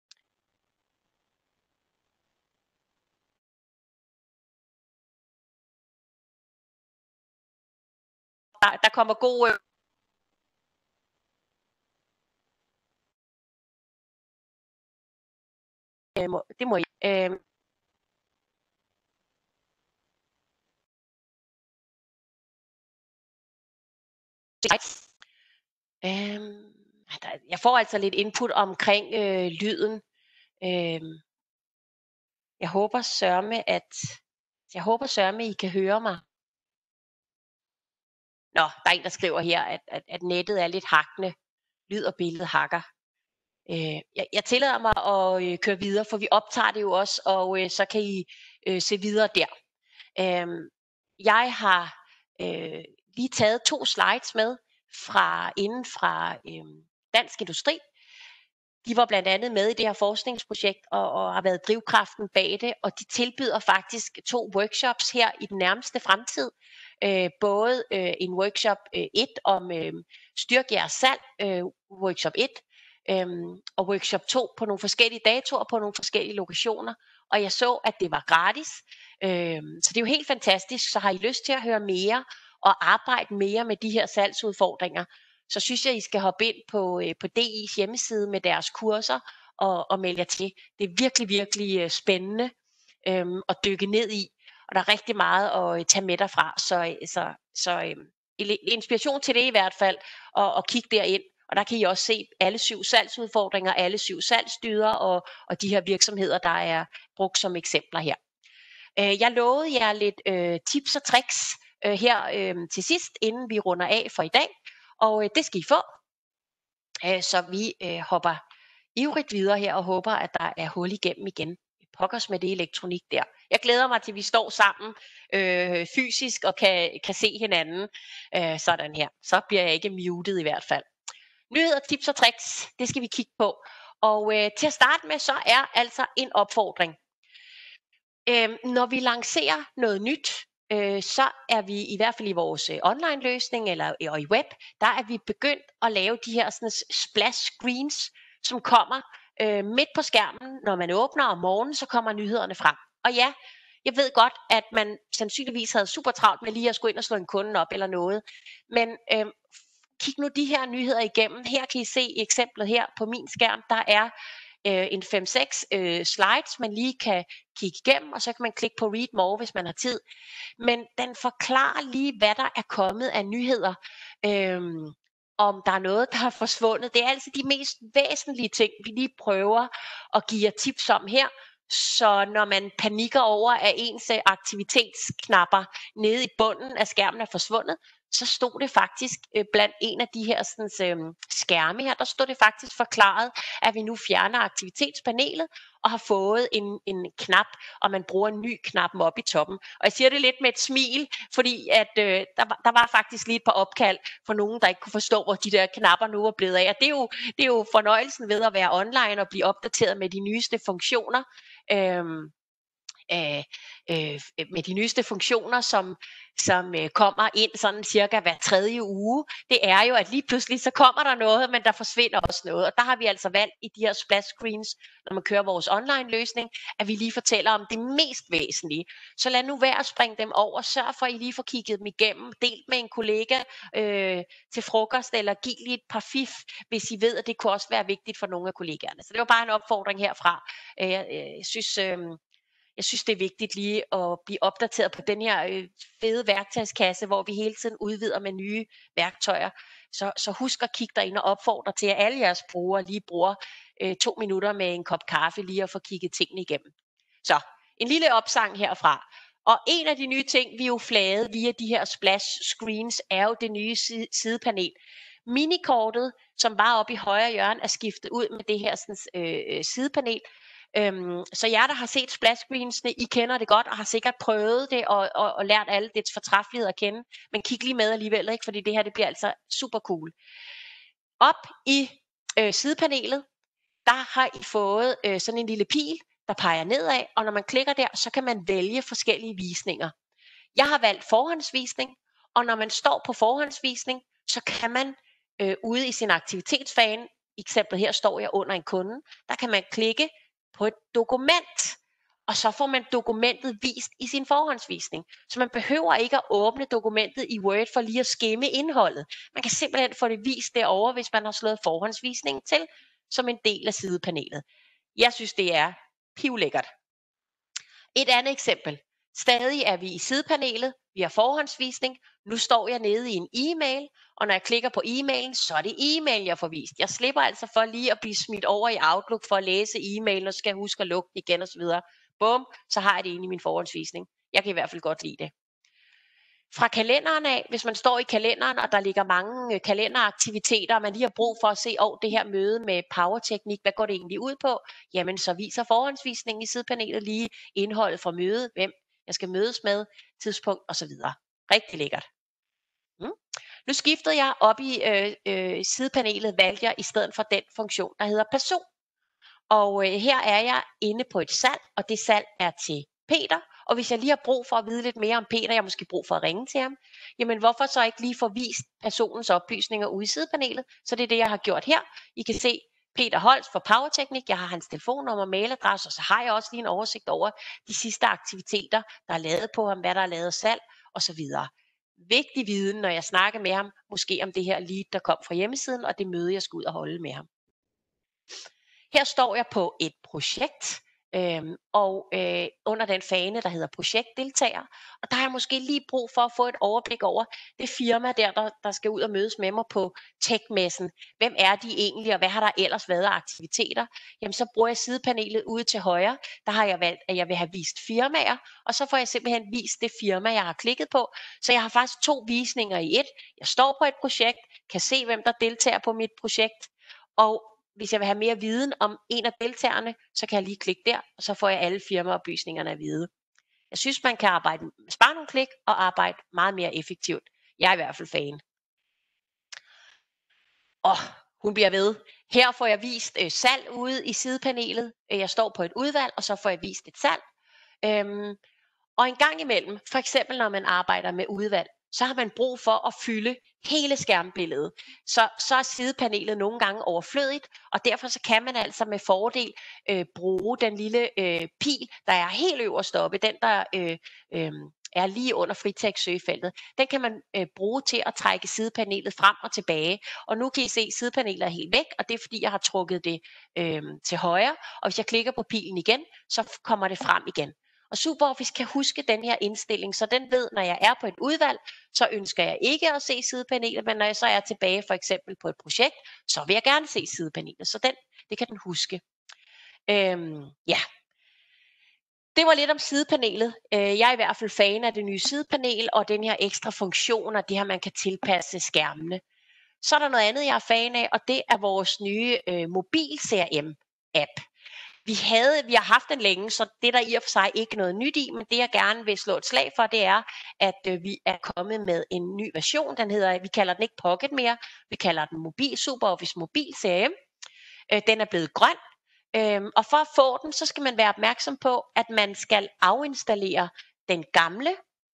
der, der kommer god... Øh, det må I. Øh, Øhm, der, jeg får altså lidt input omkring øh, lyden. Øh, jeg håber sørme, at jeg håber sørme, I kan høre mig. Nå, der er en, der skriver her, at, at, at nettet er lidt hakkende. Lyd og billede hakker. Øh, jeg, jeg tillader mig at øh, køre videre, for vi optager det jo også, og øh, så kan I øh, se videre der. Øh, jeg har øh, lige taget to slides med fra inden fra øh, Dansk Industri. De var blandt andet med i det her forskningsprojekt og, og har været drivkraften bag det, og de tilbyder faktisk to workshops her i den nærmeste fremtid. Øh, både øh, en workshop et øh, om øh, styrke jeres salg, øh, workshop et, øh, og workshop to på nogle forskellige datoer på nogle forskellige lokationer. Og jeg så, at det var gratis, øh, så det er jo helt fantastisk. Så har I lyst til at høre mere og arbejde mere med de her salgsudfordringer, så synes jeg, I skal hoppe ind på, øh, på D I's hjemmeside med deres kurser og, og melde jer til. Det er virkelig, virkelig øh, spændende øh, at dykke ned i, og der er rigtig meget at øh, tage med derfra. Så, så, så øh, inspiration til det i hvert fald, og, og kig derind. Og der kan I også se alle syv salgsudfordringer, alle syv salgsdyder og, og de her virksomheder, der er brugt som eksempler her. Øh, jeg lovede jer lidt øh, tips og tricks øh, her øh, til sidst, inden vi runder af for i dag. Og øh, det skal I få. Øh, så vi øh, hopper ivrigt videre her og håber, at der er hul igennem igen. Pokkers med det elektronik der. Jeg glæder mig til, at vi står sammen øh, fysisk og kan, kan se hinanden. Øh, sådan her. Så bliver jeg ikke muted i hvert fald. Nyheder, tips og tricks, det skal vi kigge på. Og øh, til at starte med, så er altså en opfordring. Øh, når vi lancerer noget nyt, øh, så er vi i hvert fald i vores øh, online løsning eller og i web, der er vi begyndt at lave de her sådan, splash screens, som kommer øh, midt på skærmen. Når man åbner om morgenen, så kommer nyhederne frem. Og ja, jeg ved godt, at man sandsynligvis havde super travlt med lige at skulle ind og slå en kunde op eller noget. Men øh, kig nu de her nyheder igennem. Her kan I se eksemplet her på min skærm. Der er øh, en fem seks øh, slides, man lige kan kigge igennem, og så kan man klikke på read more, hvis man har tid. Men den forklarer lige, hvad der er kommet af nyheder. Øhm, om der er noget, der er forsvundet. Det er altså de mest væsentlige ting, vi lige prøver at give jer tips om her. Så når man panikker over, at ens aktivitetsknapper nede i bunden af skærmen er forsvundet, så stod det faktisk øh, blandt en af de her sådan, øh, skærme her, der stod det faktisk forklaret, at vi nu fjerner aktivitetspanelet og har fået en, en knap, og man bruger en ny knap op i toppen. Og jeg siger det lidt med et smil, fordi at, øh, der, var, der var faktisk lige et par opkald for nogen, der ikke kunne forstå, hvor de der knapper nu var blevet af. Og det er jo, det er jo fornøjelsen ved at være online og blive opdateret med de nyeste funktioner. Øhm, øh, øh, med de nyeste funktioner, som, som øh, kommer ind sådan cirka hver tredje uge, det er jo, at lige pludselig så kommer der noget, men der forsvinder også noget. Og der har vi altså valgt i de her splash screens, når man kører vores online løsning, at vi lige fortæller om det mest væsentlige. Så lad nu være at springe dem over. Sørg for, at I lige får kigget dem igennem. Del med en kollega øh, til frokost, eller giv lige et par fif, hvis I ved, at det kunne også være vigtigt for nogle af kollegaerne. Så det var bare en opfordring herfra. Øh, jeg, jeg synes... Øh, Jeg synes, det er vigtigt lige at blive opdateret på den her øh, fede værktøjskasse, hvor vi hele tiden udvider med nye værktøjer. Så, så husk at kigge derind og opfordre til, at alle jeres brugere lige bruger øh, to minutter med en kop kaffe lige at få kigget tingene igennem. Så en lille opsang herfra. Og en af de nye ting, vi jo flagede via de her splash screens, er jo det nye sidepanel. Minikortet, som var oppe i højre hjørne, er skiftet ud med det her sådan, øh, sidepanel. Øhm, så jer, der har set splash screensene, I kender det godt og har sikkert prøvet det og, og, og lært alle dets fortræffelighed at kende. Men kig lige med alligevel, ikke? Fordi det her det bliver altså super cool. Op i øh, sidepanelet, der har I fået øh, sådan en lille pil, der peger nedad, og når man klikker der, så kan man vælge forskellige visninger. Jeg har valgt forhåndsvisning, og når man står på forhåndsvisning, så kan man øh, ude i sin aktivitetsfane, eksemplet her står jeg under en kunde, der kan man klikke på et dokument, og så får man dokumentet vist i sin forhåndsvisning. Så man behøver ikke at åbne dokumentet i Word for lige at skimme indholdet. Man kan simpelthen få det vist derovre, hvis man har slået forhåndsvisningen til, som en del af sidepanelet. Jeg synes, det er pivlækkert. Et andet eksempel. Stadig er vi i sidepanelet, vi har forhåndsvisning, nu står jeg nede i en e-mail, og når jeg klikker på e-mailen, så er det e-mail, jeg får vist. Jeg slipper altså for lige at blive smidt over i Outlook for at læse e-mailen, og så skal jeg huske at lukke den igen osv. Bum, så har jeg det inde i min forhåndsvisning. Jeg kan i hvert fald godt lide det. Fra kalenderen af, hvis man står i kalenderen, og der ligger mange kalenderaktiviteter, og man lige har brug for at se, åh, det her møde med powerteknik, hvad går det egentlig ud på? Jamen, så viser forhåndsvisningen i sidepanelet lige indholdet fra mødet, hvem jeg skal mødes med, tidspunkt osv. Rigtig lækkert. Mm. Nu skiftede jeg op i øh, øh, sidepanelet, valgte jeg i stedet for den funktion, der hedder person. Og øh, her er jeg inde på et salg, og det salg er til Peter. Og hvis jeg lige har brug for at vide lidt mere om Peter, jeg har måske brug for at ringe til ham, jamen hvorfor så ikke lige få vist personens oplysninger ude i sidepanelet? Så det er det, jeg har gjort her. I kan se Peter Holst for Powerteknik. Jeg har hans telefonnummer, mailadresse, og så har jeg også lige en oversigt over de sidste aktiviteter, der er lavet på ham, hvad der er lavet salg osv. Vigtig viden, når jeg snakker med ham, måske om det her lead, der kom fra hjemmesiden, og det møde, jeg skal ud og holde med ham. Her står jeg på et projekt, øhm, og øh, under den fane, der hedder projektdeltager, og der har jeg måske lige brug for at få et overblik over det firma der, der, der skal ud og mødes med mig på Tech-messen. Hvem er de egentlig, og hvad har der ellers været af aktiviteter? Jamen så bruger jeg sidepanelet ude til højre, der har jeg valgt, at jeg vil have vist firmaer, og så får jeg simpelthen vist det firma, jeg har klikket på. Så jeg har faktisk to visninger i et. Jeg står på et projekt, kan se, hvem der deltager på mit projekt, og hvis jeg vil have mere viden om en af deltagerne, så kan jeg lige klikke der, og så får jeg alle firmaoplysningerne at vide. Jeg synes, man kan arbejde, spare nogle klik og arbejde meget mere effektivt. Jeg er i hvert fald fan. Og hun bliver ved. Her får jeg vist øh, salg ude i sidepanelet. Jeg står på et udvalg, og så får jeg vist et salg. Øhm, og en gang imellem, for eksempel når man arbejder med udvalg, så har man brug for at fylde hele skærmbilledet. Så, så er sidepanelet nogle gange overflødigt, og derfor så kan man altså med fordel øh, bruge den lille øh, pil, der er helt øverst oppe, den der øh, øh, er lige under fritekst-søgefeltet. Den kan man øh, bruge til at trække sidepanelet frem og tilbage. Og nu kan I se, at sidepanelet er helt væk, og det er fordi, jeg har trukket det øh, til højre. Og hvis jeg klikker på pilen igen, så kommer det frem igen. Og SuperOffice kan huske den her indstilling, så den ved, når jeg er på et udvalg, så ønsker jeg ikke at se sidepanelet, men når jeg så er tilbage for eksempel på et projekt, så vil jeg gerne se sidepanelet, så den, det kan den huske. Øhm, ja, det var lidt om sidepanelet. Jeg er i hvert fald fan af det nye sidepanel, og den her ekstra funktion, og det her, man kan tilpasse skærmene. Så er der noget andet, jeg er fan af, og det er vores nye øh, mobil-C R M-app. Vi, havde, vi har haft den længe, så det er der i og for sig ikke noget nyt i, men det jeg gerne vil slå et slag for, det er, at øh, vi er kommet med en ny version. Den hedder, vi kalder den ikke Pocket mere, vi kalder den Mobil SuperOffice Mobil C R M. Øh, den er blevet grøn, øh, og for at få den, så skal man være opmærksom på, at man skal afinstallere den gamle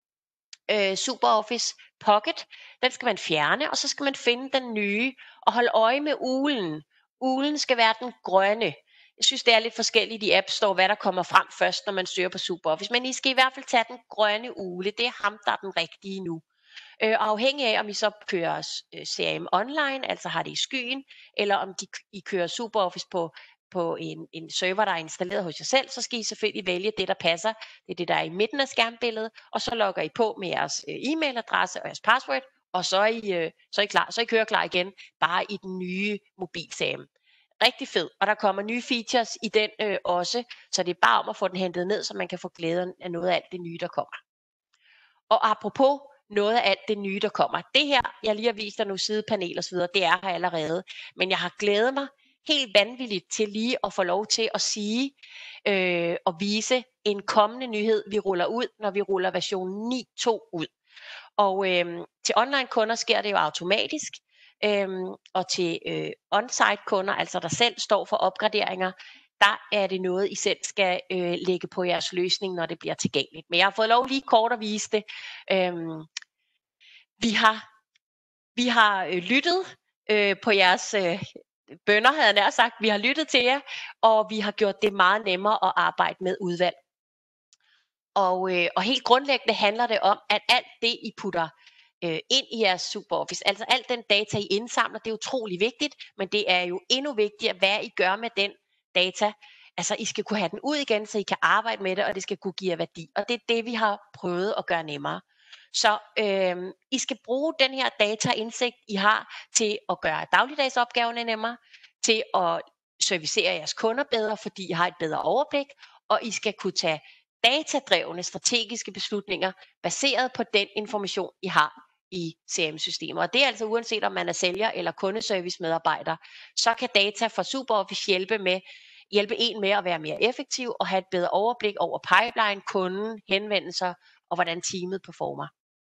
øh, SuperOffice Pocket. Den skal man fjerne, og så skal man finde den nye og holde øje med ulen. Ulen skal være den grønne. Jeg synes, det er lidt forskelligt i App Store, hvad der kommer frem først, når man søger på SuperOffice. Men I skal i hvert fald tage den grønne ule. Det er ham, der er den rigtige nu. Øh, afhængig af, om I så kører C R M online, altså har det i skyen, eller om de, I kører SuperOffice på, på en, en server, der er installeret hos jer selv, så skal I selvfølgelig vælge det, der passer. Det er det, der er i midten af skærmbilledet, og så logger I på med jeres øh, e-mailadresse og jeres password, og så er I, øh, så er I klar. Så er I kører klar igen, bare i den nye mobil-C R M. Rigtig fed, og der kommer nye features i den øh, også, så det er bare om at få den hentet ned, så man kan få glæden af noget af alt det nye, der kommer. Og apropos noget af alt det nye, der kommer. Det her, jeg lige har vist dig nu, sidepanel og så videre, det er her allerede. Men jeg har glædet mig helt vanvittigt til lige at få lov til at sige øh, og vise en kommende nyhed, vi ruller ud, når vi ruller version ni punkt to ud. Og øh, til online kunder sker det jo automatisk. Øhm, og til øh, on-site kunder, altså der selv står for opgraderinger, der er det noget, I selv skal øh, lægge på jeres løsning, når det bliver tilgængeligt. Men jeg har fået lov lige kort at vise det. Øhm, vi har, vi har øh, lyttet øh, på jeres øh, bønner, havde jeg nær sagt. Vi har lyttet til jer, og vi har gjort det meget nemmere at arbejde med udvalg. Og, øh, og helt grundlæggende handler det om, at alt det, I putter øh, ind i jeres SuperOffice, altså alt den data, I indsamler, det er utrolig vigtigt, men det er jo endnu vigtigere, hvad I gør med den data. altså I skal kunne have den ud igen, så I kan arbejde med det, og det skal kunne give jer værdi. Og det er det, vi har prøvet at gøre nemmere. Så øh, I skal bruge den her dataindsigt, I har, til at gøre dagligdagsopgaverne nemmere, til at servicere jeres kunder bedre, fordi I har et bedre overblik, og I skal kunne tage datadrevne strategiske beslutninger, baseret på den information, I har i C R M-systemer. Og det er altså uanset om man er sælger eller kundeservice-medarbejder, så kan data fra SuperOffice hjælpe med hjælpe en med at være mere effektiv og have et bedre overblik over pipeline, kunden, henvendelser og hvordan teamet performer.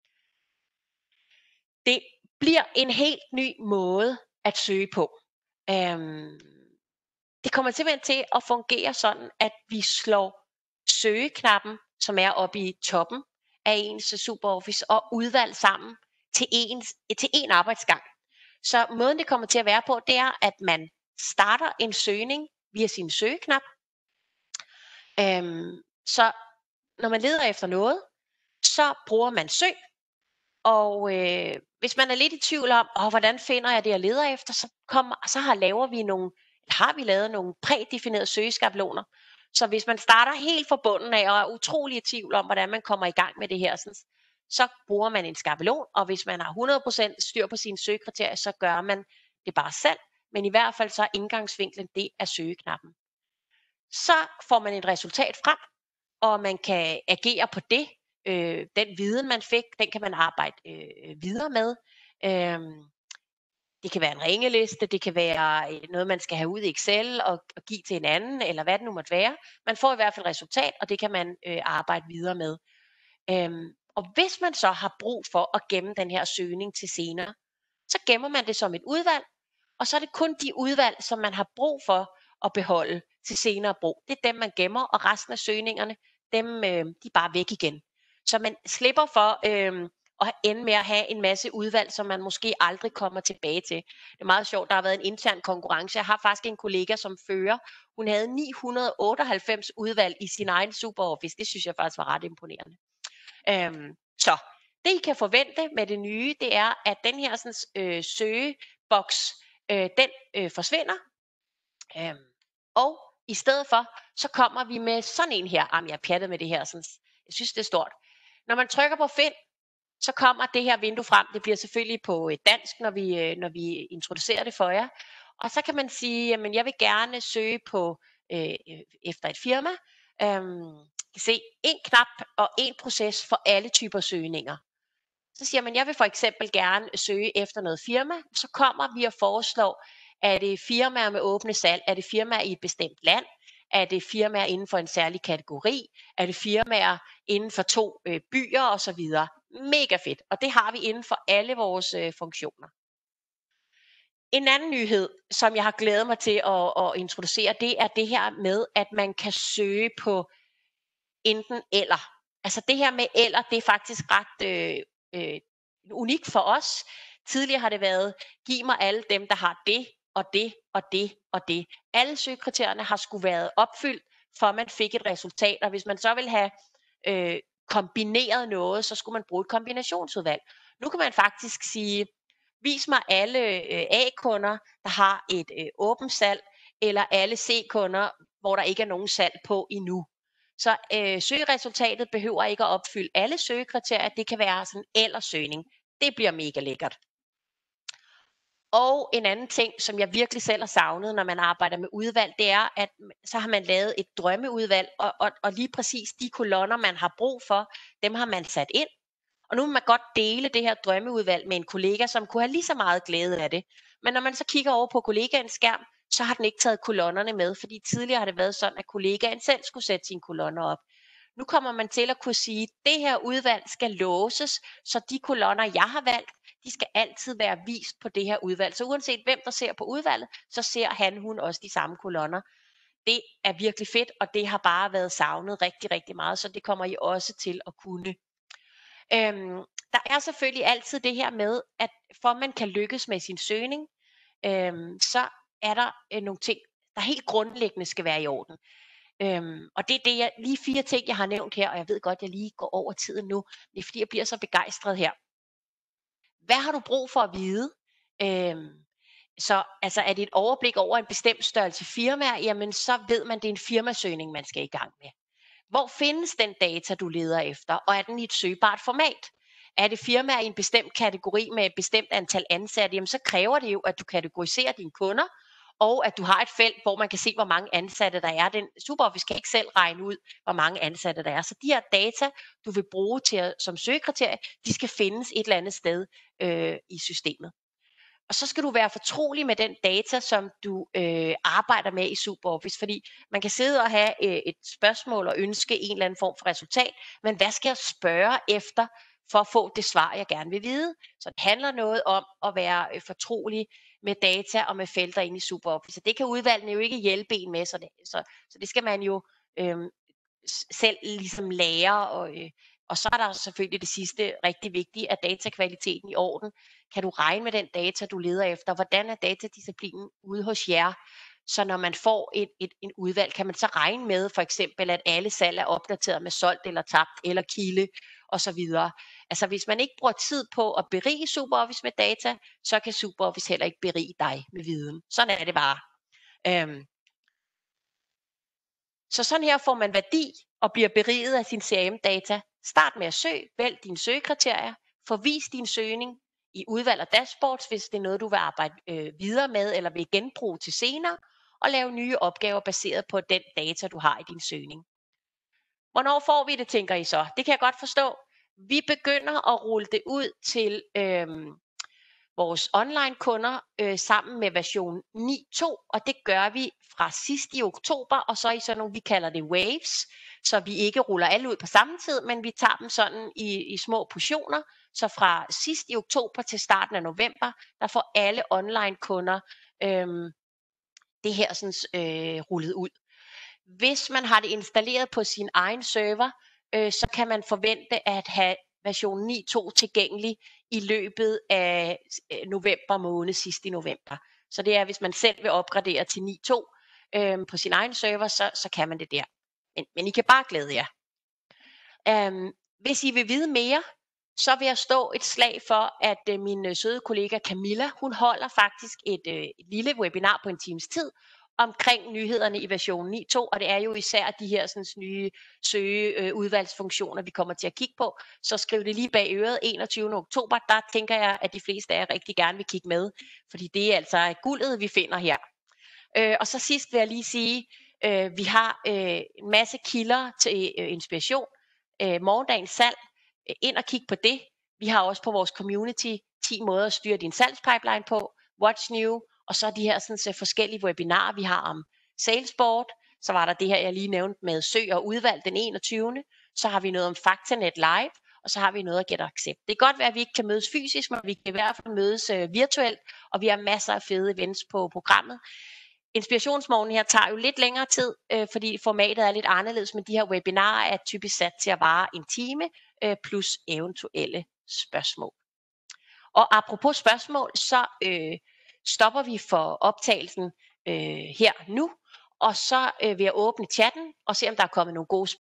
Det bliver en helt ny måde at søge på. Øhm, det kommer simpelthen til at fungere sådan, at vi slår søgeknappen, som er oppe i toppen af ens SuperOffice, og udvalg sammen til en, til en arbejdsgang. Så måden det kommer til at være på, det er, at man starter en søgning via sin søgeknap. Øhm, så når man leder efter noget, så bruger man søg. Og øh, hvis man er lidt i tvivl om, åh, hvordan finder jeg det, jeg leder efter, så, kommer, så har, laver vi nogle, har vi lavet nogle prædefinerede søgeskabeloner. Så hvis man starter helt fra bunden af og er utrolig i tvivl om, hvordan man kommer i gang med det her, sådan, så bruger man en skabelon. Og hvis man har hundrede procent styr på sine søgekriterier, så gør man det bare selv. Men i hvert fald så er indgangsvinklen, det er søgeknappen. Så får man et resultat frem, og man kan agere på det. Øh, den viden, man fik, den kan man arbejde øh, videre med. Øh, det kan være en ringeliste, det kan være noget, man skal have ud i Excel og, og give til en anden, eller hvad det nu måtte være. Man får i hvert fald et resultat, og det kan man øh, arbejde videre med. Øh, og hvis man så har brug for at gemme den her søgning til senere, så gemmer man det som et udvalg, og så er det kun de udvalg, som man har brug for at beholde til senere brug. Det er dem, man gemmer, og resten af søgningerne, dem øh, de er bare væk igen. Så man slipper for øh, at ende med at have en masse udvalg, som man måske aldrig kommer tilbage til. Det er meget sjovt, der har været en intern konkurrence. Jeg har faktisk en kollega, som fører. Hun havde ni hundrede og otteoghalvfems udvalg i sin egen SuperOffice. Det synes jeg faktisk var ret imponerende. Øhm, så det I kan forvente med det nye, det er, at den her sådan, øh, søgeboks, øh, den øh, forsvinder. Øhm, og i stedet for, så kommer vi med sådan en her. Jamen, jeg pjattede med det her. Sådan, jeg synes, det er stort. Når man trykker på find, så kommer det her vindue frem. Det bliver selvfølgelig på dansk, når vi, øh, når vi introducerer det for jer. Og så kan man sige, jamen, jeg vil gerne søge på øh, efter et firma. Øhm, kan se en knap og en proces for alle typer søgninger. Så siger man, jeg vil for eksempel gerne søge efter noget firma. Så kommer vi og foreslår, er det firmaer med åbne salg? Er det firmaer i et bestemt land? Er det firmaer inden for en særlig kategori? Er det firmaer inden for to øh, byer osv.? Mega fedt. Og det har vi inden for alle vores øh, funktioner. En anden nyhed, som jeg har glædet mig til at, at introducere, det er det her med, at man kan søge på enten eller. Altså det her med eller, det er faktisk ret øh, øh, unikt for os. Tidligere har det været, giv mig alle dem, der har det, og det, og det, og det. Alle søgekriterierne har skulle været opfyldt, for man fik et resultat. Og hvis man så vil have øh, kombineret noget, så skulle man bruge et kombinationsudvalg. Nu kan man faktisk sige, vis mig alle øh, A-kunder, der har et øh, åbent salg, eller alle C-kunder, hvor der ikke er nogen salg på endnu. Så øh, søgeresultatet behøver ikke at opfylde alle søgekriterier. Det kan være sådan en eller søgning. Det bliver mega lækkert. Og en anden ting, som jeg virkelig selv har savnet, når man arbejder med udvalg, det er, at så har man lavet et drømmeudvalg, og, og, og lige præcis de kolonner, man har brug for, dem har man sat ind. Og nu må man godt dele det her drømmeudvalg med en kollega, som kunne have lige så meget glæde af det. Men når man så kigger over på kollegaens skærm, så har den ikke taget kolonnerne med, fordi tidligere har det været sådan, at kollegaen selv skulle sætte sine kolonner op. Nu kommer man til at kunne sige, at det her udvalg skal låses, så de kolonner, jeg har valgt, de skal altid være vist på det her udvalg. Så uanset hvem der ser på udvalget, så ser han, hun også de samme kolonner. Det er virkelig fedt, og det har bare været savnet rigtig, rigtig meget, så det kommer I også til at kunne. Øhm, der er selvfølgelig altid det her med, at for man kan lykkes med sin søgning, øhm, så er der øh, nogle ting, der helt grundlæggende skal være i orden. Øhm, og det er det, jeg, lige fire ting, jeg har nævnt her, og jeg ved godt, jeg lige går over tiden nu, det er fordi, jeg bliver så begejstret her. Hvad har du brug for at vide? Øhm, Så altså er det et overblik over en bestemt størrelse firmaer, jamen så ved man, det er en firmasøgning, man skal i gang med. Hvor findes den data, du leder efter, og er den i et søgbart format? Er det firmaer i en bestemt kategori med et bestemt antal ansatte, jamen så kræver det jo, at du kategoriserer dine kunder, og at du har et felt, hvor man kan se, hvor mange ansatte der er. Den SuperOffice kan ikke selv regne ud, hvor mange ansatte der er. Så de her data, du vil bruge til at, som søgekriterie, de skal findes et eller andet sted øh, i systemet. Og så skal du være fortrolig med den data, som du øh, arbejder med i SuperOffice, fordi man kan sidde og have øh, et spørgsmål og ønske en eller anden form for resultat, men hvad skal jeg spørge efter for at få det svar, jeg gerne vil vide? Så det handler noget om at være øh, fortrolig med data og med felter inde i SuperOffice. Det kan udvalgene jo ikke hjælpe en med, så det, så, så det skal man jo øh, selv ligesom lære. Og, øh, og så er der selvfølgelig det sidste rigtig vigtige, at datakvaliteten i orden. Kan du regne med den data, du leder efter? Hvordan er datadisciplinen ude hos jer? Så når man får et, et, en udvalg, kan man så regne med for eksempel, at alle salg er opdateret med solgt eller tabt eller kilde osv. Altså hvis man ikke bruger tid på at berige SuperOffice med data, så kan SuperOffice heller ikke berige dig med viden. Sådan er det bare. Øhm. Så sådan her får man værdi og bliver beriget af sin C R M-data. Start med at søge, vælg dine søgekriterier, forvis din søgning i udvalg og dashboards, hvis det er noget, du vil arbejde øh, videre med eller vil genbruge til senere, og lave nye opgaver baseret på den data, du har i din søgning. Hvornår får vi det, tænker I så? Det kan jeg godt forstå. Vi begynder at rulle det ud til øh, vores online kunder øh, sammen med version ni punkt to, og det gør vi fra sidst i oktober, og så i sådan nogle, vi kalder det waves, så vi ikke ruller alle ud på samme tid, men vi tager dem sådan i, i små portioner, så fra sidst i oktober til starten af november, der får alle online kunder øh, det her sådan, øh, rullet ud. Hvis man har det installeret på sin egen server, øh, så kan man forvente at have version ni punkt to tilgængelig i løbet af november måned, sidst i november. Så det er, hvis man selv vil opgradere til ni punkt to øh, på sin egen server, så, så kan man det der. Men, men I kan bare glæde jer. Um, hvis I vil vide mere, så vil jeg stå et slag for, at øh, min øh, søde kollega Camilla, hun holder faktisk et, øh, et lille webinar på en times tid, omkring nyhederne i version ni punkt to, og det er jo især de her sådan, nye søgeudvalgsfunktioner, vi kommer til at kigge på. Så skriv det lige bag øret enogtyvende oktober, der tænker jeg, at de fleste af jer rigtig gerne vil kigge med, fordi det er altså guldet, vi finder her. Øh, og så sidst vil jeg lige sige, øh, vi har øh, en masse kilder til øh, inspiration. Øh, morgendagens salg, øh, ind og kig på det. Vi har også på vores community ti måder at styre din salgspipeline på, What's New, og så de her sådan, så forskellige webinarer, vi har om Salesboard. Så var der det her, jeg lige nævnte med søg og udvalg den enogtyvende Så har vi noget om Faktanet Live, og så har vi noget at Get Accept. Det kan godt være, at vi ikke kan mødes fysisk, men vi kan i hvert fald mødes øh, virtuelt, og vi har masser af fede events på programmet. Inspirationsmorgen her tager jo lidt længere tid, øh, fordi formatet er lidt anderledes, men de her webinarer er typisk sat til at vare en time, øh, plus eventuelle spørgsmål. Og apropos spørgsmål, så øh, stopper vi for optagelsen øh, her nu, og så øh, vil jeg åbne chatten og se, om der er kommet nogle gode spørgsmål.